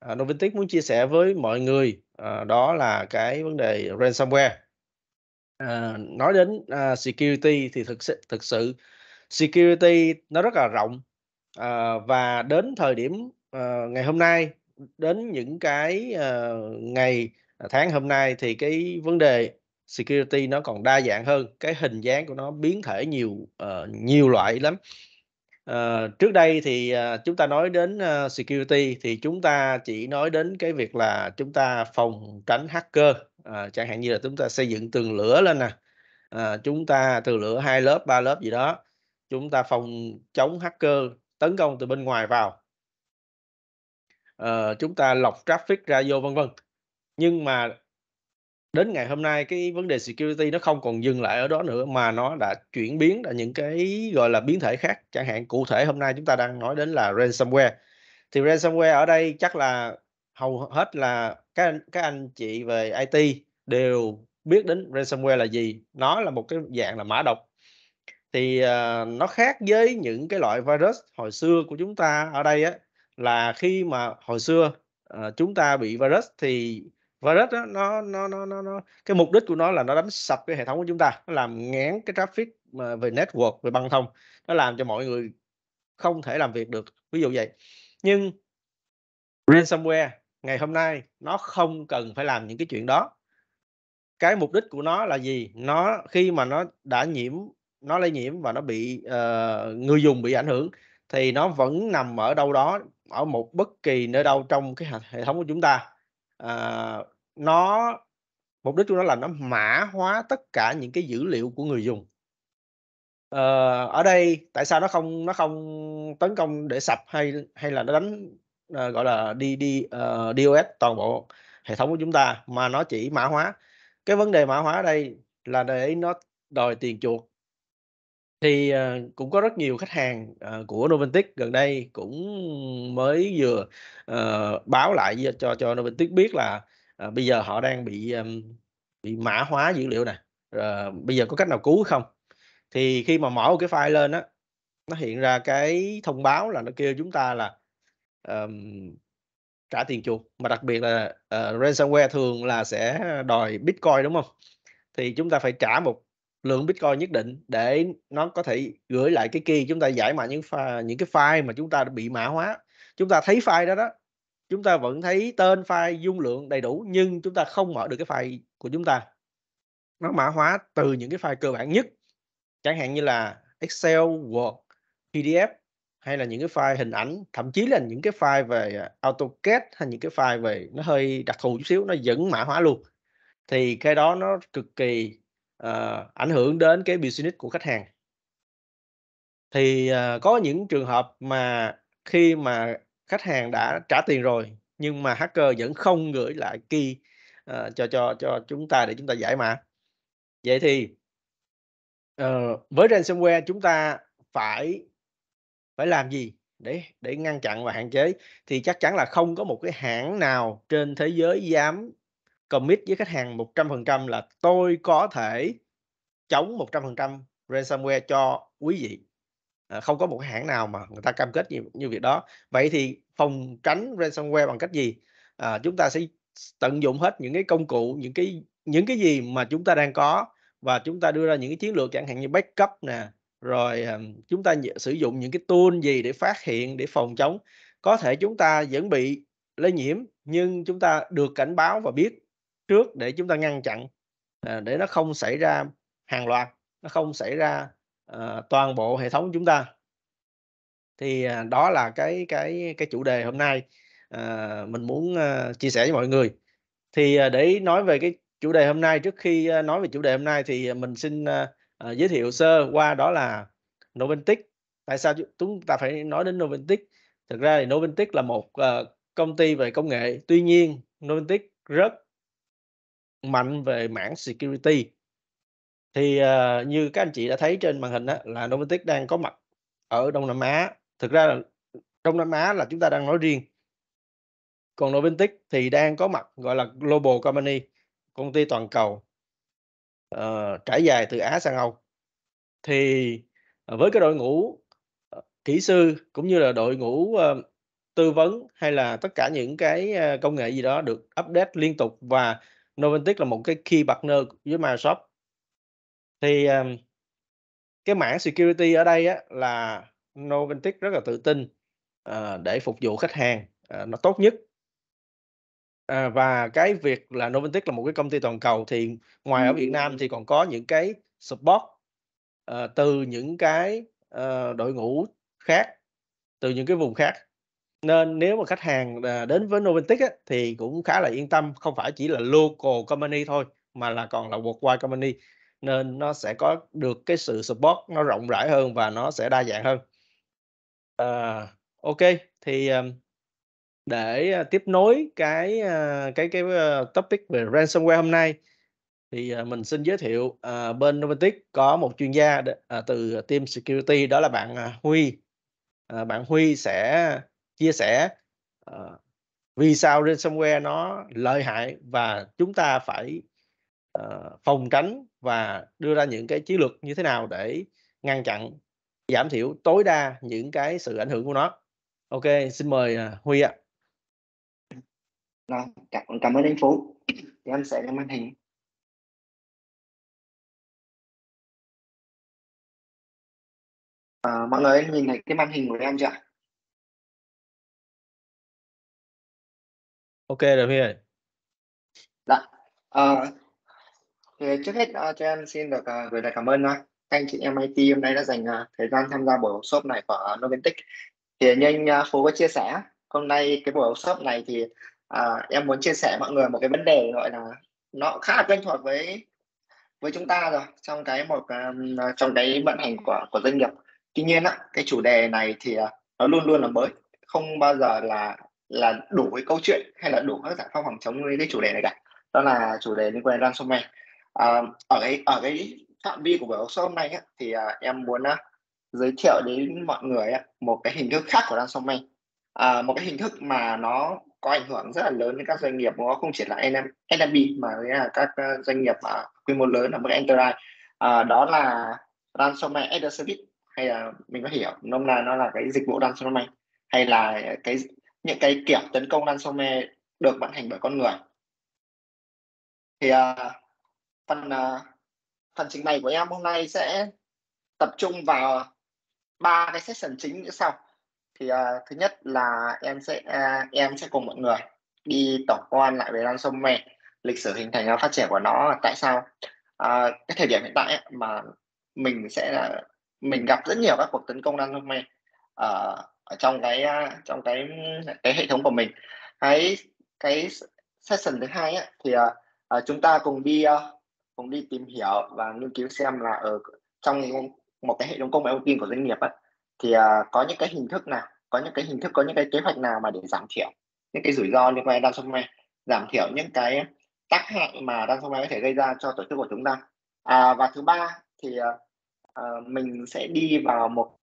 Noventic muốn chia sẻ với mọi người, đó là cái vấn đề ransomware. Nói đến, security thì thực sự security nó rất là rộng, và đến thời điểm, ngày hôm nay, đến những cái, ngày, tháng hôm nay thì cái vấn đề security nó còn đa dạng hơn, cái hình dáng của nó biến thể nhiều loại lắm. Trước đây thì, chúng ta nói đến, security thì chúng ta chỉ nói đến cái việc là chúng ta phòng tránh hacker, chẳng hạn như là chúng ta xây dựng tường lửa lên nè, chúng ta tường lửa 2 lớp, 3 lớp gì đó, chúng ta phòng chống hacker tấn công từ bên ngoài vào, chúng ta lọc traffic ra vô, vân vân. Nhưng mà đến ngày hôm nay cái vấn đề security nó không còn dừng lại ở đó nữa, mà nó đã chuyển biến ra những cái, gọi là, biến thể khác. Chẳng hạn cụ thể hôm nay chúng ta đang nói đến là ransomware. Thì ransomware ở đây chắc là hầu hết là các anh chị về IT đều biết đến ransomware là gì. Nó là một cái dạng là mã độc. Thì, nó khác với những cái loại virus hồi xưa của chúng ta ở đây á, là khi mà hồi xưa, chúng ta bị virus thì virus á, nó cái mục đích của nó là nó đánh sập cái hệ thống của chúng ta, nó làm nghẽn cái traffic mà về network, về băng thông, nó làm cho mọi người không thể làm việc được, ví dụ vậy. Nhưng ransomware ngày hôm nay nó không cần phải làm những cái chuyện đó. Cái mục đích của nó là gì? Nó khi mà nó đã nó lây nhiễm và nó bị, người dùng bị ảnh hưởng thì nó vẫn nằm ở đâu đó, ở một bất kỳ nơi đâu trong cái hệ thống của chúng ta. Nó mục đích của nó là nó mã hóa tất cả những cái dữ liệu của người dùng. Ờ, Ở đây tại sao nó không tấn công để sập hay hay là nó đánh, gọi là, đi đi, DOS toàn bộ hệ thống của chúng ta, mà nó chỉ mã hóa. Cái vấn đề mã hóa ở đây là để nó đòi tiền chuộc. Thì, cũng có rất nhiều khách hàng, của Noventic gần đây cũng mới vừa, báo lại cho Noventic biết là, bây giờ họ đang bị mã hóa dữ liệu nè, bây giờ có cách nào cứu không? Thì khi mà mở một cái file lên á, nó hiện ra cái thông báo là nó kêu chúng ta là, ờm, trả tiền chuộc, mà đặc biệt là, ransomware thường là sẽ đòi Bitcoin, đúng hông? Thì chúng ta phải trả một lượng Bitcoin nhất định để nó có thể gửi lại cái key, chúng ta giải mã những cái file mà chúng ta đã bị mã hóa. Chúng ta thấy file đó đó, chúng ta vẫn thấy tên file, dung lượng đầy đủ nhưng chúng ta không mở được cái file của chúng ta. Nó mã hóa từ những cái file cơ bản nhất, chẳng hạn như là Excel, Word, PDF hay là những cái file hình ảnh, thậm chí là những cái file về, AutoCAD hay những cái file về nó hơi đặc thù chút xíu, nó vẫn mã hóa luôn. Thì cái đó nó cực kỳ, ảnh hưởng đến cái business của khách hàng. Thì, có những trường hợp mà khi mà khách hàng đã trả tiền rồi, nhưng mà hacker vẫn không gửi lại key, cho chúng ta để chúng ta giải mã. Vậy thì, với ransomware chúng ta phải phải làm gì để ngăn chặn và hạn chế? Thì chắc chắn là không có một cái hãng nào trên thế giới dám commit với khách hàng 100% là "Tôi có thể chống 100% ransomware cho quý vị." Không có một cái hãng nào mà người ta cam kết như như việc đó. Vậy thì phòng tránh ransomware bằng cách gì? Chúng ta sẽ tận dụng hết những cái công cụ, những cái gì mà chúng ta đang có và chúng ta đưa ra những cái chiến lược chẳng hạn như backup nè, rồi, chúng ta sử dụng những cái tool gì để phát hiện, để phòng chống. Có thể chúng ta vẫn bị lây nhiễm, nhưng chúng ta được cảnh báo và biết trước để chúng ta ngăn chặn, để nó không xảy ra hàng loạt, nó không xảy ra, toàn bộ hệ thống chúng ta. Thì, đó là cái chủ đề hôm nay, mình muốn, chia sẻ với mọi người. Thì, để nói về cái chủ đề hôm nay, trước khi, nói về chủ đề hôm nay thì, mình xin, giới thiệu sơ qua đó là Noventic. Tại sao chúng ta phải nói đến Noventic? Thực ra thì Noventic là một, công ty về công nghệ, tuy nhiên Noventic rất mạnh về mảng security. Thì, như các anh chị đã thấy trên màn hình á, là Noventic đang có mặt ở Đông Nam Á. Thực ra là Đông Nam Á là chúng ta đang nói riêng, còn Noventic thì đang có mặt, gọi là, global company, công ty toàn cầu, trải dài từ Á sang Âu. Thì, với cái đội ngũ, kỹ sư cũng như là đội ngũ, tư vấn hay là tất cả những cái, công nghệ gì đó được update liên tục và Noventic là một cái key partner với Microsoft. Thì, cái mảng security ở đây á là Noventic rất là tự tin, để phục vụ khách hàng, nó tốt nhất. Và cái việc là Noventic là một cái công ty toàn cầu thì ngoài ở Việt Nam thì còn có những cái support, từ những cái, đội ngũ khác, từ những cái vùng khác. Nên nếu mà khách hàng, đến với Noventic á, thì cũng khá là yên tâm, không phải chỉ là local company thôi, mà là còn là worldwide company, nên nó sẽ có được cái sự support nó rộng rãi hơn và nó sẽ đa dạng hơn. Ô thì, để, tiếp nối cái, topic về ransomware hôm nay, thì, mình xin giới thiệu, bên Noventic có một chuyên gia từ team security đó là bạn, Huy. Bạn Huy sẽ chia sẻ, ờ, vì sao ransomware nó lợi hại và chúng ta phải, phòng tránh và đưa ra những cái chiến lược như thế nào để ngăn chặn, giảm thiểu tối đa những cái sự ảnh hưởng của nó. OK, xin mời, Huy ạ. Rồi, cảm ơn anh Phú. Thì em sẽ lên màn hình. Mọi người nhìn thấy cái màn hình của em chưa ạ? OK rồi Huy ơi. Dạ. Ờ, thì trước hết cho em xin được gửi lời cảm ơn các anh chị em IT hôm nay đã dành thời gian tham gia buổi workshop này của Noventic. Thì như anh Phú có chia sẻ, hôm nay cái buổi workshop này thì em muốn chia sẻ mọi người một cái vấn đề gọi là nó khá là quen thuộc với chúng ta rồi trong cái vận hành của doanh nghiệp. Tuy nhiên á, cái chủ đề này thì nó luôn luôn là mới, không bao giờ là đủ cái câu chuyện hay là đủ các giải pháp phòng chống với cái chủ đề này cả. Đó là chủ đề liên quan đến ransomware. Ở cái phạm vi của buổi workshop hôm nay á, thì em muốn giới thiệu đến mọi người một cái hình thức khác của ransomware, một cái hình thức mà nó có ảnh hưởng rất là lớn đến các doanh nghiệp, nó không chỉ là SMB mà là các doanh nghiệp quy mô lớn ở mức enterprise. Đó là ransomware as a service, hay là mình có hiểu nôm na nó là cái dịch vụ ransomware, hay là những cái kiểu tấn công ransomware được vận hành bởi con người. Thì phần trình bày của em hôm nay sẽ tập trung vào 3 cái session chính như sau. Thì thứ nhất là em sẽ cùng mọi người đi tổng quan lại về ransomware, lịch sử hình thành và phát triển của nó, tại sao cái thời điểm hiện tại mà mình gặp rất nhiều các cuộc tấn công ransomware ở trong cái hệ thống của mình. Cái session thứ hai thì chúng ta cùng đi tìm hiểu và nghiên cứu xem là ở trong một cái hệ thống công nghệ thông tin của doanh nghiệp thì có những cái hình thức nào, có những cái kế hoạch nào mà để giảm thiểu những cái rủi ro liên quan đến ransomware, giảm thiểu những cái tác hại mà ransomware có thể gây ra cho tổ chức của chúng ta. Và thứ ba thì mình sẽ đi vào một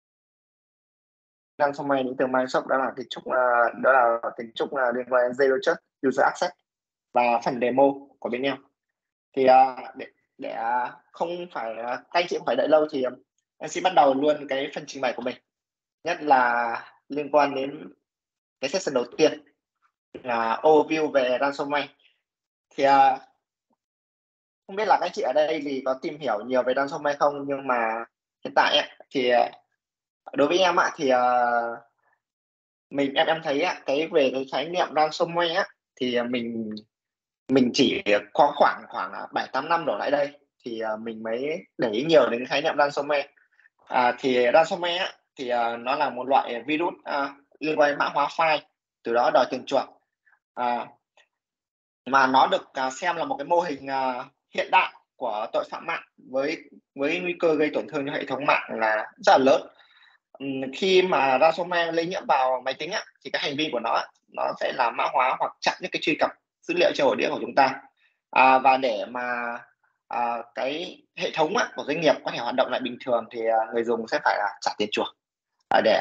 ransomware đến từ Microsoft, đó là tính trúc liên quan đến Zero Trust User Access, và phần demo của bên em. Thì để không phải các anh chị không phải đợi lâu thì em sẽ bắt đầu luôn cái phần trình bày của mình, nhất là liên quan đến cái session đầu tiên là overview về ransomware. Thì không biết là các anh chị ở đây thì có tìm hiểu nhiều về ransomware không, nhưng mà hiện tại thì đối với em thì em thấy về cái khái niệm ransomware thì mình chỉ có khoảng 7-8 năm đổ lại đây thì mình mới để ý nhiều đến khái niệm ransomware. Thì ransomware thì nó là một loại virus liên quan đến mã hóa file, từ đó đòi tiền chuộc, mà nó được xem là một cái mô hình hiện đại của tội phạm mạng với nguy cơ gây tổn thương cho hệ thống mạng là rất là lớn. Khi mà ransomware lây nhiễm vào máy tính thì cái hành vi của nó sẽ là mã hóa hoặc chặn những cái truy cập dữ liệu trên ổ đĩa của chúng ta, và để mà cái hệ thống của doanh nghiệp có thể hoạt động lại bình thường thì người dùng sẽ phải trả tiền chuộc để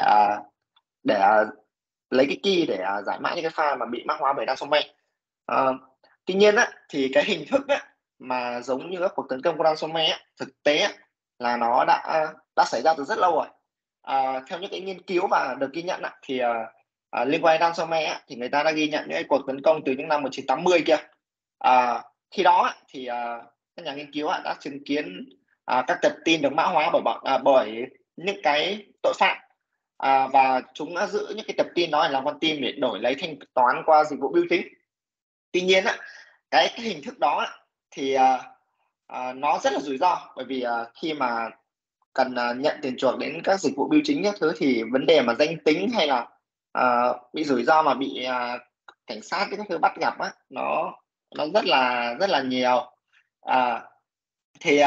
lấy cái key để giải mã những cái file mà bị mã hóa bởi ransomware. Tuy nhiên thì cái hình thức mà giống như các cuộc tấn công của ransomware thực tế là nó đã xảy ra từ rất lâu rồi. Theo những cái nghiên cứu và được ghi nhận thì liên quan đến ransomware thì người ta đã ghi nhận những cái cuộc tấn công từ những năm 1980 kia. Khi đó thì các nhà nghiên cứu đã chứng kiến các tập tin được mã hóa bởi những cái tội phạm, và chúng đã giữ những cái tập tin đó làm con tin để đổi lấy thanh toán qua dịch vụ bưu chính. Tuy nhiên cái hình thức đó thì nó rất là rủi ro, bởi vì khi mà cần nhận tiền chuộc đến các dịch vụ bưu chính các thứ thì vấn đề mà danh tính hay là bị rủi ro mà bị cảnh sát các thứ bắt gặp nó rất là nhiều. Thì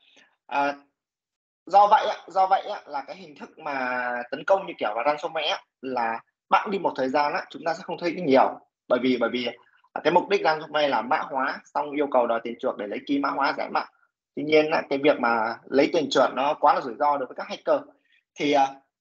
do vậy là cái hình thức mà tấn công như kiểu là ransomware là bẵng đi một thời gian chúng ta sẽ không thấy nhiều, bởi vì cái mục đích ransomware là mã hóa xong yêu cầu đòi tiền chuộc để lấy key mã hóa giải mã. Tuy nhiên cái việc mà lấy tiền chuộc nó quá là rủi ro đối với các hacker. Thì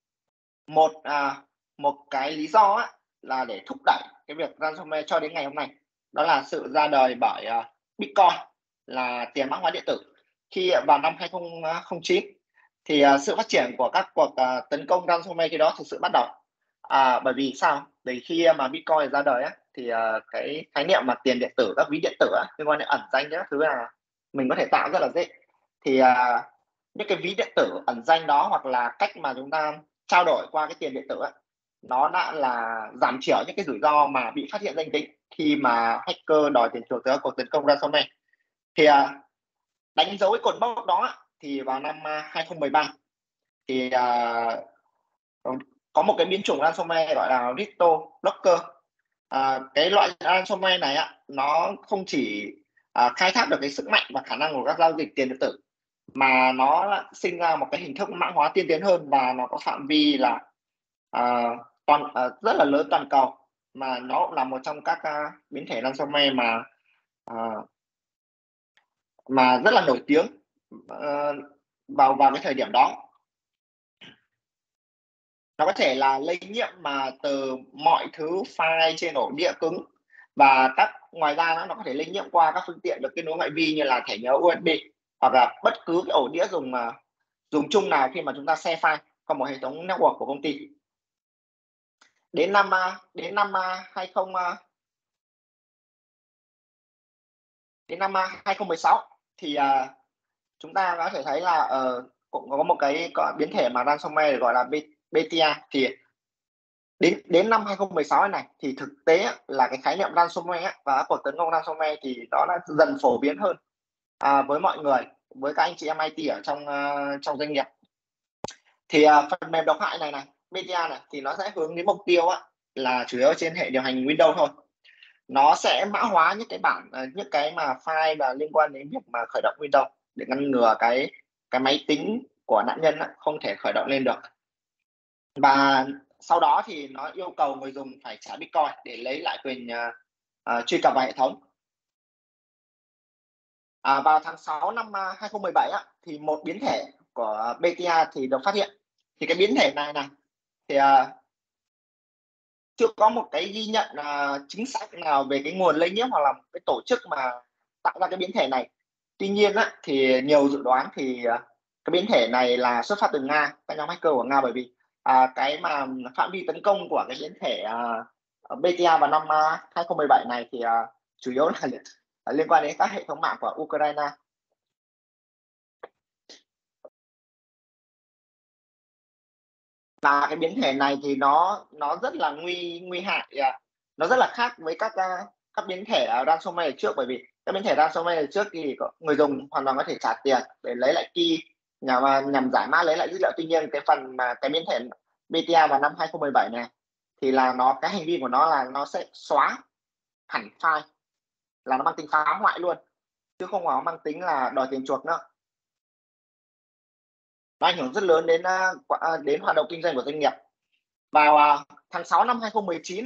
một cái lý do là để thúc đẩy cái việc ransomware cho đến ngày hôm nay, đó là sự ra đời bởi Bitcoin là tiền mã hóa điện tử. Khi vào năm 2009 thì sự phát triển của các cuộc tấn công ransomware khi đó thực sự bắt đầu. Bởi vì sao? Bởi khi mà Bitcoin ra đời thì cái khái niệm mà tiền điện tử, các ví điện tử liên quan đến ẩn danh các thứ là mình có thể tạo rất là dễ. Thì những cái ví điện tử ẩn danh đó hoặc là cách mà chúng ta trao đổi qua cái tiền điện tử nó đã là giảm thiểu những cái rủi ro mà bị phát hiện danh tính khi mà hacker đòi tiền chuộc từ cuộc tấn công ransomware. Thì đánh dấu cái cột mốc đó thì vào năm 2013 thì có một cái biến chủng ransomware gọi là CryptoBlocker. Cái loại ransomware này nó không chỉ khai thác được cái sức mạnh và khả năng của các giao dịch tiền điện tử, mà nó sinh ra một cái hình thức mã hóa tiên tiến hơn, và nó có phạm vi là rất là lớn toàn cầu, mà nó cũng là một trong các biến thể ransomware mà rất là nổi tiếng vào cái thời điểm đó. Nó có thể là lây nhiễm mà từ mọi thứ file trên ổ đĩa cứng, và ngoài ra nó có thể lây nhiễm qua các phương tiện được kết nối ngoại vi như là thẻ nhớ USB, hoặc là bất cứ cái ổ đĩa dùng chung nào khi mà chúng ta share file qua một hệ thống network của công ty. Đến năm 2016 thì chúng ta có thể thấy là cũng có một cái biến thể mà ransomware gọi là BTA. Thì đến năm 2016 này thì thực tế là cái khái niệm ransomware và các cuộc tấn công ransomware thì nó đã dần phổ biến hơn với mọi người, với các anh chị em IT ở trong doanh nghiệp. Thì phần mềm độc hại này BTA này thì nó sẽ hướng đến mục tiêu là chủ yếu trên hệ điều hành Windows thôi. Nó sẽ mã hóa những cái mà file và liên quan đến việc mà khởi động Windows để ngăn ngừa cái máy tính của nạn nhân không thể khởi động lên được. Và sau đó thì nó yêu cầu người dùng phải trả Bitcoin để lấy lại quyền truy cập vào hệ thống. Vào tháng 6 năm 2017 thì một biến thể của BTA thì được phát hiện. Thì cái biến thể này thì chưa có một cái ghi nhận chính xác nào về cái nguồn lây nhiễm hoặc là cái tổ chức mà tạo ra cái biến thể này. Tuy nhiên thì nhiều dự đoán thì cái biến thể này là xuất phát từ Nga, các nhóm hacker của Nga, bởi vì cái mà phạm vi tấn công của cái biến thể BTA vào năm 2017 này thì chủ yếu là liên quan đến các hệ thống mạng của Ukraine. Và cái biến thể này thì nó rất là nguy hại, nó rất là khác với các biến thể ransomware trước, bởi vì các biến thể ransomware trước thì người dùng hoàn toàn có thể trả tiền để lấy lại key nhằm giải mã lấy lại dữ liệu. Tuy nhiên cái phần mà cái biến thể BTA vào năm 2017 này thì là cái hành vi của nó là nó sẽ xóa hẳn file, là nó mang tính phá hoại luôn chứ không có mang tính là đòi tiền chuộc nữa. Nó ảnh hưởng rất lớn đến hoạt động kinh doanh của doanh nghiệp. Vào tháng 6 năm 2019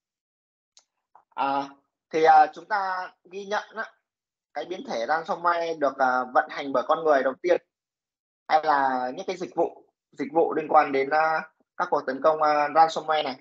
thì chúng ta ghi nhận cái biến thể ransomware được vận hành bởi con người đầu tiên, hay là những cái dịch vụ liên quan đến các cuộc tấn công ransomware này.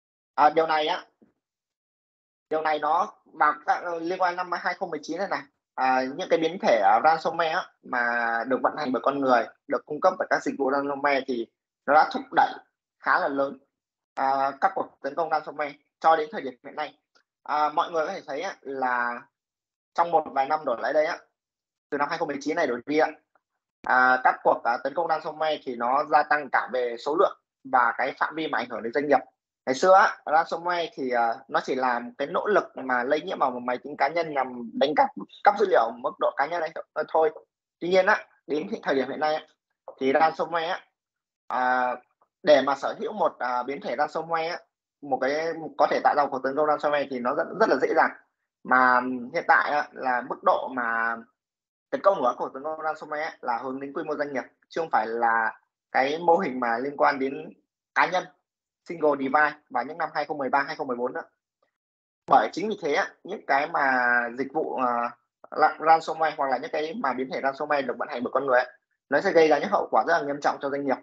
Điều này nó liên quan năm 2019 này những cái biến thể ransomware á, mà được vận hành bởi con người, được cung cấp bởi các dịch vụ ransomware thì nó đã thúc đẩy khá là lớn các cuộc tấn công ransomware cho đến thời điểm hiện nay. Mọi người có thể thấy á, là trong một vài năm đổ lại đây á, từ năm 2019 này đổ đi ạ, các cuộc tấn công ransomware thì nó gia tăng cả về số lượng và cái phạm vi mà ảnh hưởng đến doanh nghiệp. Ngày xưa á, ransomware thì nó chỉ là một cái nỗ lực mà lây nhiễm vào một máy tính cá nhân nhằm đánh cắp dữ liệu mức độ cá nhân này thôi. Tuy nhiên á, đến thời điểm hiện nay á, thì ransomware á, để mà sở hữu một biến thể ransomware á, có thể tạo ra một cuộc tấn công ransomware thì nó rất là dễ dàng. Mà hiện tại á, là mức độ mà tấn công của các cuộc tấn công ransomware ấy là hướng đến quy mô doanh nghiệp, chứ không phải là cái mô hình mà liên quan đến cá nhân, single device vào những năm 2013, 2014 nữa. Bởi chính vì thế những cái mà dịch vụ ransomware hoặc là những cái mà biến thể ransomware được vận hành bởi con người ấy, nó sẽ gây ra những hậu quả rất là nghiêm trọng cho doanh nghiệp.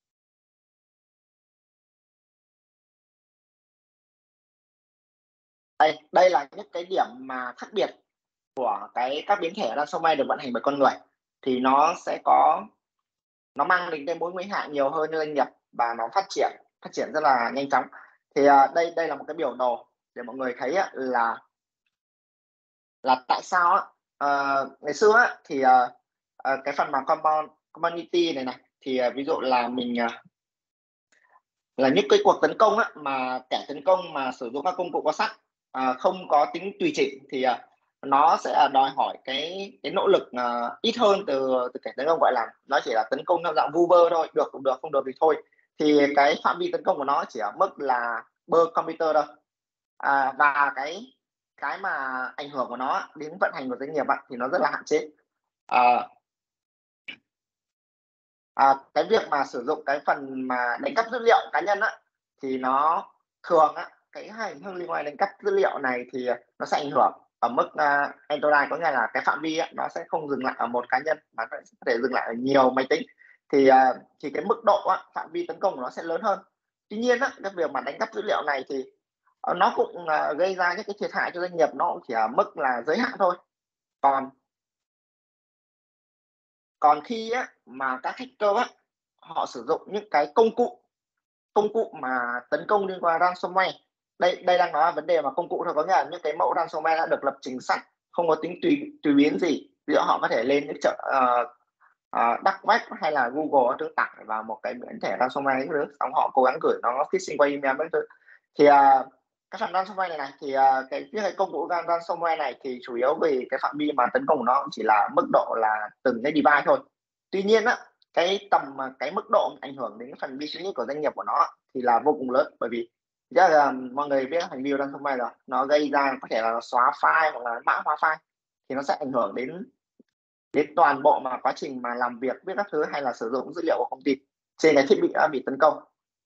Đây là những cái điểm mà khác biệt của các biến thể ransomware được vận hành bởi con người, thì nó mang đến cái mối nguy hại nhiều hơn cho doanh nghiệp và nó phát triển rất là nhanh chóng. Thì đây là một cái biểu đồ để mọi người thấy là tại sao ngày xưa thì cái phần mà community này thì ví dụ là mình là những cái cuộc tấn công mà kẻ tấn công mà sử dụng các công cụ có sẵn, không có tính tùy chỉnh thì nó sẽ đòi hỏi cái nỗ lực ít hơn từ kẻ tấn công, gọi là nó chỉ là tấn công theo dạng vu vơ thôi, được cũng được, không được thì thôi. Thì cái phạm vi tấn công của nó chỉ ở mức là per computer thôi. Và cái mà ảnh hưởng của nó đến vận hành của doanh nghiệp thì nó rất là hạn chế. Cái việc mà sử dụng cái phần mà đánh cắp dữ liệu cá nhân thì nó thường cái hành hung liên quan đến cắp dữ liệu này thì nó sẽ ảnh hưởng ở mức enterprise, có nghĩa là cái phạm vi nó sẽ không dừng lại ở một cá nhân mà nó sẽ có thể dừng lại ở nhiều máy tính, thì cái mức độ phạm vi tấn công của nó sẽ lớn hơn. Tuy nhiên cái việc mà đánh cắp dữ liệu này thì nó cũng gây ra những cái thiệt hại cho doanh nghiệp, nó cũng chỉ ở mức là giới hạn thôi. Còn khi mà các hacker họ sử dụng những cái công cụ mà tấn công liên quan ransomware, đây đang nói là vấn đề mà công cụ thôi, có nghĩa là những cái mẫu ransomware đã được lập trình sẵn, không có tính tùy biến gì. Ví dụ họ có thể lên những dark web hay là Google thứ tải vào một cái biến thể ransomware thứ, xong họ cố gắng gửi nó phishing qua email các thứ. Thì các phần ransomware này thì cái công cụ ransomware này thì chủ yếu vì cái phạm vi mà tấn công của nó chỉ là mức độ là từng cái device thôi. Tuy nhiên cái mức độ ảnh hưởng đến phần business của doanh nghiệp của nó thì là vô cùng lớn, bởi vì là mọi người biết hành vi ransomware rồi, nó gây ra có thể là xóa file hoặc là mã hóa file, thì nó sẽ ảnh hưởng đến toàn bộ mà quá trình mà làm việc, viết các thứ hay là sử dụng dữ liệu của công ty trên cái thiết bị đã bị tấn công.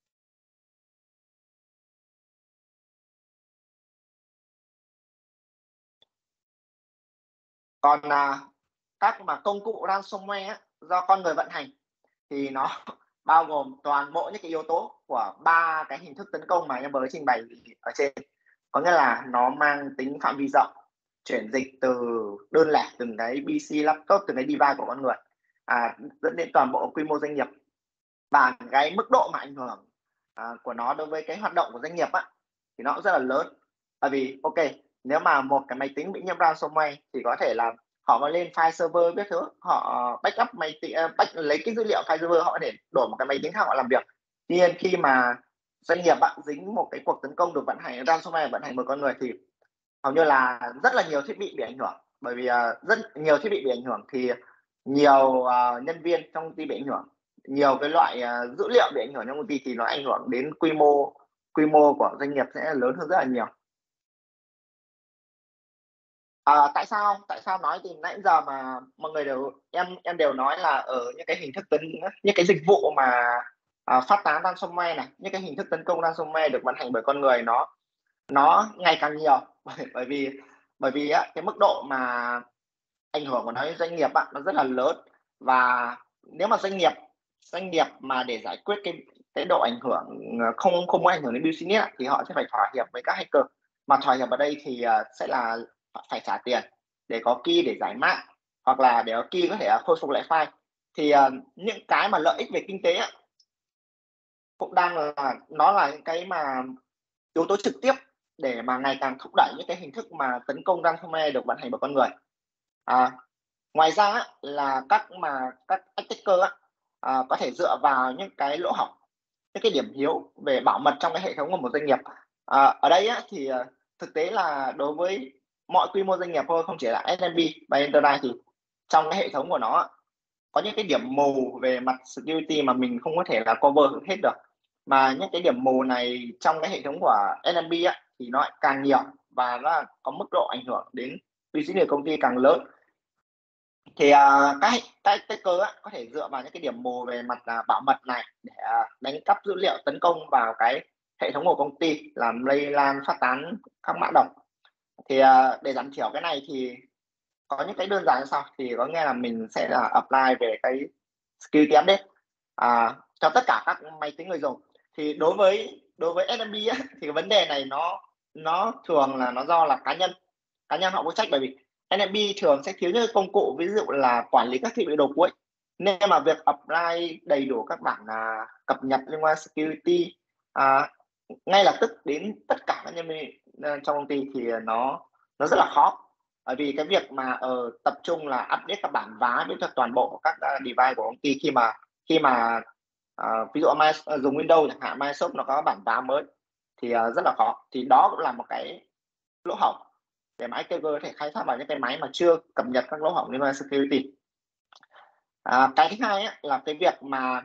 Còn các mà công cụ ransomware do con người vận hành thì nó bao gồm toàn bộ những cái yếu tố của 3 cái hình thức tấn công mà em vừa trình bày ở trên. Có nghĩa là nó mang tính phạm vi rộng, chuyển dịch từ đơn lẻ từng cái PC, laptop, từng cái device của con người, dẫn đến toàn bộ quy mô doanh nghiệp. Và cái mức độ mà ảnh hưởng của nó đối với cái hoạt động của doanh nghiệp thì nó cũng rất là lớn. Bởi vì ok, nếu mà một cái máy tính bị nhiễm ransomware thì có thể là họ mà lên file server biết thứ, họ backup máy tính, lấy cái dữ liệu file server, họ có thể đổi một cái máy tính khác họ làm việc. Tuy nhiên khi mà doanh nghiệp dính một cái cuộc tấn công được vận hành ransomware vận hành bởi con người thì hầu như là rất là nhiều thiết bị bị ảnh hưởng. Bởi vì rất nhiều thiết bị bị ảnh hưởng thì nhiều nhân viên trong công ty bị ảnh hưởng, nhiều cái loại dữ liệu bị ảnh hưởng trong công ty, thì nó ảnh hưởng đến quy mô của doanh nghiệp sẽ lớn hơn rất là nhiều. Tại sao nói thì nãy giờ mà mọi người em đều nói là ở những cái hình thức những cái dịch vụ mà phát tán ransomware này, những cái hình thức tấn công ransomware được vận hành bởi con người nó ngày càng nhiều. bởi vì cái mức độ mà ảnh hưởng của nó đến doanh nghiệp nó rất là lớn. Và nếu mà doanh nghiệp mà để giải quyết cái độ ảnh hưởng không có ảnh hưởng đến business thì họ sẽ phải thỏa hiệp với các hacker. Mà thỏa hiệp ở đây thì sẽ là phải trả tiền. để có key để giải mã, hoặc là để có key có thể khôi phục lại file. Thì những cái mà lợi ích về kinh tế cũng đang là nó là những cái mà yếu tố trực tiếp để mà ngày càng thúc đẩy những cái hình thức mà tấn công ransomware được vận hành bởi con người. Ngoài ra là các attacker có thể dựa vào những cái lỗ hổng, những cái điểm yếu về bảo mật trong cái hệ thống của một doanh nghiệp. Ở đây thì thực tế là đối với mọi quy mô doanh nghiệp thôi, không chỉ là SMB và Enterprise, thì trong cái hệ thống của nó có những cái điểm mù về mặt security mà mình không có thể là cover hết được. Mà những cái điểm mù này trong cái hệ thống của SMB thì nó lại càng nhiều và nó có mức độ ảnh hưởng đến uy tín của công ty càng lớn. Thì các attacker có thể dựa vào những cái điểm mù về mặt bảo mật này để đánh cắp dữ liệu, tấn công vào cái hệ thống của công ty, làm lây lan phát tán các mã độc. Thì để giảm thiểu cái này thì có những cái đơn giản như sau. Thì có nghĩa là mình sẽ là apply về cái security update cho tất cả các máy tính người dùng. Thì đối với SMB thì vấn đề này nó thường là nó do là cá nhân họ phụ trách, bởi vì NMB thường sẽ thiếu những công cụ, ví dụ là quản lý các thiết bị đầu cuối, nên mà việc apply đầy đủ các bản cập nhật liên quan security ngay lập tức đến tất cả các nhân viên trong công ty thì nó rất là khó. Bởi vì cái việc mà tập trung là update các bản vá với cho toàn bộ các device của công ty, khi mà ví dụ dùng Windows chẳng hạn, Microsoft nó có bản vá mới thì rất là khó. Thì đó cũng là một cái lỗ hổng để mà attacker có thể khai thác vào những cái máy mà chưa cập nhật các lỗ hổng liên quan security. Cái thứ hai là cái việc mà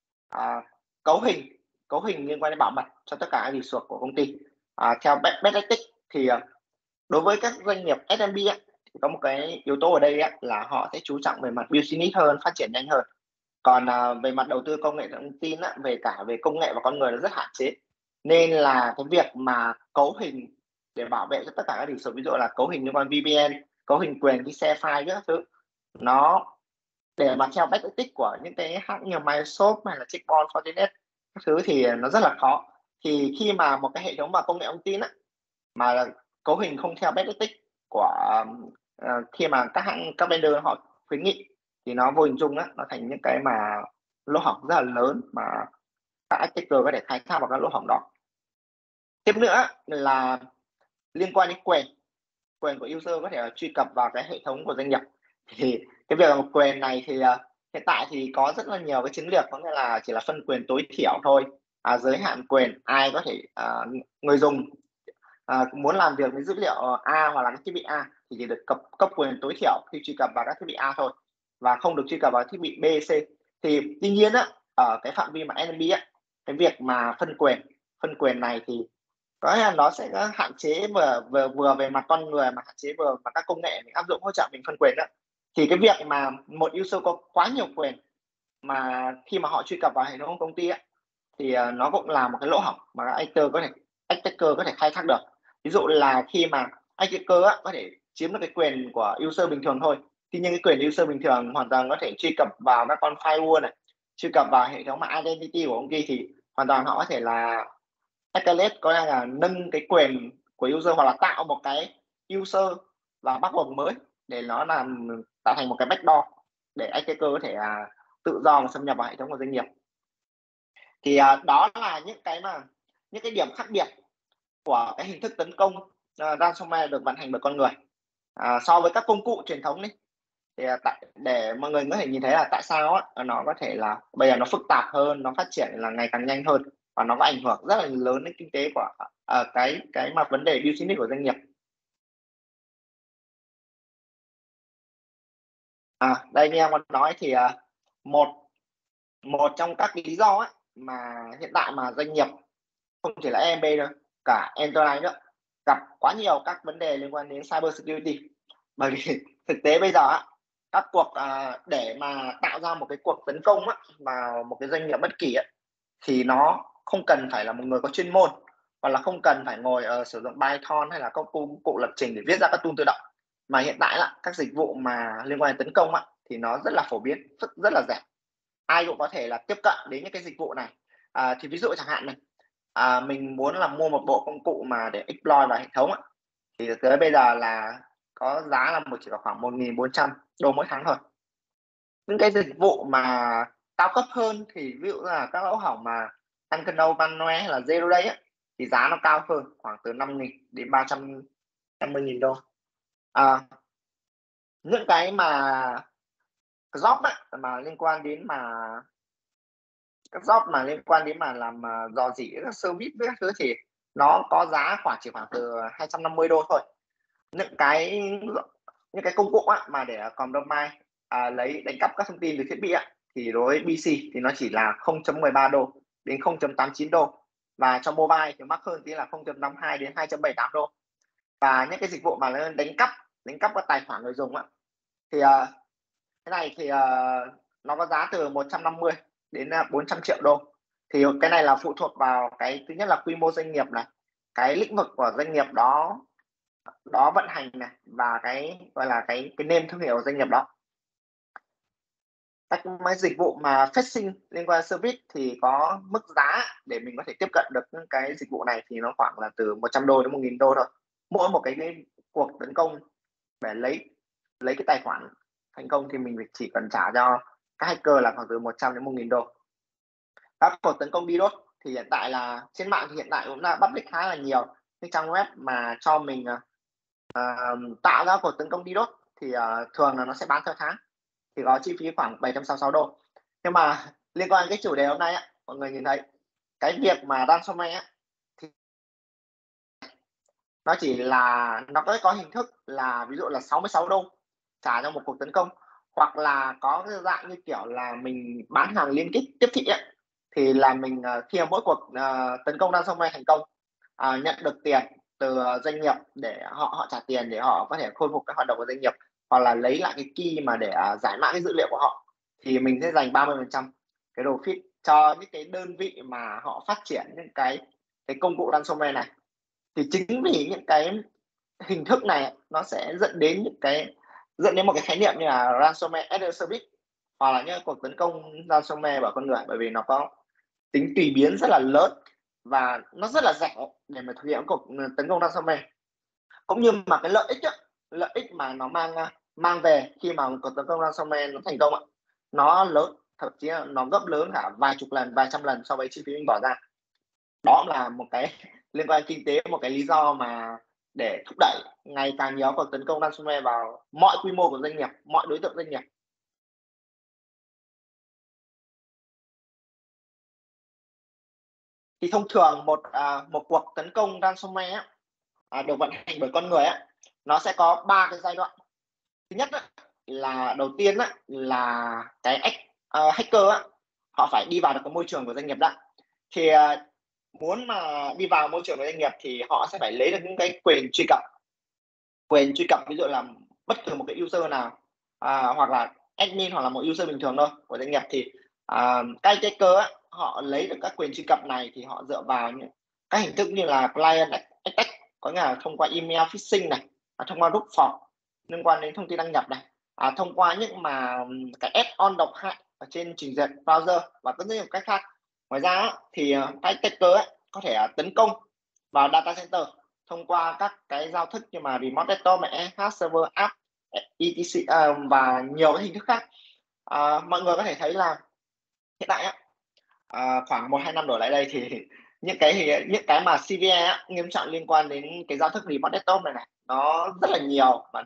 cấu hình liên quan đến bảo mật cho tất cả các resource của công ty. Theo best practice thì đối với các doanh nghiệp SMB thì có một cái yếu tố ở đây là họ sẽ chú trọng về mặt business hơn, phát triển nhanh hơn. Còn về mặt đầu tư công nghệ thông tin về công nghệ và con người nó rất hạn chế, nên là cái việc mà cấu hình để bảo vệ cho tất cả các resource, ví dụ là cấu hình liên quan VPN, cấu hình quyền cái share file các thứ, nó để mà theo best practice của những cái hãng như Microsoft hay là Checkpoint, Fortinet các thứ thì nó rất là khó. Thì khi mà một cái hệ thống mà công nghệ thông tin mà cấu hình không theo best practice của khi mà các vendor họ khuyến nghị, thì nó vô hình chung nó thành những cái mà lỗ hổng rất là lớn mà các attacker có thể khai thác vào các lỗ hổng đó. Tiếp nữa là liên quan đến quyền của user có thể truy cập vào cái hệ thống của doanh nghiệp. Thì cái việc quyền này thì hiện tại thì có rất là nhiều cái chiến lược, có nghĩa là chỉ là phân quyền tối thiểu thôi, giới hạn quyền, ai có thể người dùng muốn làm việc với dữ liệu A hoặc là cái thiết bị A thì chỉ được cấp quyền tối thiểu khi truy cập vào các thiết bị A thôi, và không được truy cập vào thiết bị B, C. Thì tuy nhiên ở cái phạm vi mà NMB cái việc mà phân quyền này thì có nghĩa là nó sẽ hạn chế vừa về mặt con người, mà hạn chế vừa mà các công nghệ mình áp dụng hỗ trợ mình phân quyền đó. Thì cái việc mà một user có quá nhiều quyền mà khi mà họ truy cập vào hệ thống công ty thì nó cũng là một cái lỗ hổng mà attacker có thể khai thác được. Ví dụ là khi mà attacker có thể chiếm được cái quyền của user bình thường thôi, thì những cái quyền user bình thường hoàn toàn có thể truy cập vào các con firewall này, truy cập vào hệ thống mà identity của công ty, thì hoàn toàn họ có thể là escalate, có nghĩa là nâng cái quyền của user hoặc là tạo một cái user và password mới để nó tạo thành một cái backdoor để attacker có thể tự do mà xâm nhập vào hệ thống của doanh nghiệp. Thì đó là những cái điểm khác biệt của cái hình thức tấn công ransomware được vận hành bởi con người so với các công cụ truyền thống. Thì để mọi người có thể nhìn thấy là tại sao nó có thể là bây giờ nó phức tạp hơn, nó phát triển là ngày càng nhanh hơn, và nó có ảnh hưởng rất là lớn đến kinh tế của cái mà vấn đề business của doanh nghiệp. Đây như em có nói thì một trong các lý do mà hiện tại mà doanh nghiệp không chỉ là EMB đâu, cả Enterprise nữa, gặp quá nhiều các vấn đề liên quan đến cyber security. Bởi vì thực tế bây giờ các cuộc để mà tạo ra một cái cuộc tấn công vào một cái doanh nghiệp bất kỳ thì nó không cần phải là một người có chuyên môn, hoặc là không cần phải ngồi sử dụng Python hay là các công cụ lập trình để viết ra các tool tự động, mà hiện tại là các dịch vụ mà liên quan đến tấn công thì nó rất là phổ biến, rất là rẻ, ai cũng có thể là tiếp cận đến những cái dịch vụ này. Thì ví dụ chẳng hạn này, mình muốn là mua một bộ công cụ mà để exploit vào hệ thống thì tới bây giờ là có giá là chỉ khoảng 1.400 đô mỗi tháng thôi. Những cái dịch vụ mà cao cấp hơn thì ví dụ là các lỗ hổng mà Tunnel, Vanware hay là Zero Day á, thì giá nó cao hơn, khoảng từ 5.000 đến 350.000 đô. Những cái mà job á, mà liên quan đến các job mà liên quan đến làm rò rỉ các service với các thứ thì nó có giá chỉ khoảng từ 250 đô thôi. Những cái công cụ á, mà để compromise lấy đánh cắp các thông tin từ thiết bị á, thì đối với PC thì nó chỉ là 0.13 đô đến 0.89 đô, và cho mobile thì mắc hơn tí là 0.52 đến 2.78 đô. Và những cái dịch vụ mà đánh cắp các tài khoản người dùng á, thì cái này thì nó có giá từ 150 đến 400 triệu đô. Thì cái này là phụ thuộc vào cái thứ nhất là quy mô doanh nghiệp này, cái lĩnh vực của doanh nghiệp đó vận hành này, và cái gọi là cái name thương hiệu của doanh nghiệp đó. Các mấy dịch vụ mà facing liên quan service thì có mức giá để mình có thể tiếp cận được những cái dịch vụ này thì nó khoảng là từ 100 đô đến 1.000 đô thôi. Mỗi một cái cuộc tấn công để lấy cái tài khoản thành công thì mình chỉ cần trả cho các hacker là khoảng từ 100 đến 1.000 đô. Các cuộc tấn công DDoS thì hiện tại là trên mạng thì hiện tại cũng là public khá là nhiều cái trang web mà cho mình tạo ra cuộc tấn công DDoS thì thường là nó sẽ bán theo tháng, thì có chi phí khoảng 766 đô. Nhưng mà liên quan đến cái chủ đề hôm nay á, mọi người nhìn thấy cái việc mà ransomware á, thì nó chỉ là nó có hình thức là ví dụ là 66 đô trả cho một cuộc tấn công, hoặc là có cái dạng như kiểu là mình bán hàng liên kết tiếp thị ấy, thì là mình khi mà mỗi cuộc tấn công ransomware thành công, nhận được tiền từ doanh nghiệp để họ trả tiền để họ có thể khôi phục các hoạt động của doanh nghiệp, hoặc là lấy lại cái key mà để giải mã cái dữ liệu của họ, thì mình sẽ dành 30% cái profit cho những cái đơn vị mà họ phát triển những cái công cụ ransomware này. Thì chính vì những cái hình thức này nó sẽ dẫn đến một cái khái niệm như là ransomware as a service, hoặc là những cuộc tấn công ransomware bởi con người, bởi vì nó có tính tùy biến rất là lớn và nó rất là rẻ để mà thực hiện cuộc tấn công ransomware. Cũng như mà cái lợi ích mà nó mang về khi mà cuộc tấn công ransomware nó thành công, nó lớn, thậm chí là nó gấp lớn cả vài chục lần, vài trăm lần so với chi phí mình bỏ ra. Đó là một cái liên quan kinh tế, một cái lý do mà để thúc đẩy ngày càng nhiều cuộc tấn công ransomware vào mọi quy mô của doanh nghiệp, mọi đối tượng doanh nghiệp. Thì thông thường một cuộc tấn công ransomware được vận hành bởi con người nó sẽ có 3 cái giai đoạn. Thứ nhất là đầu tiên là cái hacker họ phải đi vào được cái môi trường của doanh nghiệp đã. Thì muốn mà đi vào môi trường của doanh nghiệp thì họ sẽ phải lấy được những cái quyền truy cập, ví dụ là bất cứ một cái user nào hoặc là admin, hoặc là một user bình thường thôi của doanh nghiệp, thì các hacker họ lấy được các quyền truy cập này thì họ dựa vào những các hình thức như là client attack, có nghĩa là thông qua email phishing này, thông qua group form liên quan đến thông tin đăng nhập này, thông qua những mà cái add-on độc hại ở trên trình duyệt browser và rất nhiều cách khác. Ngoài ra thì các hacker có thể tấn công vào data center thông qua các cái giao thức như mà remote desktop, EH server app, etc và nhiều cái hình thức khác. Mọi người có thể thấy là hiện tại khoảng 1-2 năm đổ lại đây thì những cái mà CVE nghiêm trọng liên quan đến cái giao thức remote desktop này nó rất là nhiều, và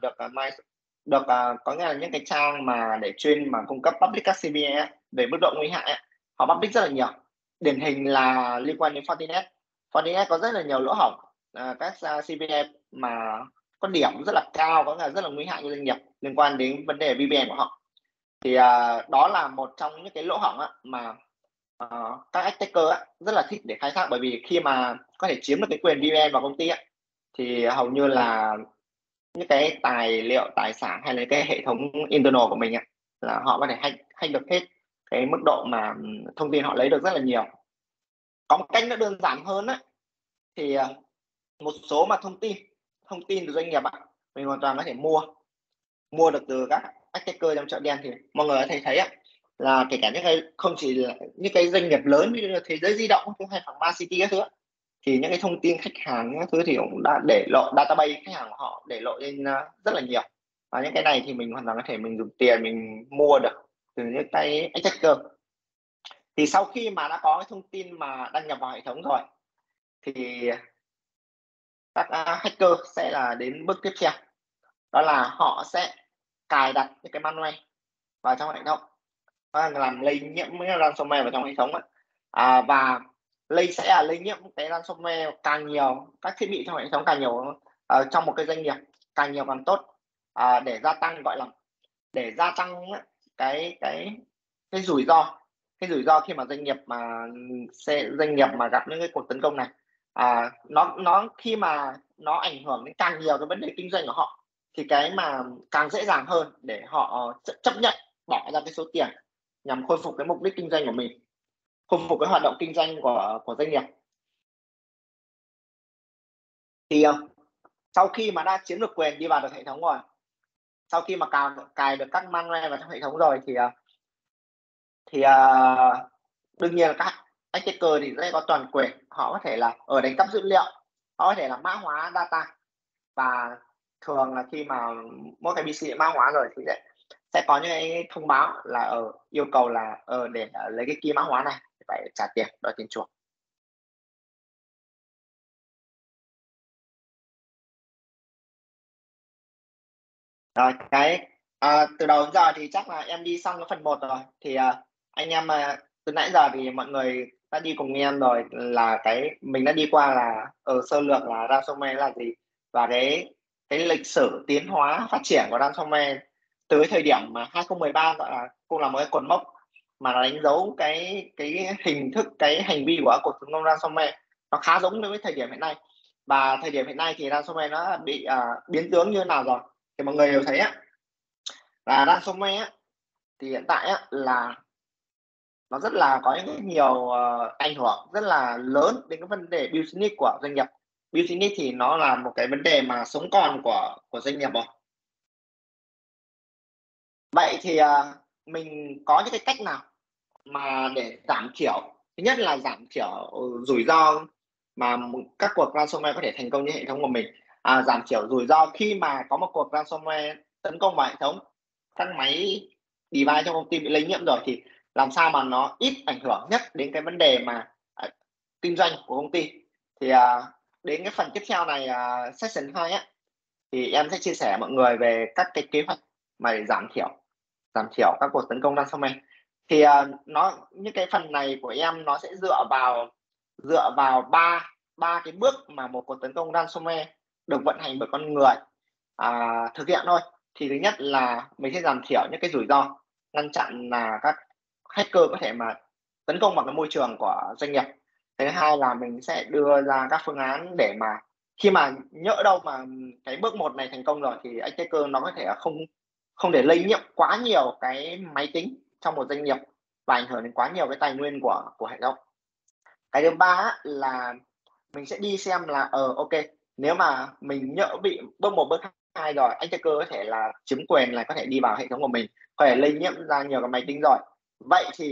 có nghĩa là những cái trang mà để chuyên mà cung cấp public các CVE về mức độ nguy hại họ public rất là nhiều. Điển hình là liên quan đến Fortinet có rất là nhiều lỗ hổng, các CVE mà có điểm rất là cao, có nghĩa là rất là nguy hại cho doanh nghiệp liên quan đến vấn đề VPN của họ. Thì đó là một trong những cái lỗ hổng mà các attacker rất là thích để khai thác, bởi vì khi mà có thể chiếm được cái quyền VPN vào công ty thì hầu như là những cái tài liệu, tài sản hay là cái hệ thống internal của mình là họ có thể hack được hết cái mức độ mà thông tin họ lấy được rất là nhiều. Có một cách nó đơn giản hơn thì một số mà thông tin từ doanh nghiệp mình hoàn toàn có thể mua được từ các hacker trong chợ đen. Thì mọi người có thể thấy là kể cả những cái không chỉ là những cái doanh nghiệp lớn như là Thế Giới Di Động hay Pharma City các thứ thì những cái thông tin khách hàng các thứ thì cũng đã để lộ, database khách hàng của họ để lộ lên rất là nhiều. Và những cái này thì mình hoàn toàn có thể mình dùng tiền mình mua được từ những cái hacker. Thì sau khi mà đã có cái thông tin mà đăng nhập vào hệ thống rồi thì các hacker sẽ là đến bước tiếp theo, đó là họ sẽ cài đặt những cái malware vào trong hệ thống, làm lây nhiễm với ransomware vào trong hệ thống ấy. Và sẽ là lây nhiễm cái ransomware càng nhiều, các thiết bị trong hệ thống càng nhiều trong một cái doanh nghiệp càng nhiều càng tốt, để gia tăng, gọi là để gia tăng cái rủi ro, khi mà doanh nghiệp mà gặp những cái cuộc tấn công này. Nó khi mà nó ảnh hưởng đến càng nhiều cái vấn đề kinh doanh của họ thì cái mà càng dễ dàng hơn để họ chấp nhận bỏ ra cái số tiền nhằm khôi phục cái mục đích kinh doanh của mình, khôi phục cái hoạt động kinh doanh của doanh nghiệp. Thì sau khi mà đã chiếm được quyền đi vào được hệ thống rồi, sau khi mà cài được các malware vào trong hệ thống rồi thì đương nhiên là các hacker thì sẽ có toàn quyền, họ có thể là đánh cắp dữ liệu, họ có thể là mã hóa data. Và thường là khi mà mỗi cái PC mã hóa rồi thì sẽ có những cái thông báo là yêu cầu là để lấy cái key mã hóa này phải trả tiền, đòi tiền chuộc. Rồi từ đầu đến giờ thì chắc là em đi xong cái phần 1 rồi, thì anh em từ nãy giờ thì mọi người đã đi cùng em rồi, là mình đã đi qua là sơ lược là ransomware là gì, và cái lịch sử tiến hóa phát triển của ransomware từ cái thời điểm mà 2013 gọi là cũng là một cái cột mốc mà nó đánh dấu cái hình thức, cái hành vi của cuộc tấn công ransomware nó khá giống với thời điểm hiện nay. Và thời điểm hiện nay thì ransomware nó bị biến tướng như thế nào rồi thì mọi người đều thấy á, là ransomware á, thì hiện tại á, là nó rất là có những nhiều ảnh hưởng rất là lớn đến cái vấn đề business của doanh nghiệp. Business thì nó là một cái vấn đề mà sống còn của doanh nghiệp rồi. Vậy thì mình có những cái cách nào mà để giảm thiểu, thứ nhất là giảm thiểu rủi ro mà các cuộc ransomware có thể thành công như hệ thống của mình, giảm thiểu rủi ro khi mà có một cuộc ransomware tấn công vào hệ thống, các máy device trong công ty bị lây nhiễm rồi thì làm sao mà nó ít ảnh hưởng nhất đến cái vấn đề mà kinh doanh của công ty. Thì đến cái phần tiếp theo này, session 2 á, thì em sẽ chia sẻ mọi người về các cái kế hoạch mà để giảm thiểu các cuộc tấn công ransomware. Thì những cái phần này của em nó sẽ dựa vào ba cái bước mà một cuộc tấn công ransomware được vận hành bởi con người thực hiện thôi. Thì thứ nhất là mình sẽ giảm thiểu những cái rủi ro, ngăn chặn là các hacker có thể mà tấn công vào cái môi trường của doanh nghiệp. Thứ hai là mình sẽ đưa ra các phương án để mà khi mà nhỡ đâu mà cái bước 1 này thành công rồi thì hacker nó có thể không để lây nhiễm quá nhiều cái máy tính trong một doanh nghiệp và ảnh hưởng đến quá nhiều cái tài nguyên của hệ thống. Cái thứ ba là mình sẽ đi xem là ok, nếu mà mình nhỡ bị bước 1 bước 2 rồi, hacker có thể là chiếm quyền là có thể đi vào hệ thống của mình, có thể lây nhiễm ra nhiều cái máy tính rồi. Vậy thì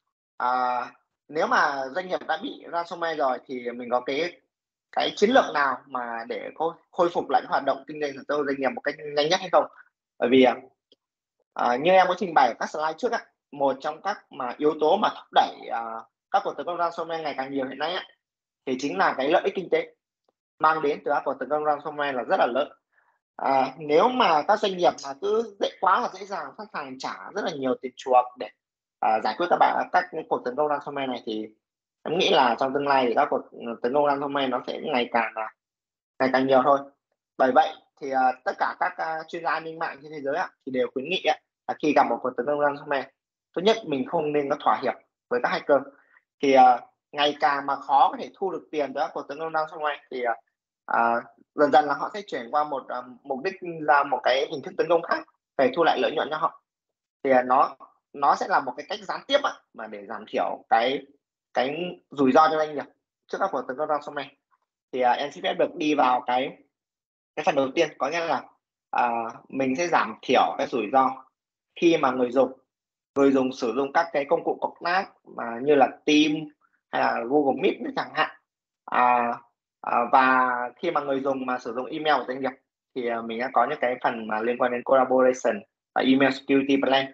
nếu mà doanh nghiệp đã bị ransomware rồi thì mình có cái chiến lược nào mà để khôi phục lại cái hoạt động kinh doanh của doanh nghiệp một cách nhanh nhất hay không? Bởi vì như em có trình bày ở các slide trước á, một trong các mà yếu tố mà thúc đẩy các cuộc tấn công ransomware ngày càng nhiều hiện nay á, thì chính là cái lợi ích kinh tế mang đến từ các cuộc tấn công ransomware là rất là lớn. Nếu mà các doanh nghiệp mà cứ quá là dễ dàng sẵn sàng trả rất là nhiều tiền chuộc để giải quyết các cuộc tấn công ransomware này thì em nghĩ là trong tương lai thì các cuộc tấn công ransomware nó sẽ ngày càng nhiều thôi. Bởi vậy thì tất cả các chuyên gia an ninh mạng trên thế giới thì đều khuyến nghị là khi gặp một cuộc tấn công ransomware, tốt nhất mình không nên có thỏa hiệp với các hacker. Thì ngày càng mà khó có thể thu được tiền từ các cuộc tấn công ransomware thì dần dần là họ sẽ chuyển qua một mục đích ra một cái hình thức tấn công khác để thu lại lợi nhuận cho họ. Thì nó sẽ là một cái cách gián tiếp mà để giảm thiểu cái rủi ro cho doanh nghiệp trước các cuộc tấn công ransomware. Thì em xin phép được đi vào cái phần đầu tiên, có nghĩa là mình sẽ giảm thiểu cái rủi ro khi mà người dùng sử dụng các cái công cụ cộng tác mà như là Teams hay là Google Meet chẳng hạn, Và khi mà người dùng mà sử dụng email của doanh nghiệp thì mình đã có những cái phần mà liên quan đến collaboration và email security plan.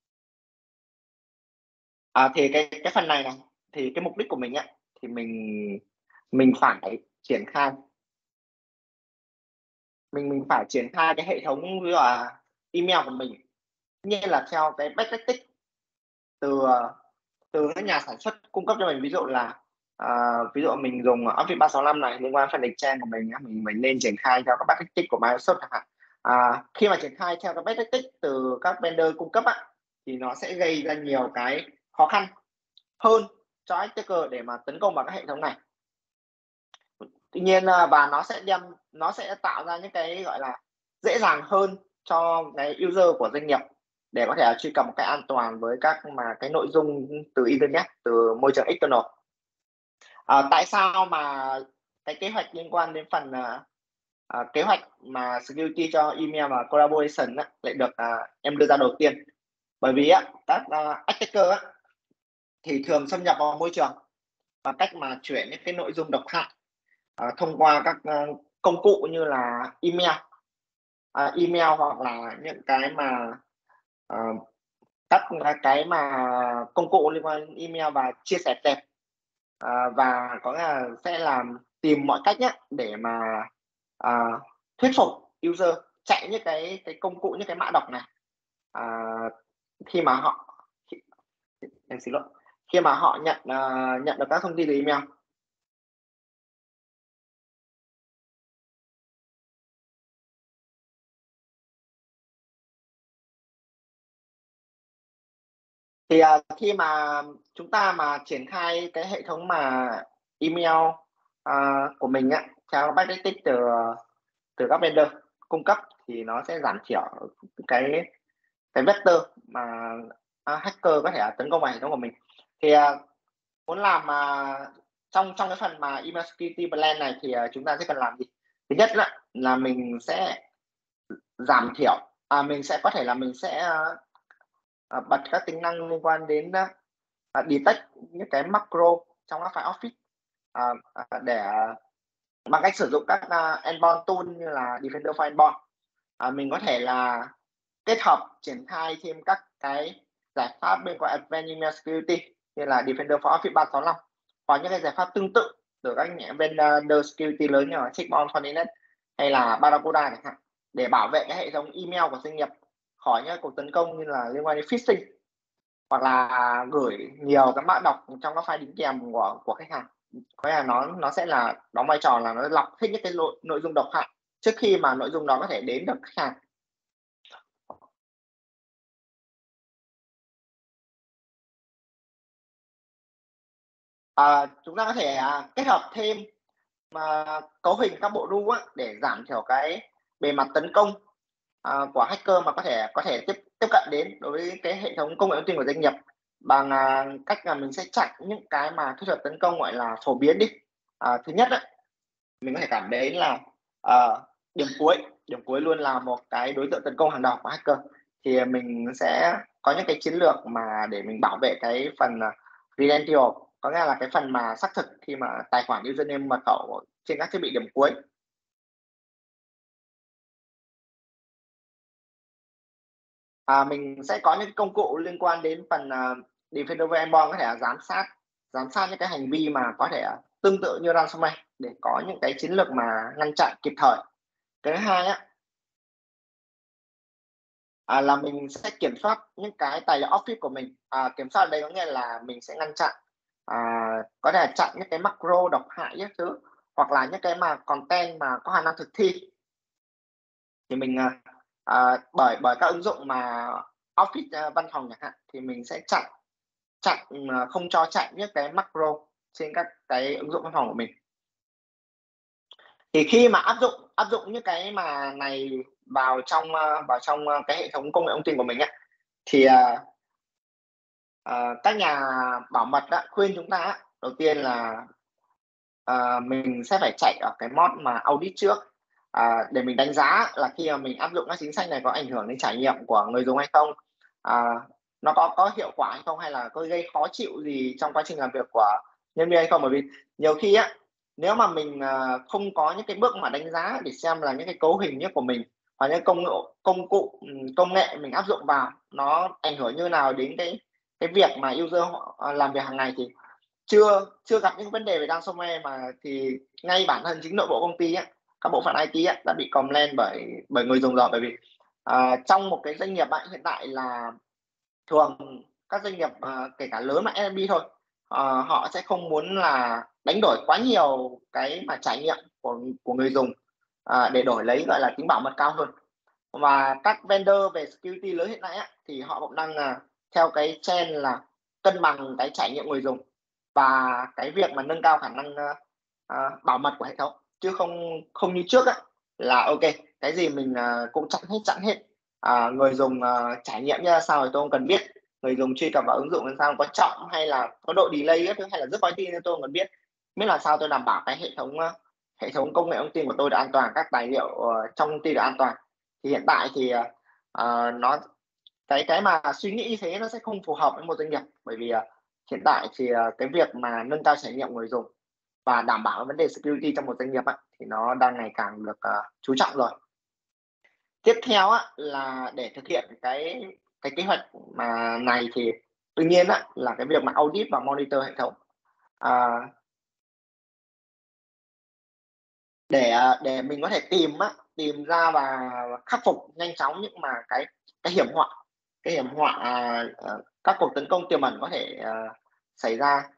Thì cái phần này thì cái mục đích của mình thì mình phải triển khai mình phải triển khai cái hệ thống ví dụ là email của mình, tất nhiên là theo cái best practice từ từ các nhà sản xuất cung cấp cho mình. Ví dụ là ví dụ mình dùng Office 365 này liên quan phần Excel của mình nên triển khai theo các best practice của Microsoft chẳng hạn. Khi mà triển khai theo các best practice từ các vendor cung cấp thì nó sẽ gây ra nhiều cái khó khăn hơn cho attacker để mà tấn công vào các hệ thống này. Tuy nhiên và nó sẽ tạo ra những cái gọi là dễ dàng hơn cho cái user của doanh nghiệp để có thể truy cập một cách an toàn với các cái nội dung từ internet, từ môi trường external. Tại sao mà cái kế hoạch liên quan đến phần kế hoạch mà security cho email và collaboration lại được em đưa ra đầu tiên? Bởi vì các attacker thì thường xâm nhập vào môi trường bằng cách mà chuyển những cái nội dung độc hại thông qua các công cụ như là email hoặc là những cái mà các cái mà công cụ liên quan đến email và chia sẻ tệp, và có là sẽ tìm mọi cách để mà thuyết phục user chạy những cái công cụ, những cái mã độc này khi mà họ em xin lỗi khi mà họ nhận được các thông tin từ email. Thì khi mà chúng ta mà triển khai cái hệ thống mà email của mình theo best practice từ các vendor cung cấp thì nó sẽ giảm thiểu cái vector mà hacker có thể tấn công vào hệ thống của mình. Thì muốn làm trong cái phần mà email security plan này thì chúng ta sẽ cần làm gì? Thứ nhất là mình sẽ giảm thiểu mình sẽ có thể là mình sẽ bật các tính năng liên quan đến detect những cái macro trong các file Office để bằng cách sử dụng các endpoint tool như là Defender for Endpoint. Mình có thể là kết hợp triển khai thêm các cái giải pháp bên cạnh Advanced Email Security như là Defender for Office 365 hoặc những cái giải pháp tương tự từ các vendor security lớn như là Checkpoint, Fortinet hay là Barracuda chẳng hạn, để bảo vệ cái hệ thống email của doanh nghiệp khỏi những cuộc tấn công như là liên quan đến phishing hoặc là gửi nhiều cái mã độc trong các file đính kèm của khách hàng. Có là nó sẽ là đóng vai trò là nó lọc hết những cái nội dung độc hại trước khi mà nội dung đó có thể đến được khách hàng. Chúng ta có thể kết hợp thêm cấu hình các bộ rule để giảm thiểu cái bề mặt tấn công của hacker mà có thể tiếp cận đến đối với cái hệ thống công nghệ thông tin của doanh nghiệp bằng cách là mình sẽ chặn những cái mà thủ thuật tấn công gọi là phổ biến đi. Thứ nhất mình có thể cảm đến là điểm cuối luôn là một cái đối tượng tấn công hàng đầu của hacker, thì mình sẽ có những cái chiến lược mà để mình bảo vệ cái phần credential, có nghĩa là cái phần mà xác thực khi mà tài khoản username mật khẩu trên các thiết bị điểm cuối. Mình sẽ có những công cụ liên quan đến phần Defender for Endpoint có thể giám sát những cái hành vi mà có thể tương tự như ransomware để có những cái chiến lược mà ngăn chặn kịp thời. Cái thứ hai là mình sẽ kiểm soát những cái tài liệu Office của mình. Kiểm soát ở đây có nghĩa là mình sẽ ngăn chặn có thể chặn những cái macro độc hại những thứ, hoặc là những cái mà content mà có khả năng thực thi thì mình bởi các ứng dụng mà Office văn phòng chẳng hạn thì mình sẽ chặn không cho chạy những cái macro trên các cái ứng dụng văn phòng của mình. Thì khi mà áp dụng những cái mà này vào trong cái hệ thống công nghệ thông tin của mình thì các nhà bảo mật khuyên chúng ta đầu tiên là mình sẽ phải chạy ở cái mod mà audit trước để mình đánh giá là khi mà mình áp dụng các chính sách này có ảnh hưởng đến trải nghiệm của người dùng hay không, nó có hiệu quả hay không, hay là có gây khó chịu gì trong quá trình làm việc của nhân viên hay không. Bởi vì nhiều khi nếu mà mình không có những cái bước mà đánh giá để xem là những cái cấu hình nhất của mình và những công cụ công nghệ mình áp dụng vào nó ảnh hưởng như nào đến cái việc mà user họ làm việc hàng ngày, thì chưa chưa gặp những vấn đề về ransomware, mà thì ngay bản thân chính nội bộ công ty á, các bộ phận IT á, đã bị complain bởi người dùng rồi. Bởi vì trong một cái doanh nghiệp bạn hiện tại là thường các doanh nghiệp kể cả lớn mà SMB thôi, họ sẽ không muốn là đánh đổi quá nhiều cái mà trải nghiệm của người dùng để đổi lấy, gọi là, tính bảo mật cao hơn. Và các vendor về security lớn hiện nay á, thì họ cũng đang theo cái trend là cân bằng cái trải nghiệm người dùng và cái việc mà nâng cao khả năng bảo mật của hệ thống, chứ không không như trước á, là ok, cái gì mình cũng chặn hết. Người dùng trải nghiệm như ra sao thì tôi không cần biết, người dùng truy cập vào ứng dụng làm sao có chậm hay là có độ delay các thứ hay là rất có tin, tôi không cần biết, miễn là sao tôi đảm bảo cái hệ thống công nghệ thông tin của tôi được an toàn, các tài liệu trong công ty được an toàn. Thì hiện tại thì nó cái mà suy nghĩ như thế nó sẽ không phù hợp với một doanh nghiệp, bởi vì hiện tại thì cái việc mà nâng cao trải nghiệm người dùng và đảm bảo vấn đề security trong một doanh nghiệp á, thì nó đang ngày càng được chú trọng rồi. Tiếp theo á, là để thực hiện cái kế hoạch mà này thì đương nhiên á, là cái việc mà audit và monitor hệ thống. À, để mình có thể tìm ra và khắc phục nhanh chóng những mà cái hiểm họa các cuộc tấn công tiềm ẩn có thể xảy ra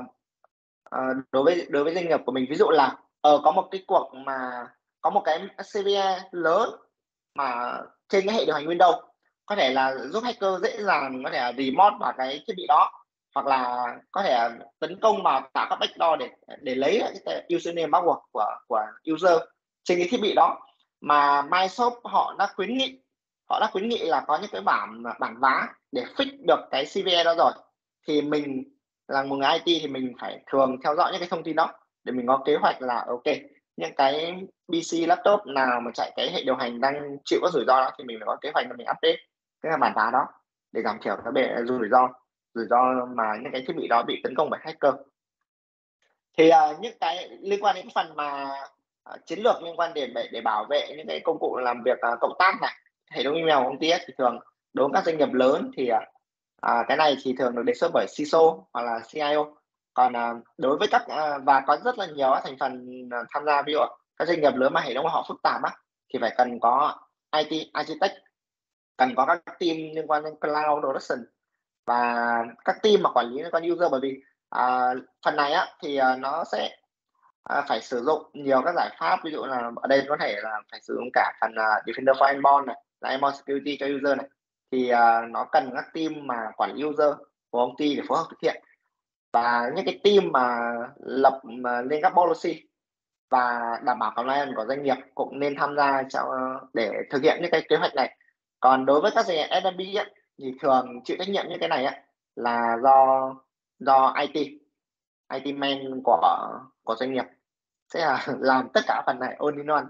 đối với doanh nghiệp của mình. Ví dụ là có một cái cuộc mà có một cái CVE lớn mà trên cái hệ điều hành Windows, có thể là giúp hacker dễ dàng có thể là remote vào cái thiết bị đó, hoặc là có thể tấn công vào cả các backdoor để lấy lại cái username password của user trên cái thiết bị đó. Mà Microsoft họ đã khuyến nghị là có những cái bản vá để fix được cái CVE đó rồi, thì mình là một người IT thì mình phải thường theo dõi những cái thông tin đó để mình có kế hoạch là ok, những cái PC laptop nào mà chạy cái hệ điều hành đang chịu các rủi ro đó thì mình phải có kế hoạch là mình update cái bản vá đó để giảm thiểu cái rủi ro mà những cái thiết bị đó bị tấn công bởi hacker. Thì những cái liên quan đến cái phần mà chiến lược liên quan đến để bảo vệ những cái công cụ làm việc cộng tác này, hệ thống email của công ty ấy, thì thường đối với các doanh nghiệp lớn thì cái này thì thường được đề xuất bởi CISO hoặc là CIO. Còn đối với các và có rất là nhiều thành phần tham gia, ví dụ các doanh nghiệp lớn mà hệ thống của họ phức tạp á, thì phải cần có IT architect, cần có các team liên quan đến cloud production và các team mà quản lý liên quan user. Bởi vì phần này á thì nó sẽ phải sử dụng nhiều các giải pháp, ví dụ là ở đây có thể là phải sử dụng cả phần Defender for Endpoint này, là Endpoint Security cho user này, thì nó cần các team mà quản lý user của công ty để phối hợp thực hiện, và những cái team mà lên các policy và đảm bảo compliance của doanh nghiệp cũng nên tham gia để thực hiện những cái kế hoạch này. Còn đối với các doanh nghiệp SMB ấy, thì thường chịu trách nhiệm những cái này ấy, là do IT man của doanh nghiệp sẽ là làm tất cả phần này all in one.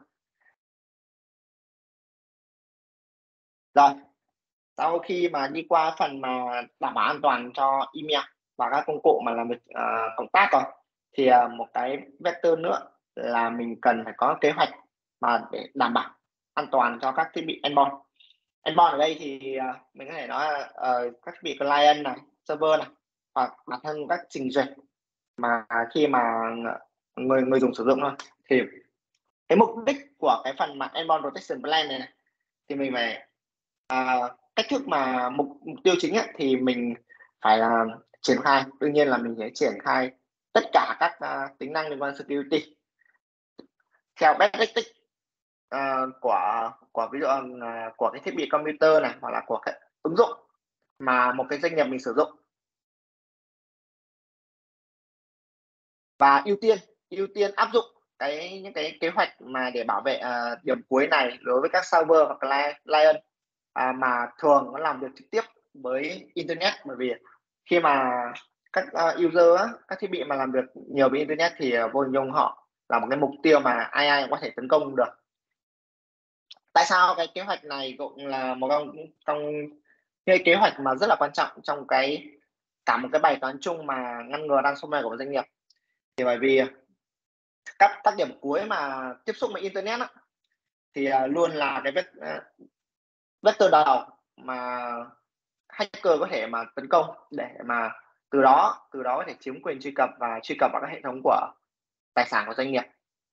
Rồi, sau khi mà đi qua phần mà đảm bảo an toàn cho email và các công cụ mà làm việc cộng tác rồi, thì một cái vector nữa là mình cần phải có kế hoạch mà để đảm bảo an toàn cho các thiết bị endpoint. Endpoint ở đây thì mình có thể nói là các thiết bị client này, server này, hoặc bản thân các trình duyệt mà khi mà người dùng sử dụng thôi. Thì cái mục đích của cái phần mà endpoint protection plan này thì mình phải cách thức mà mục tiêu chính ấy, thì mình phải là triển khai, đương nhiên là mình sẽ triển khai tất cả các tính năng liên quan security theo best practice của ví dụ của cái thiết bị computer này, hoặc là của cái ứng dụng mà một cái doanh nghiệp mình sử dụng, và ưu tiên áp dụng những cái kế hoạch mà để bảo vệ điểm cuối này đối với các server hoặc client mà thường nó làm việc trực tiếp với internet. Bởi vì khi mà các user á, các thiết bị mà làm việc nhiều với internet thì vô hình dung họ là một cái mục tiêu mà ai cũng có thể tấn công được. Tại sao cái kế hoạch này cũng là một trong cái kế hoạch mà rất là quan trọng trong cả một cái bài toán chung mà ngăn ngừa ransomware của một doanh nghiệp? Thì bởi vì các điểm cuối mà tiếp xúc với internet á, thì luôn là cái vector đầu mà hacker có thể mà tấn công để mà từ đó có thể chiếm quyền truy cập và truy cập vào các hệ thống của tài sản của doanh nghiệp.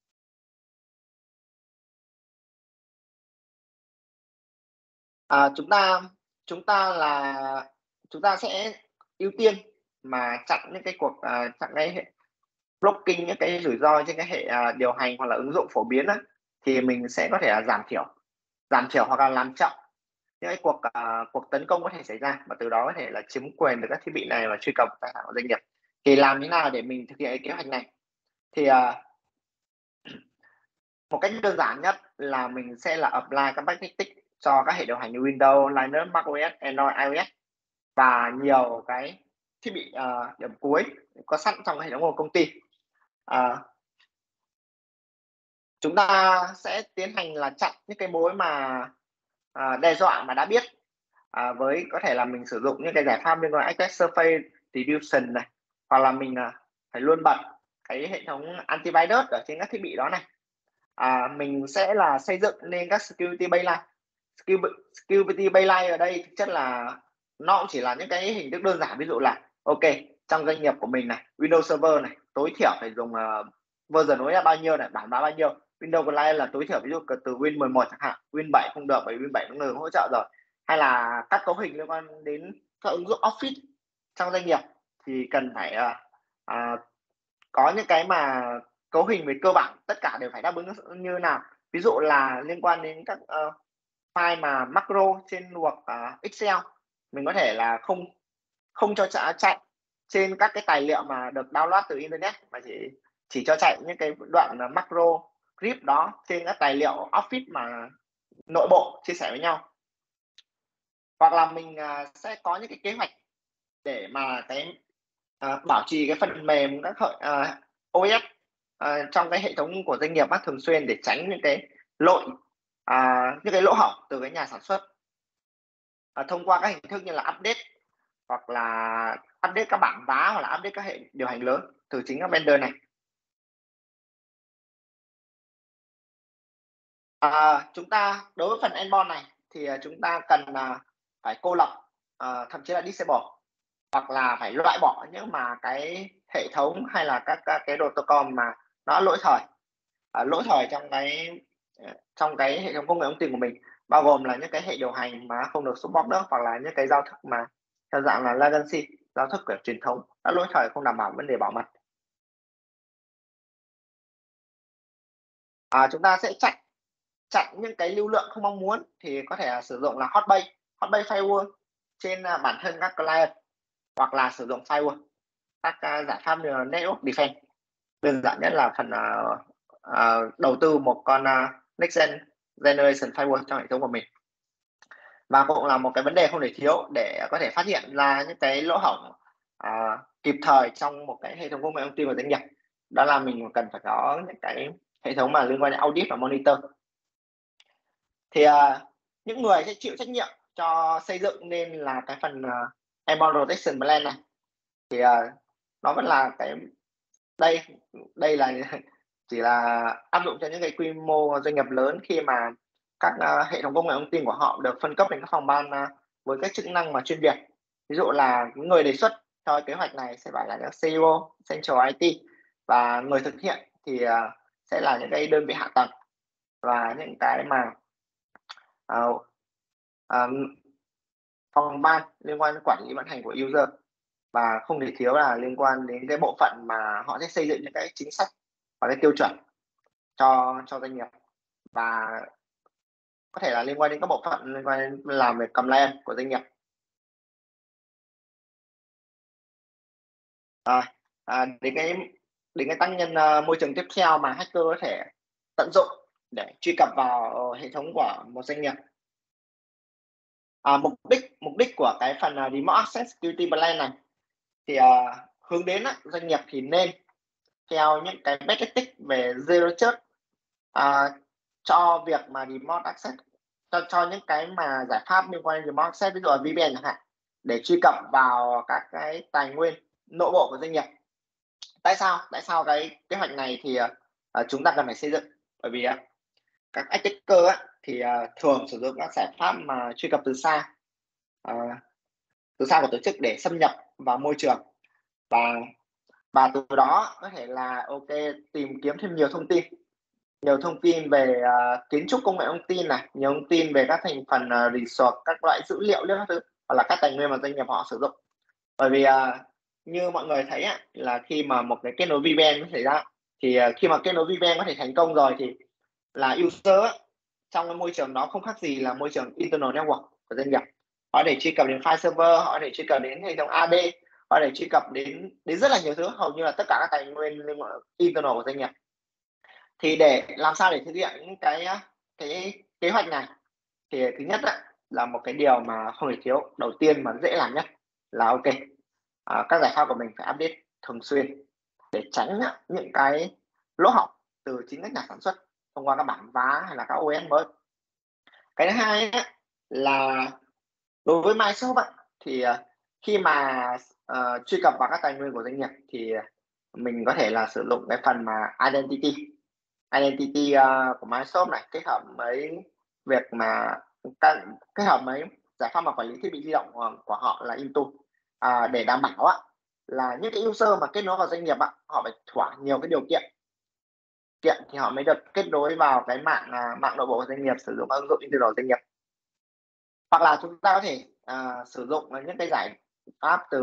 Chúng ta sẽ ưu tiên mà chặn những cái cuộc chặn cái hệ blocking những cái rủi ro trên cái hệ điều hành hoặc là ứng dụng phổ biến á, thì mình sẽ có thể là giảm thiểu hoặc là làm chậm những cái cuộc tấn công có thể xảy ra, và từ đó có thể là chiếm quyền được các thiết bị này và truy cập tài sản của doanh nghiệp. Thì làm thế nào để mình thực hiện cái kế hoạch này? Thì một cách đơn giản nhất là mình sẽ là apply các best practice cho các hệ điều hành như Windows, Linux, macOS, Android, iOS và nhiều cái thiết bị điểm cuối có sẵn trong hệ thống của công ty. Chúng ta sẽ tiến hành là chặn những cái mối mà đe dọa mà đã biết, với có thể là mình sử dụng những cái giải pháp liên quan đến Attack Surface Reduction này, hoặc là mình phải luôn bật cái hệ thống antivirus ở trên các thiết bị đó này. Mình sẽ là xây dựng nên các security baseline. Security baseline ở đây thực chất là nó cũng chỉ là những cái hình thức đơn giản, ví dụ là ok, trong doanh nghiệp của mình này, Windows Server này tối thiểu phải dùng version mới là bao nhiêu này, bản bao nhiêu. Windows Client là tối thiểu ví dụ từ Win 11 chẳng hạn, Win 7 không được bởi Win 7 nó ngừng hỗ trợ rồi. Hay là các cấu hình liên quan đến các ứng dụng Office trong doanh nghiệp thì cần phải có những cái mà cấu hình về cơ bản tất cả đều phải đáp ứng như nào. Ví dụ là liên quan đến các file mà macro trên luật Excel, mình có thể là không cho chạy trên các cái tài liệu mà được download từ internet, mà chỉ cho chạy những cái đoạn macro script đó trên các tài liệu Office mà nội bộ chia sẻ với nhau. Hoặc là mình sẽ có những cái kế hoạch để mà cái bảo trì cái phần mềm các OS trong cái hệ thống của doanh nghiệp thường xuyên để tránh những cái những cái lỗ hổng từ cái nhà sản xuất thông qua các hình thức như là update, hoặc là update các bảng giá, hoặc là update các hệ điều hành lớn từ chính các vendor này. Chúng ta đối với phần endpoint này thì chúng ta cần phải cô lập, thậm chí là disable, hoặc là phải loại bỏ những mà cái hệ thống hay là các cái protocol mà nó lỗi thời trong cái hệ thống công nghệ thông tin của mình, bao gồm là những cái hệ điều hành mà không được support nữa, hoặc là những cái giao thức mà theo dạng là legacy, giao thức của truyền thống đã lỗi thời, không đảm bảo vấn đề bảo mật. Chúng ta sẽ chặn những cái lưu lượng không mong muốn thì có thể là sử dụng là hotbase firewall trên bản thân các client, hoặc là sử dụng firewall các giải pháp như là network defense. Đơn giản nhất là phần đầu tư một con next generation firewall trong hệ thống của mình. Và cũng là một cái vấn đề không thể thiếu để có thể phát hiện ra những cái lỗ hổng kịp thời trong một cái hệ thống công nghệ thông tin của doanh nghiệp. Đó là mình cần phải có những cái hệ thống mà liên quan đến audit và monitor. Thì những người sẽ chịu trách nhiệm cho xây dựng nên là cái phần endpoint protection plan này, thì nó vẫn là cái đây là chỉ là áp dụng cho những cái quy mô doanh nghiệp lớn, khi mà các hệ thống công nghệ thông tin của họ được phân cấp đến các phòng ban với các chức năng mà chuyên biệt. Ví dụ là những người đề xuất cho kế hoạch này sẽ phải là những CEO, Central IT, và người thực hiện thì sẽ là những cái đơn vị hạ tầng và những cái mà phòng ban liên quan đến quản lý vận hành của user, và không thể thiếu là liên quan đến cái bộ phận mà họ sẽ xây dựng những cái chính sách và cái tiêu chuẩn cho doanh nghiệp, và có thể là liên quan đến các bộ phận liên quan đến làm về compliance của doanh nghiệp. Đến cái tác nhân môi trường tiếp theo mà hacker có thể tận dụng để truy cập vào hệ thống của một doanh nghiệp. Mục đích của cái phần Remote Access Security Plan này thì hướng đến doanh nghiệp thì nên theo những cái best practice về Zero Trust cho việc mà Remote Access, cho những cái mà giải pháp liên quan đến Remote Access, ví dụ là VPN chẳng hạn, để truy cập vào các cái tài nguyên nội bộ của doanh nghiệp. Tại sao cái kế hoạch này thì chúng ta cần phải xây dựng. Bởi vì các attacker thì thường sử dụng các giải pháp mà truy cập à, từ xa của tổ chức để xâm nhập vào môi trường, và từ đó có thể là tìm kiếm thêm nhiều thông tin về kiến trúc công nghệ thông tin này, nhiều thông tin về các thành phần resource, các loại dữ liệu các thứ, hoặc là các tài nguyên mà doanh nghiệp họ sử dụng. Bởi vì như mọi người thấy là khi mà một cái kết nối VPN xảy ra, thì khi mà kết nối VPN có thể thành công rồi thì là user trong cái môi trường đó không khác gì là môi trường internal network của doanh nghiệp. Họ để truy cập đến file server, họ để truy cập đến hệ thống AD, họ để truy cập đến rất là nhiều thứ, hầu như là tất cả các tài nguyên liên quan internal của doanh nghiệp. Thì để làm sao để thực hiện những cái kế hoạch này, thì thứ nhất là một cái điều mà không thể thiếu, đầu tiên mà dễ làm nhất là các giải pháp của mình phải update thường xuyên để tránh những cái lỗ hổng từ chính các nhà sản xuất thông qua các bản vá hay là các OS mới. Cái thứ hai là đối với Microsoft thì khi mà truy cập vào các tài nguyên của doanh nghiệp thì mình có thể là sử dụng cái phần mà identity của Microsoft này, kết hợp với việc mà kết hợp với giải pháp mà quản lý thiết bị di động của họ là Intune, để đảm bảo là những cái user mà kết nối vào doanh nghiệp họ phải thỏa nhiều cái điều kiện thì họ mới được kết nối vào cái mạng nội bộ của doanh nghiệp, sử dụng ứng dụng internal doanh nghiệp. Hoặc là chúng ta có thể sử dụng những cái giải pháp từ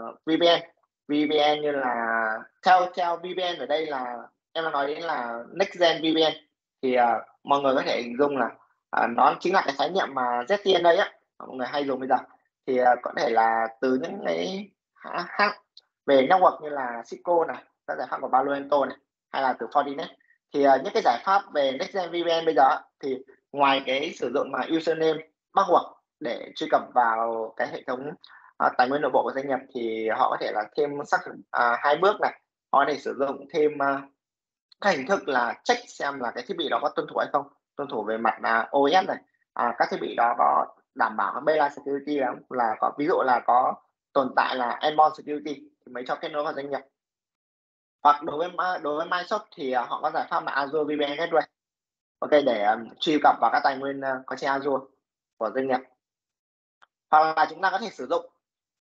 VPN như là theo VPN ở đây là em nói đến là next gen VPN, thì mọi người có thể hình dung là nó chính là cái khái niệm mà ZTN đây mọi người hay dùng bây giờ. Thì có thể là từ những cái hãng về network như là Cisco này, các giải pháp của Palo Alto này, hay là từ Fortinet. Thì những cái giải pháp về next gen VPN bây giờ thì ngoài cái sử dụng mà username bắt buộc để truy cập vào cái hệ thống tài nguyên nội bộ của doanh nghiệp, thì họ có thể là thêm xác thực 2 bước này, họ có thể sử dụng thêm các hình thức là check xem là cái thiết bị đó có tuân thủ hay không, tuân thủ về mặt OS này, các thiết bị đó có đảm bảo cái baseline security là có, ví dụ là có tồn tại là endpoint security thì mới cho kết nối vào doanh nghiệp. Hoặc đối với Microsoft thì họ có giải pháp là Azure VPN Gateway, để truy cập vào các tài nguyên có trên Azure của doanh nghiệp. Hoặc là chúng ta có thể sử dụng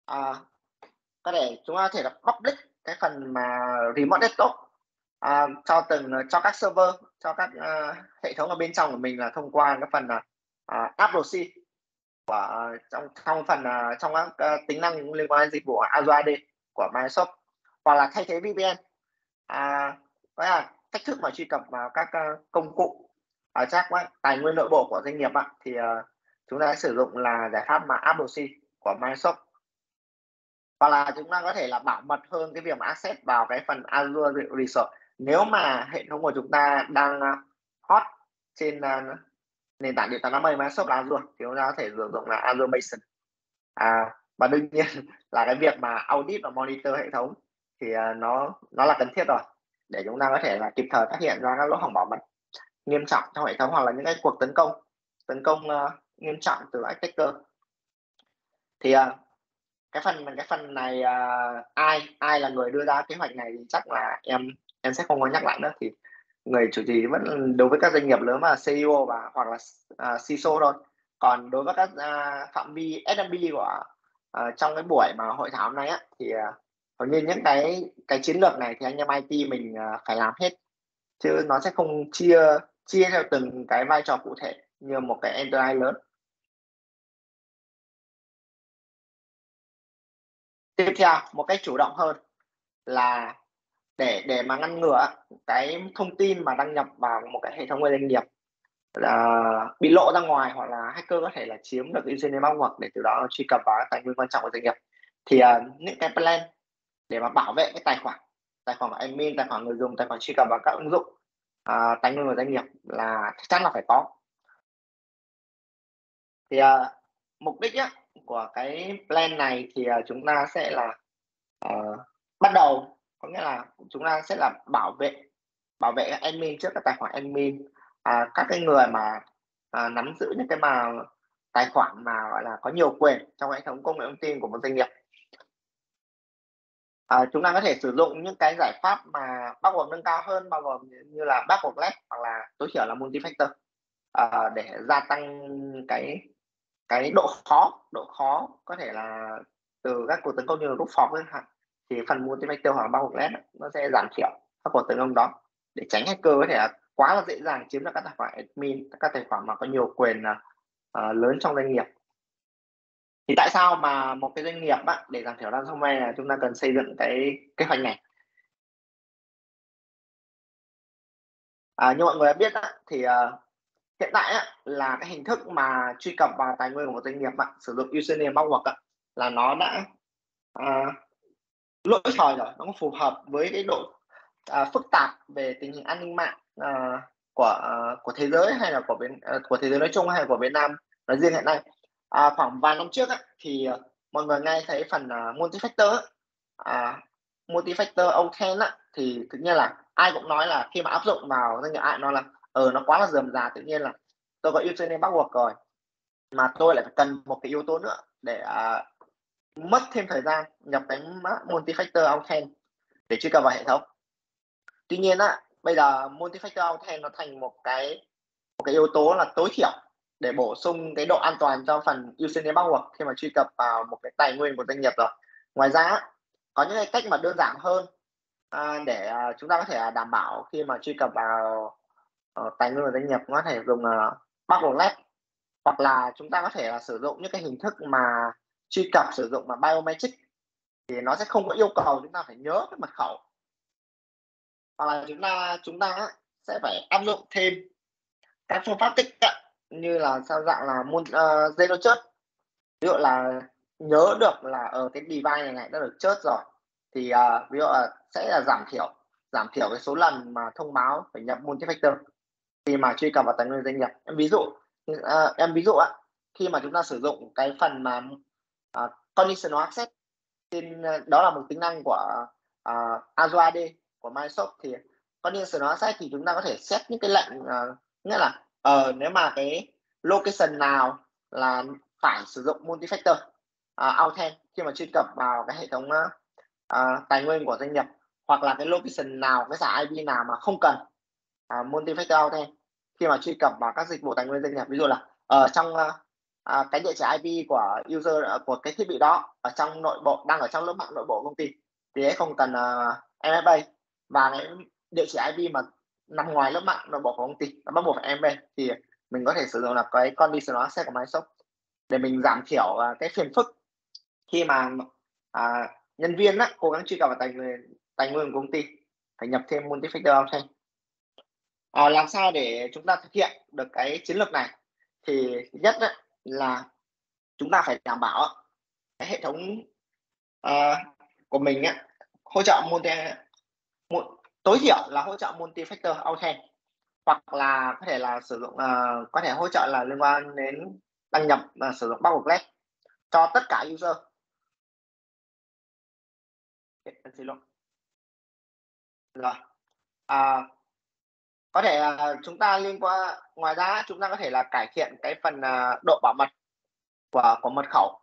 chúng ta có thể là public cái phần mà remote desktop cho các server, cho các hệ thống ở bên trong của mình là thông qua cái phần app proxy của trong phần trong các tính năng liên quan đến dịch vụ Azure AD của Microsoft. Hoặc là thay thế VPN, đó là cách thức mà truy cập vào các công cụ các tài nguyên nội bộ của doanh nghiệp thì chúng ta sẽ sử dụng là giải pháp mà app proxy của Microsoft. Hoặc là chúng ta có thể là bảo mật hơn cái việc mà access vào cái phần Azure Resource. Nếu mà hệ thống của chúng ta đang hot trên nền tảng điện toán đám mây Microsoft là Azure thì chúng ta có thể sử dụng là Azure Mason. Và đương nhiên là cái việc mà audit và monitor hệ thống thì nó là cần thiết rồi, để chúng ta có thể là kịp thời phát hiện ra các lỗ hổng bảo mật nghiêm trọng trong hệ thống, hoặc là những cái cuộc tấn công nghiêm trọng từ attacker. Thì cái phần này ai là người đưa ra kế hoạch này thì chắc là em sẽ không có nhắc lại nữa. Thì người chủ trì vẫn đối với các doanh nghiệp lớn là CEO và hoặc là CISO thôi. Còn đối với các phạm vi SMB của trong cái buổi mà hội thảo này thì hầu như những cái chiến lược này thì anh em IT mình phải làm hết, chứ nó sẽ không chia theo từng cái vai trò cụ thể như một cái enterprise lớn. Tiếp theo, một cách chủ động hơn là để mà ngăn ngừa cái thông tin mà đăng nhập vào một cái hệ thống của doanh nghiệp là bị lộ ra ngoài, hoặc là hacker có thể là chiếm được username password để từ đó truy cập vào tài nguyên quan trọng của doanh nghiệp. Thì những cái plan để mà bảo vệ cái tài khoản của admin, tài khoản người dùng, tài khoản truy cập vào các ứng dụng tài nguyên của doanh nghiệp là chắc là phải có. Thì mục đích của cái plan này thì chúng ta sẽ là bắt đầu, có nghĩa là chúng ta sẽ là bảo vệ admin trước các tài khoản admin, các cái người mà nắm giữ những cái mà tài khoản mà gọi là có nhiều quyền trong hệ thống công nghệ thông tin của một doanh nghiệp. Chúng ta có thể sử dụng những cái giải pháp mà bắt buộc nâng cao hơn, bao gồm như là backward left hoặc là tối thiểu là multi-factor, để gia tăng cái độ khó có thể là từ các cuộc tấn công như là rút phòng chẳng hạn, thì phần multi-factor hoặc là backward left nó sẽ giảm thiểu các cuộc tấn công đó, để tránh hacker có thể là quá là dễ dàng chiếm được các tài khoản admin, các tài khoản mà có nhiều quyền lớn trong doanh nghiệp. Thì tại sao mà một cái doanh nghiệp để giảm thiểu ransomware là chúng ta cần xây dựng cái kế hoạch này? Như mọi người đã biết thì hiện tại là cái hình thức mà truy cập vào tài nguyên của một doanh nghiệp sử dụng username password là nó đã lỗi thời rồi, nó không phù hợp với cái độ phức tạp về tình hình an ninh mạng của thế giới, hay là của thế giới nói chung, hay là của Việt Nam nói riêng hiện nay. Khoảng vài năm trước thì mọi người nghe thấy phần multi-factor multi-factor authent thì tự nhiên là ai cũng nói là khi mà áp dụng vào doanh nghiệp ai nói là nó quá là rườm rà, tự nhiên là tôi có username password rồi mà tôi lại phải cần một cái yếu tố nữa để mất thêm thời gian nhập cái mã multi-factor authent để truy cập vào hệ thống. Tuy nhiên bây giờ multi-factor authent nó thành một cái yếu tố là tối thiểu để bổ sung cái độ an toàn cho phần username password khi mà truy cập vào một cái tài nguyên của doanh nghiệp rồi. Ngoài ra có những cái cách mà đơn giản hơn để chúng ta có thể đảm bảo khi mà truy cập vào tài nguyên của doanh nghiệp, có thể dùng password left, hoặc là chúng ta có thể là sử dụng những cái hình thức mà truy cập sử dụng mà biometric, thì nó sẽ không có yêu cầu chúng ta phải nhớ cái mật khẩu, hoặc là chúng ta sẽ phải áp dụng thêm các phương pháp tích như là sao dạng là zero trust. Ví dụ là nhớ được là ở cái device này đã được trust rồi, thì ví dụ là sẽ là giảm thiểu cái số lần mà thông báo phải nhập multi-factor khi mà truy cập vào tài nguyên doanh nghiệp. Em ví dụ khi mà chúng ta sử dụng cái phần mà conditional access đó là một tính năng của Azure AD của Microsoft, thì conditional access thì chúng ta có thể set những cái lệnh, nghĩa là nếu mà cái location nào là phải sử dụng multi-factor authent khi mà truy cập vào cái hệ thống tài nguyên của doanh nghiệp, hoặc là cái location nào, cái giải IP nào mà không cần multi-factor authent khi mà truy cập vào các dịch vụ tài nguyên doanh nghiệp. Ví dụ là ở trong cái địa chỉ IP của user của cái thiết bị đó ở trong nội bộ, đang ở trong lớp mạng nội bộ công ty, thì ấy không cần MFA, và cái địa chỉ IP mà nằm ngoài lớp mạng nội bộ của công ty nó bắt buộc phải MFA, thì mình có thể sử dụng là cái conditional access của Microsoft để mình giảm thiểu cái phiền phức khi mà nhân viên cố gắng truy cập vào tài nguyên của công ty phải nhập thêm multi-factor authent. Làm sao để chúng ta thực hiện được cái chiến lược này? Thì thứ nhất là chúng ta phải đảm bảo cái hệ thống của mình hỗ trợ tối thiểu là hỗ trợ multi-factor authent, hoặc là có thể là sử dụng có thể hỗ trợ là liên quan đến đăng nhập và sử dụng password left cho tất cả user. Xin lỗi. Rồi. Có thể chúng ta ngoài ra chúng ta có thể là cải thiện cái phần độ bảo mật của mật khẩu.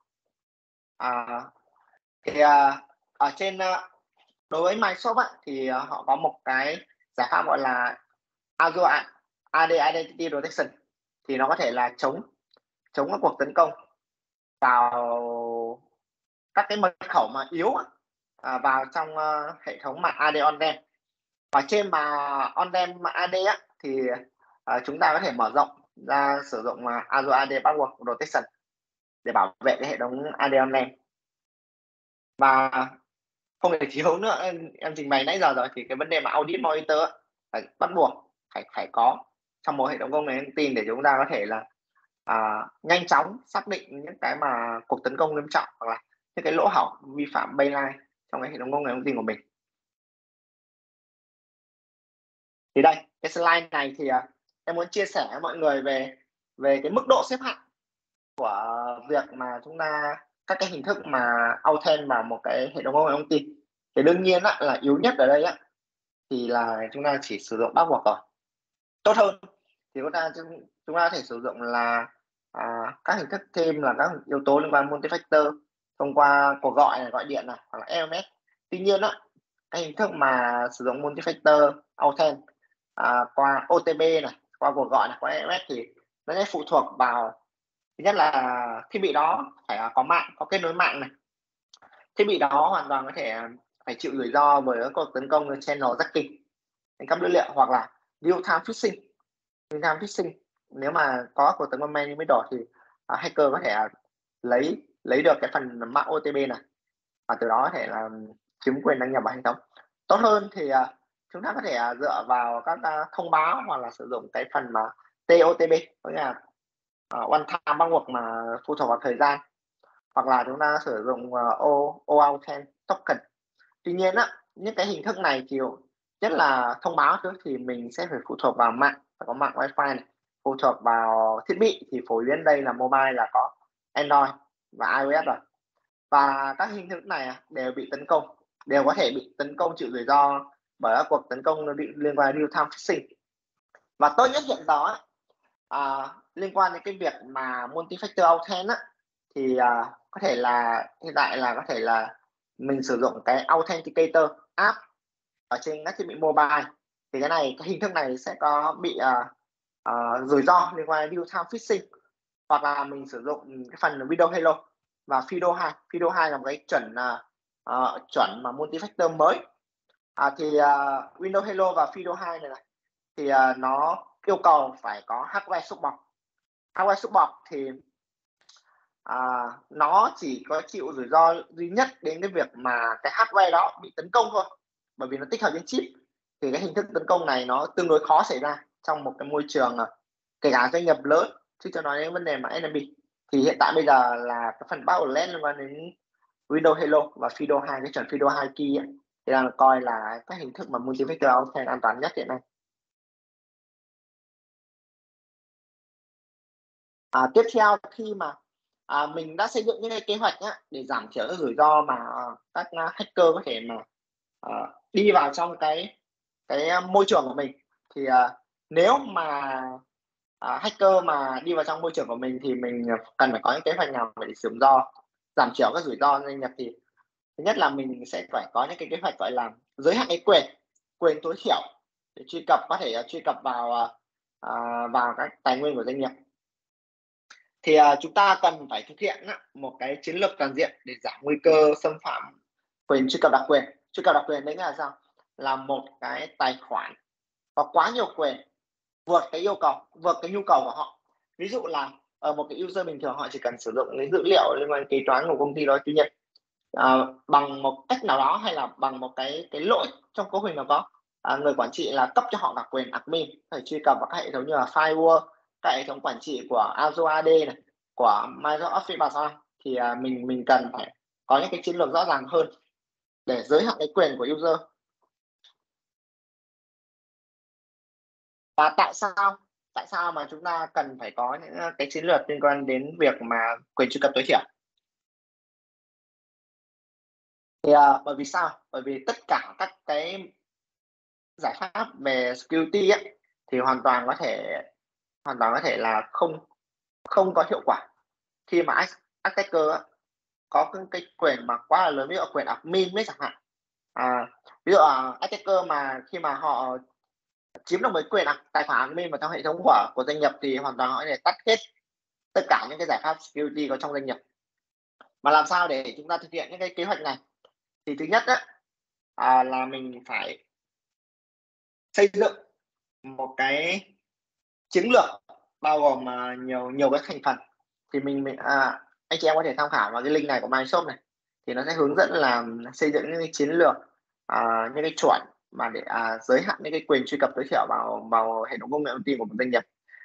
Thì ở trên đối với Microsoft thì họ có một cái giải pháp gọi là Azure AD Identity Protection, thì nó có thể là chống các cuộc tấn công vào các cái mật khẩu mà yếu vào trong hệ thống mạng AD on-prem. Và trên mà on-prem AD thì chúng ta có thể mở rộng ra sử dụng Azure AD Password Protection để bảo vệ cái hệ thống AD on-prem. Và không thể thiếu nữa, em trình bày nãy giờ rồi, thì cái vấn đề mà audit monitor phải bắt buộc phải có trong một hệ thống công nghệ thông tin, để chúng ta có thể là nhanh chóng xác định những cái mà cuộc tấn công nghiêm trọng, hoặc là những cái lỗ hổng vi phạm baseline trong cái hệ thống công nghệ thông tin của mình. Thì đây, cái slide này thì em muốn chia sẻ với mọi người về cái mức độ xếp hạng của việc mà chúng ta các cái hình thức mà authent vào một cái hệ thống công nghệ thông tin. Thì đương nhiên là yếu nhất ở đây thì là chúng ta chỉ sử dụng password rồi. Tốt hơn thì chúng ta có thể sử dụng là các hình thức thêm là các yếu tố liên quan multi-factor thông qua cuộc gọi này, gọi điện này, hoặc là SMS, Tuy nhiên á, cái hình thức mà sử dụng multi-factor authent qua OTP này, qua cuộc gọi này, qua SMS thì nó sẽ phụ thuộc vào, thứ nhất là thiết bị đó phải có mạng, có kết nối mạng này. Thiết bị đó hoàn toàn có thể phải chịu rủi ro bởi các cuộc tấn công channel jacking, đánh cắp dữ liệu, hoặc là real time phishing. Real time phishing, nếu mà có cuộc tấn công man in middle thì hacker có thể lấy được cái phần mã OTP này và từ đó có thể là chiếm quyền đăng nhập vào hệ thống. Tốt hơn thì chúng ta có thể dựa vào các thông báo hoặc là sử dụng cái phần mà TOTP, có nghĩa là one time password mà phụ thuộc vào thời gian, hoặc là chúng ta sử dụng OAuth token. Tuy nhiên á, những cái hình thức này thì nhất là thông báo thứ thì mình sẽ phải phụ thuộc vào mạng, phải có mạng wifi này, phụ thuộc vào thiết bị thì phổ biến đây là mobile là có Android và iOS rồi. Và các hình thức này đều bị tấn công, đều có thể bị tấn công chịu rủi ro bởi các cuộc tấn công liên quan đến real time phishing. Và tốt nhất hiện giờ liên quan đến cái việc mà multi-factor authent thì có thể là hiện tại là có thể là mình sử dụng cái authenticator app ở trên các thiết bị mobile. Thì cái hình thức này sẽ có bị rủi ro liên quan đến real time phishing, hoặc là mình sử dụng cái phần Windows Hello và FIDO 2. FIDO 2 là một cái chuẩn mà multi-factor mới. Thì Windows Hello và FIDO 2 này thì nó yêu cầu phải có hardware support. Hardware support thì nó chỉ có chịu rủi ro duy nhất đến cái việc mà cái hardware đó bị tấn công thôi, bởi vì nó tích hợp trên chip. Thì cái hình thức tấn công này nó tương đối khó xảy ra trong một cái môi trường kể cả doanh nghiệp lớn, chứ cho nói đến vấn đề mà NMB. Thì hiện tại bây giờ là cái phần Powerlet liên quan đến Windows Hello và FIDO 2, cái chuẩn FIDO 2 key ấy, thì đang coi là các hình thức mà multi-factor authent an toàn nhất hiện nay. Tiếp theo, khi mà mình đã xây dựng những cái kế hoạch để giảm thiểu cái rủi ro mà các hacker có thể mà đi vào trong cái môi trường của mình, thì nếu mà hacker mà đi vào trong môi trường của mình thì mình cần phải có những kế hoạch nào để giảm thiểu các rủi ro doanh nghiệp. Thì thứ nhất là mình sẽ phải có những cái kế hoạch gọi là giới hạn cái quyền tối thiểu để có thể truy cập vào các tài nguyên của doanh nghiệp. Thì chúng ta cần phải thực hiện một cái chiến lược toàn diện để giảm nguy cơ xâm phạm quyền truy cập đặc quyền. Truy cập đặc quyền đấy là sao? Là một cái tài khoản có quá nhiều quyền, vượt cái nhu cầu của họ. Ví dụ là một cái user bình thường họ chỉ cần sử dụng cái dữ liệu liên quan kế toán của công ty đó, tuy nhiên bằng một cách nào đó hay là bằng một cái lỗi trong cấu hình nào đó, người quản trị là cấp cho họ đặc quyền admin phải truy cập vào các hệ thống như là firewall, các hệ thống quản trị của Azure AD này, của Microsoft Office 365. Thì mình cần phải có những cái chiến lược rõ ràng hơn để giới hạn cái quyền của user. Và tại sao mà chúng ta cần phải có những cái chiến lược liên quan đến việc mà quyền truy cập tối thiểu? Thì bởi vì sao? Bởi vì tất cả các cái giải pháp về security thì hoàn toàn có thể là không có hiệu quả khi mà attacker có cái quyền mà quá là lớn, ví dụ quyền admin ấy chẳng hạn. Ví dụ attacker mà khi mà họ chiếm được mấy quyền tài khoản admin vào trong hệ thống của doanh nghiệp thì hoàn toàn họ có thể tắt hết tất cả những cái giải pháp security có trong doanh nghiệp. Mà làm sao để chúng ta thực hiện những cái kế hoạch này? Thì thứ nhất là mình phải xây dựng một cái chiến lược bao gồm nhiều cái thành phần. Thì anh chị em có thể tham khảo vào cái link này của Microsoft này, thì nó sẽ hướng dẫn làm xây dựng những cái chiến lược, những cái chuẩn mà để giới hạn những cái quyền truy cập tối thiểu vào hệ thống công nghệ thông tin của một doanh nghiệp.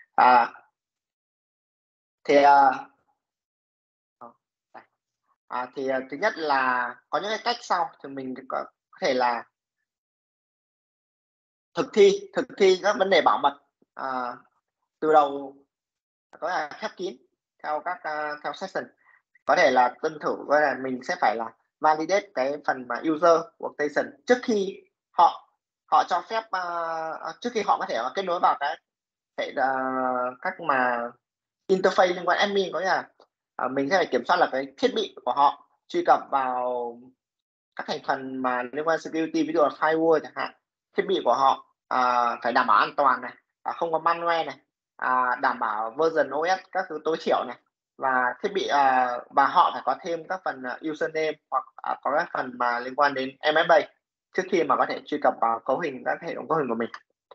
Thì thứ nhất là có những cái cách sau, thì mình có thể là thực thi các vấn đề bảo mật từ đầu, có là khép kín theo theo session. Có thể là tuân thủ, coi là mình sẽ phải là validate cái phần mà user workstation trước khi họ cho phép, trước khi họ có thể kết nối vào cái các mà interface liên quan admin. Có nghĩa là mình sẽ phải kiểm soát là cái thiết bị của họ truy cập vào các thành phần mà liên quan security, ví dụ là firewall chẳng hạn, thiết bị của họ phải đảm bảo an toàn này, không có malware này, đảm bảo version OS các thứ tối thiểu này, và thiết bị và họ phải có thêm các phần username hoặc có các phần mà liên quan đến MFA trước khi mà có thể truy cập vào cấu hình các hệ thống cấu hình của mình.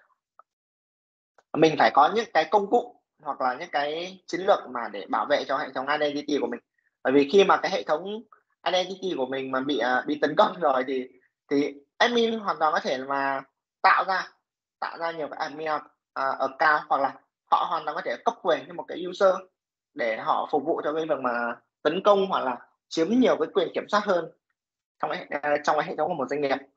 Mình phải có những cái công cụ hoặc là những cái chiến lược mà để bảo vệ cho hệ thống identity của mình. Bởi vì khi mà cái hệ thống identity của mình mà bị tấn công rồi thì admin hoàn toàn có thể mà tạo ra nhiều cái admin account, hoặc là họ hoàn toàn có thể cấp quyền cho một cái user để họ phục vụ cho cái việc mà tấn công hoặc là chiếm nhiều cái quyền kiểm soát hơn trong cái hệ thống của một doanh nghiệp.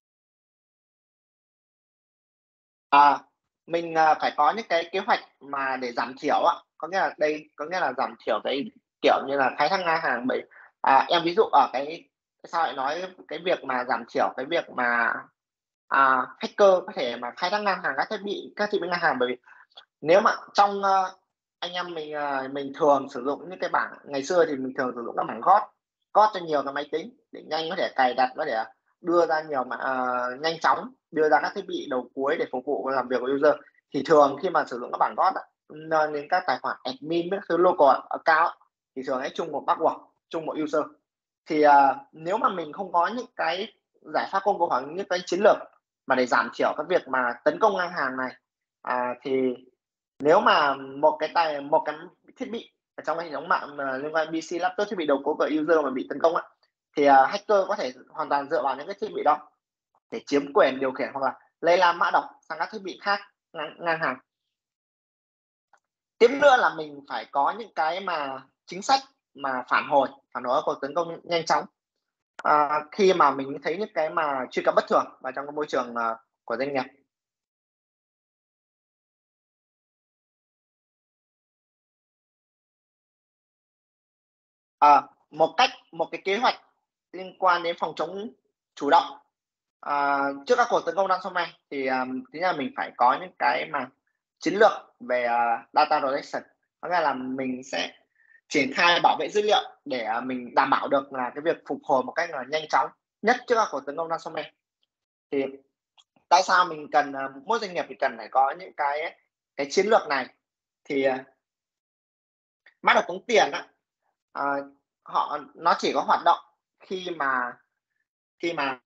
Mình phải có những cái kế hoạch mà để giảm thiểu có nghĩa là giảm thiểu cái, kiểu như là, khai thác ngang hàng. Em ví dụ ở sao lại nói cái việc mà giảm thiểu cái việc mà hacker có thể mà khai thác ngang hàng các thiết bị ngang hàng. Bởi vì nếu mà anh em mình thường sử dụng những cái bảng ngày xưa thì mình thường sử dụng các bảng code cho nhiều cái máy tính để nhanh có thể cài đặt, có thể đưa ra nhiều mà nhanh chóng đưa ra các thiết bị đầu cuối để phục vụ làm việc của user. Thì thường khi mà sử dụng các bảng code đến các tài khoản admin, các thứ local account thì thường sẽ chung một password, chung một user. Thì nếu mà mình không có những cái giải pháp công cụ hoặc những cái chiến lược mà để giảm thiểu cái việc mà tấn công ngang hàng này, thì nếu mà một cái thiết bị ở trong hệ thống mạng mà liên quan PC, laptop, thiết bị đầu cuối của user mà bị tấn công thì hacker có thể hoàn toàn dựa vào những cái thiết bị đó để chiếm quyền điều khiển hoặc là lây lan mã độc sang các thiết bị khác ngang hàng. Tiếp nữa là mình phải có những cái mà chính sách mà phản hồi cuộc tấn công nhanh chóng khi mà mình thấy những cái mà truy cập bất thường vào trong cái môi trường của doanh nghiệp. Một cái kế hoạch liên quan đến phòng chống chủ động trước các cuộc tấn công ransomware thì thứ nhất là mình phải có những cái mà chiến lược về data protection, có nghĩa là mình sẽ triển khai bảo vệ dữ liệu để mình đảm bảo được là cái việc phục hồi một cách là nhanh chóng nhất trước các cuộc tấn công ransomware. Thì tại sao mình cần mỗi doanh nghiệp thì cần phải có những cái chiến lược này? Thì mã độc tống tiền nó chỉ có hoạt động khi mà